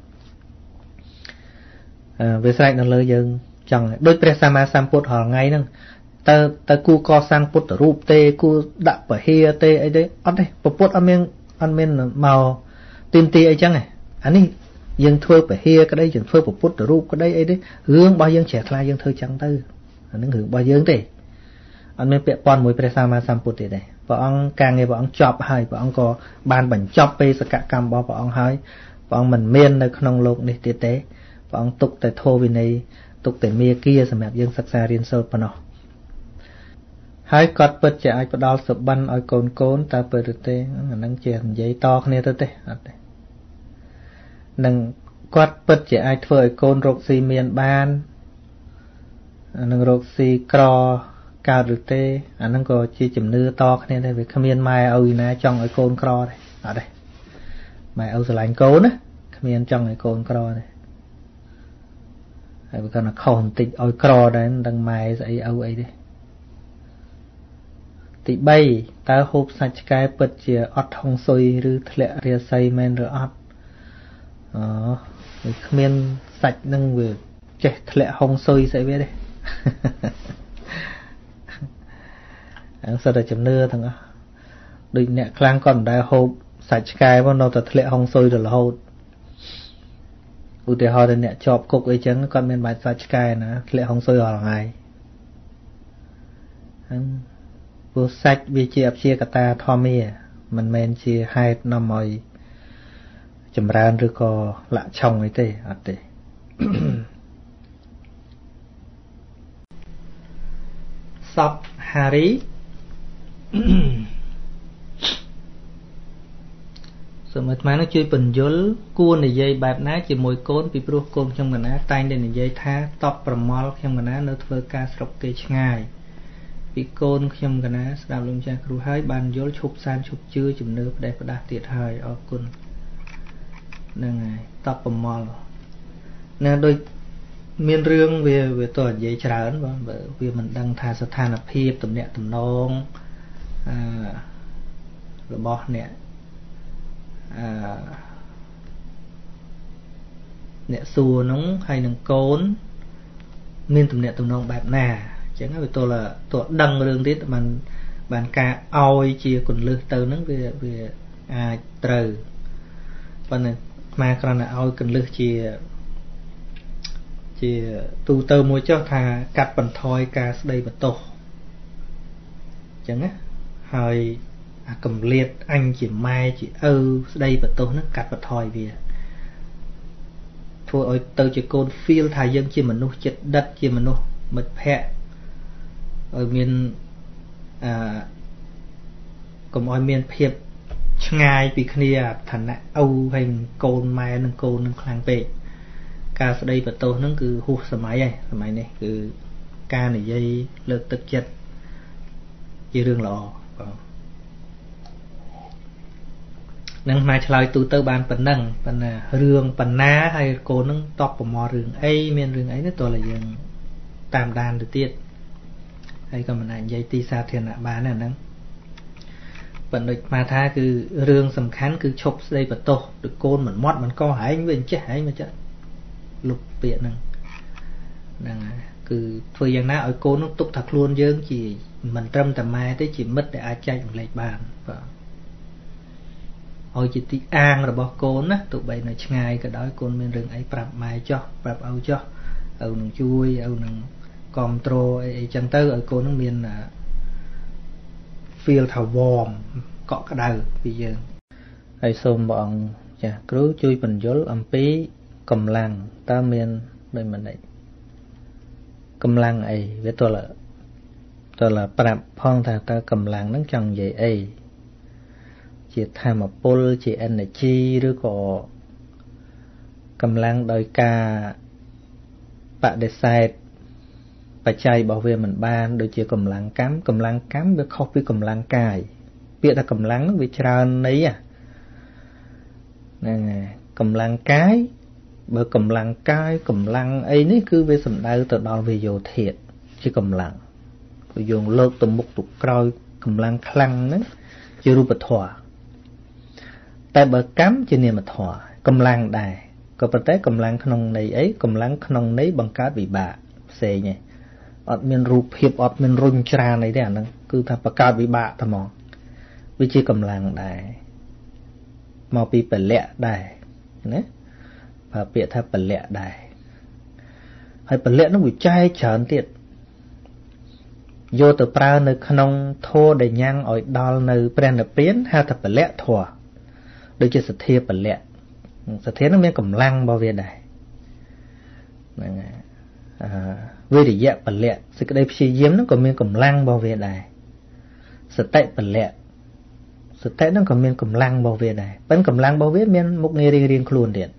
A: វាស្រេចនៅលើយើងចង់ដូចព្រះសម្មាសម្ពុទ្ធរាល់ថ្ងៃហ្នឹងតើគូកសាងពុទ្ធរូបទេគូដាក់ពហិយទេអីទេអត់ទេពុទ្ធអត់មានមកទីមទីអីចឹងទេអានេះយើងធ្វើពហិយក្តីយើងធ្វើពុទ្ធរូបក្តីអីទេរឿងរបស់យើងជ្រះថ្លាយើងធ្វើចឹងទៅអានឹងរឿងរបស់យើងទេអត់មានពាក់ព័ន្ធមួយព្រះសម្មាសម្ពុទ្ធទេព្រះអង្គការងារព្រះអង្គចប់ហើយព្រះអង្គក៏បានបញ្ចប់បេសកកម្មរបស់ព្រះអង្គហើយព្រះអង្គមិនមាននៅក្នុងโลกនេះទៀតទេព្រះអង្គទុកតែធម៌វិន័យទុកតែមាគ៌ាសម្រាប់យើងសិក្សារៀនសូត្រប៉ុណ្ណោះហើយគាត់ពិតជាអាចផ្ដល់សុបិនឲ្យកូនតើពិតទេអានឹងជានិយាយតគ្នាទៅទេអត់ទេនឹងគាត់ពិតជាអាចធ្វើឲ្យកូនរកស៊ីមានបាននឹងរកស៊ីក្រកើតឬទេអាហ្នឹងក៏ជាជំនឿតគ្នាដែរវាគ្មានម៉ែឪណាចង់ឲ្យកូនក្រទេអត់ទេម៉ែឪស្រឡាញ់កូនណាគ្មានចង់ឲ្យកូនក្រទេហើយវាគាត់ថាខុសបន្តិចឲ្យក្រដែរមិនដឹងម៉ែស្អីឪអីទេទី3តើហូបសាច់ឆ្កែពិតជាអត់ហុងស៊ុយឬធ្លាក់រាសីមែនឬអត់វាគ្មានសាច់នឹងវាចេះធ្លាក់ហុងស៊ុយស្អីវាទេអង្គសិតតែជំនឿទាំងអស់ដូចអ្នកខ្លាំងក៏មិនដែលហូបសាច់ឆ្កែមកនៅតែធ្លាក់ហុងស៊ុយទៅរហូតឧទាហរណ៍ទៅអ្នកជាប់គុកអីចឹងគាត់មានបាច់សាច់ឆ្កែណាធ្លាក់ហុងស៊ុយរាល់ថ្ងៃហ្នឹងព្រោះសាច់វាជាអព្យាកតាធម្មាមិនមែនជាហេតុនាំឲ្យចម្រើនឬក៏លាក់ឆុងអីទេអត់ទេសពហារីសមត្ថភាពនឹងជួយបញ្យលគួរនិយាយបែបណាជាមួយកូនពីព្រោះកូនខ្ញុំកណាតែងតែនិយាយថាតបប្រមល់ខ្ញុំកណានៅធ្វើការស្រុកគេឆ្ងាយពីកូនខ្ញុំកណាស្ដាប់លោកម្ចាស់គ្រូហើយបានយល់ឈប់សានឈប់ជឿជំនឿផ្ដេសផ្ដាស់ទៀតហើយអរគុណហ្នឹងហើយតបប្រមល់ណាដូច miên rương về tuần dễ trởn vì mình đang thà sát than lập hiệp tụm nẹt tụm nong rồi bỏ nẹt nẹt xua nóng hay nâng cốn miên tụm nẹt tụm nong bạc nà chẳng hạn tôi là tôi đăng rương tiết mình bàn ca oi chia quần lư từ nó về từ và mà còn là oi quần lư chia tu tơ môi cho thà cắt bàn thoi ca đây bật tổ chẳng á hồi cầm liệt anh chỉ mai chỉ đây bật tổ nó cắt bàn thoi về thôi ơi từ chỉ côn feel thà dân chỉ mình nuôi chết đất chỉ mình nuôi mệt phe ở miền cùng oi miền phiệp ngay bị kia thành là âu hình côn mai nâng côn nâng khang về ca sau đây bật tô nó cứ hút sớm này cứ ca này dây lực thực chất dây đường lò nâng mai chơi tụ tơ bàn phần nâng phần rương phần ná hay cô nâng tóc của mò rương ấy miền rương ấy nó tôi là dừng tam đàn được tiết hay còn mình ảnh dây ti sa thiền ạ bán này nâng vận được mà tha cứ rương sầm khán cứ chụp đây bật tô được côn mình mót mình co hải anh bên chết hải mà chết lục biện năng cứ thời gian nào ở cô nó túc thật luôn dương chỉ mình trâm tầm mai tới chỉ mất để ai chạy một lệch bàn và hồi chỉ tí an rồi bỏ cô á tụi bay này ngày cái đó cô miền rừng ấy bạp mai cho bạp âu cho âu nằng chui âu nằng control ấy chẳng tới ở cô nó miền là feel thầu vòm cọ cái đầu bây giờ ai xôm bọn chả cứ chui bình dối âm pí cầm lăng ta miền đây mình này cầm lăng ấy với tôi là bạp phong thà ta cầm lăng nó chẳng vậy ấy chỉ tham một pol chỉ energy rồi có cầm lăng đôi ca bạn để sai phải chạy bảo vệ mình ban đôi chỉ cầm lăng cắm với khóc với cầm lăng cài biết là cầm lăng nó bị tràn ấy nè cầm lăng cái bởi cầm lăng cái cầm lăng ấy ní cứ về sầm đau từ đó về vô thiệt chứ cầm lăng rồi dùng lợt từ một tục coi cầm lăng khăng đó chưa rụp thỏa tại bởi cắm cho nên mà thỏa cầm lăng đài có phải tới cầm lăng khăn này ấy cầm lăng khăn nấy bằng cá bị bạ xề nhỉ ọt miền rụp hiệp ọt miền rung trà này đấy à cứ thà bằng cá bị bạ thà mò vì chỉ cầm lăng đài mò bị bể lẹ đài nè và bịa thà bể lẹ đài hay bể lẹ nó bị chai chởn tiệt vô từ pra nơi khăn thô để nhang ở đo nơi pren là biến ha thà bể lẹ thua đôi cho sự thiệp bẩn lẹ sự thiệp nó mới cầm lăng bao việt này vì để dẹp bẩn lẹ sự cái đây phi diếm nó còn miếng cầm lăng bao việt này sự tệ bẩn lẹ sự tệ nó còn miếng cầm lăng bao việt này vẫn cầm lăng bao việt miếng một nghề riêng luôn điện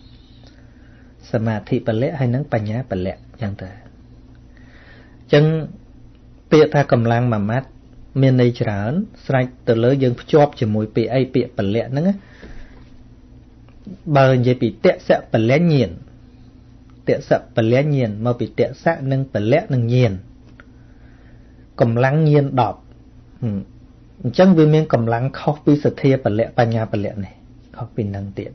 A: mà thị bẩn lẹ hay nắng bành nhá bẩn lẹ chẳng thể chân tiệt tha cầm lăng mà mát miền này trán sạch từ lỡ dương chop chỉ mùi bị ai bị bẩn lẹ nữa bờ vậy bị tẹt sẽ bẩn lẹ nhiền tẹt sẽ bẩn lẹ nhiền mà bị tẹt sẽ nâng bẩn lẹ nâng nhiền cầm lăng nhiền đọp chẳng vì miền cầm lăng khóc bị sệt thia bẩn lẹ bành nhà bẩn lẹ này khóc bị nâng tiệt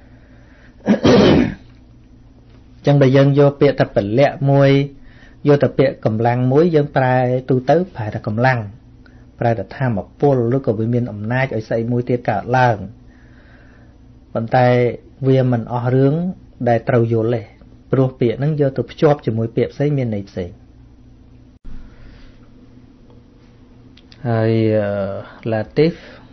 A: chẳng bây giờ vô bị tập bẩn lẹ mùi vô tập bị cầm lăng muối dân prai tu tới phải là cầm lăng phải là tham một pol lúc có với miền ẩm nai ở xây mùi tiết cả làng bàn tay vì mình ở hướng đại trâu vô lệ pro bịa nó vô từ chop cho mùi bịa xây miền này xây hay là tiếp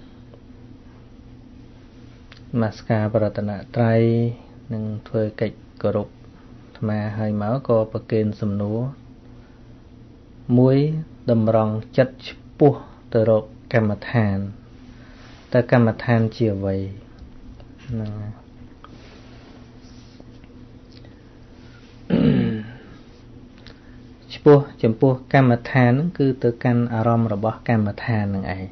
A: masca paratana trai nâng thuê cách cờ rục mà hai máu có bậc kênh sầm núa muối đầm rong chất pu từ rục cam than ta cam than chiều vậy pu chấm pu cam than cứ từ căn arom rồi bỏ cam than này ấy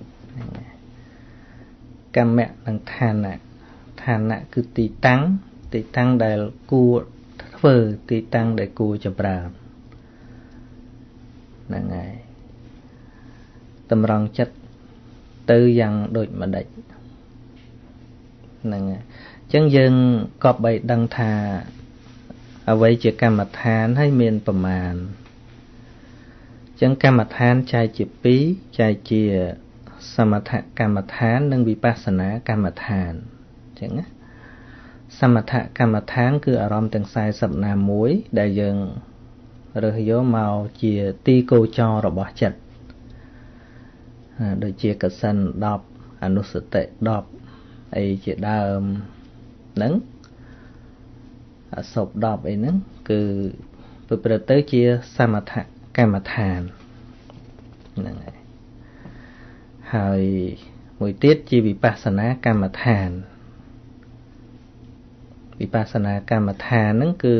A: cam mẹ đang than nè cứ tì tăng đại cu ធ្វើទីតាំងដែលគួរចម្រើនហ្នឹងហើយតម្រង់ចិត្តទៅយ៉ាងដូចម្ដេចហ្នឹងហើយអញ្ចឹងយើងក៏បីដឹងថាអ្វីជាកម្មដ្ឋានហើយមានប្រមាណអញ្ចឹងកម្មដ្ឋានចែកជា2ចែកជាសមថកម្មដ្ឋាននិងវិបស្សនាកម្មដ្ឋានអញ្ចឹងណាសមថកម្មដ្ឋានគឺអារម្មណ៍ទាំង40ណាមួយដែលយើងរើសយកមកជាទីគោចររបស់ចិត្តដូចជាកសិន10អនុសតិ10អីជាដើមហ្នឹងអសុប10អីហ្នឹងគឺប្រព្រឹត្តទៅជាសមថកម្មដ្ឋានហ្នឹងហើយមួយទៀតជាវិបស្សនាកម្មដ្ឋានវិបស្សនាកម្មដ្ឋានហ្នឹងគឺ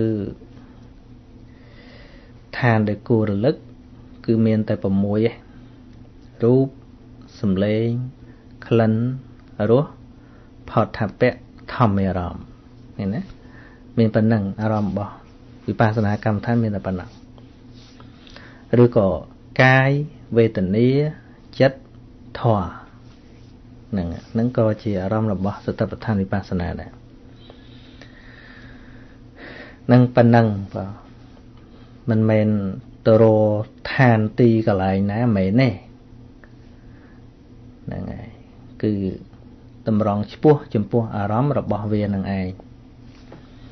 A: ឋានដែលគួររលឹកគឺមានតែ6ឯងរូបសម្លេងក្លិនរសផតថពៈធម្មអារម្មណ៍ឃើញណាមានប៉ុណ្ណឹងអារម្មណ៍របស់វិបស្សនាកម្មដ្ឋានមានតែប៉ុណ្ណឹងឬក៏កាយវេទនាចិត្តធម៌ហ្នឹងក៏ជាអារម្មណ៍របស់សតិប្បដ្ឋានវិបស្សនាដែរនឹងប៉ុណ្ណឹងបាទមិនមែនទៅរកឋានទីកន្លែងណាមែនទេហ្នឹងហើយគឺតម្រង់ឆ្ពោះចំពោះអារម្មណ៍របស់វានឹងឯង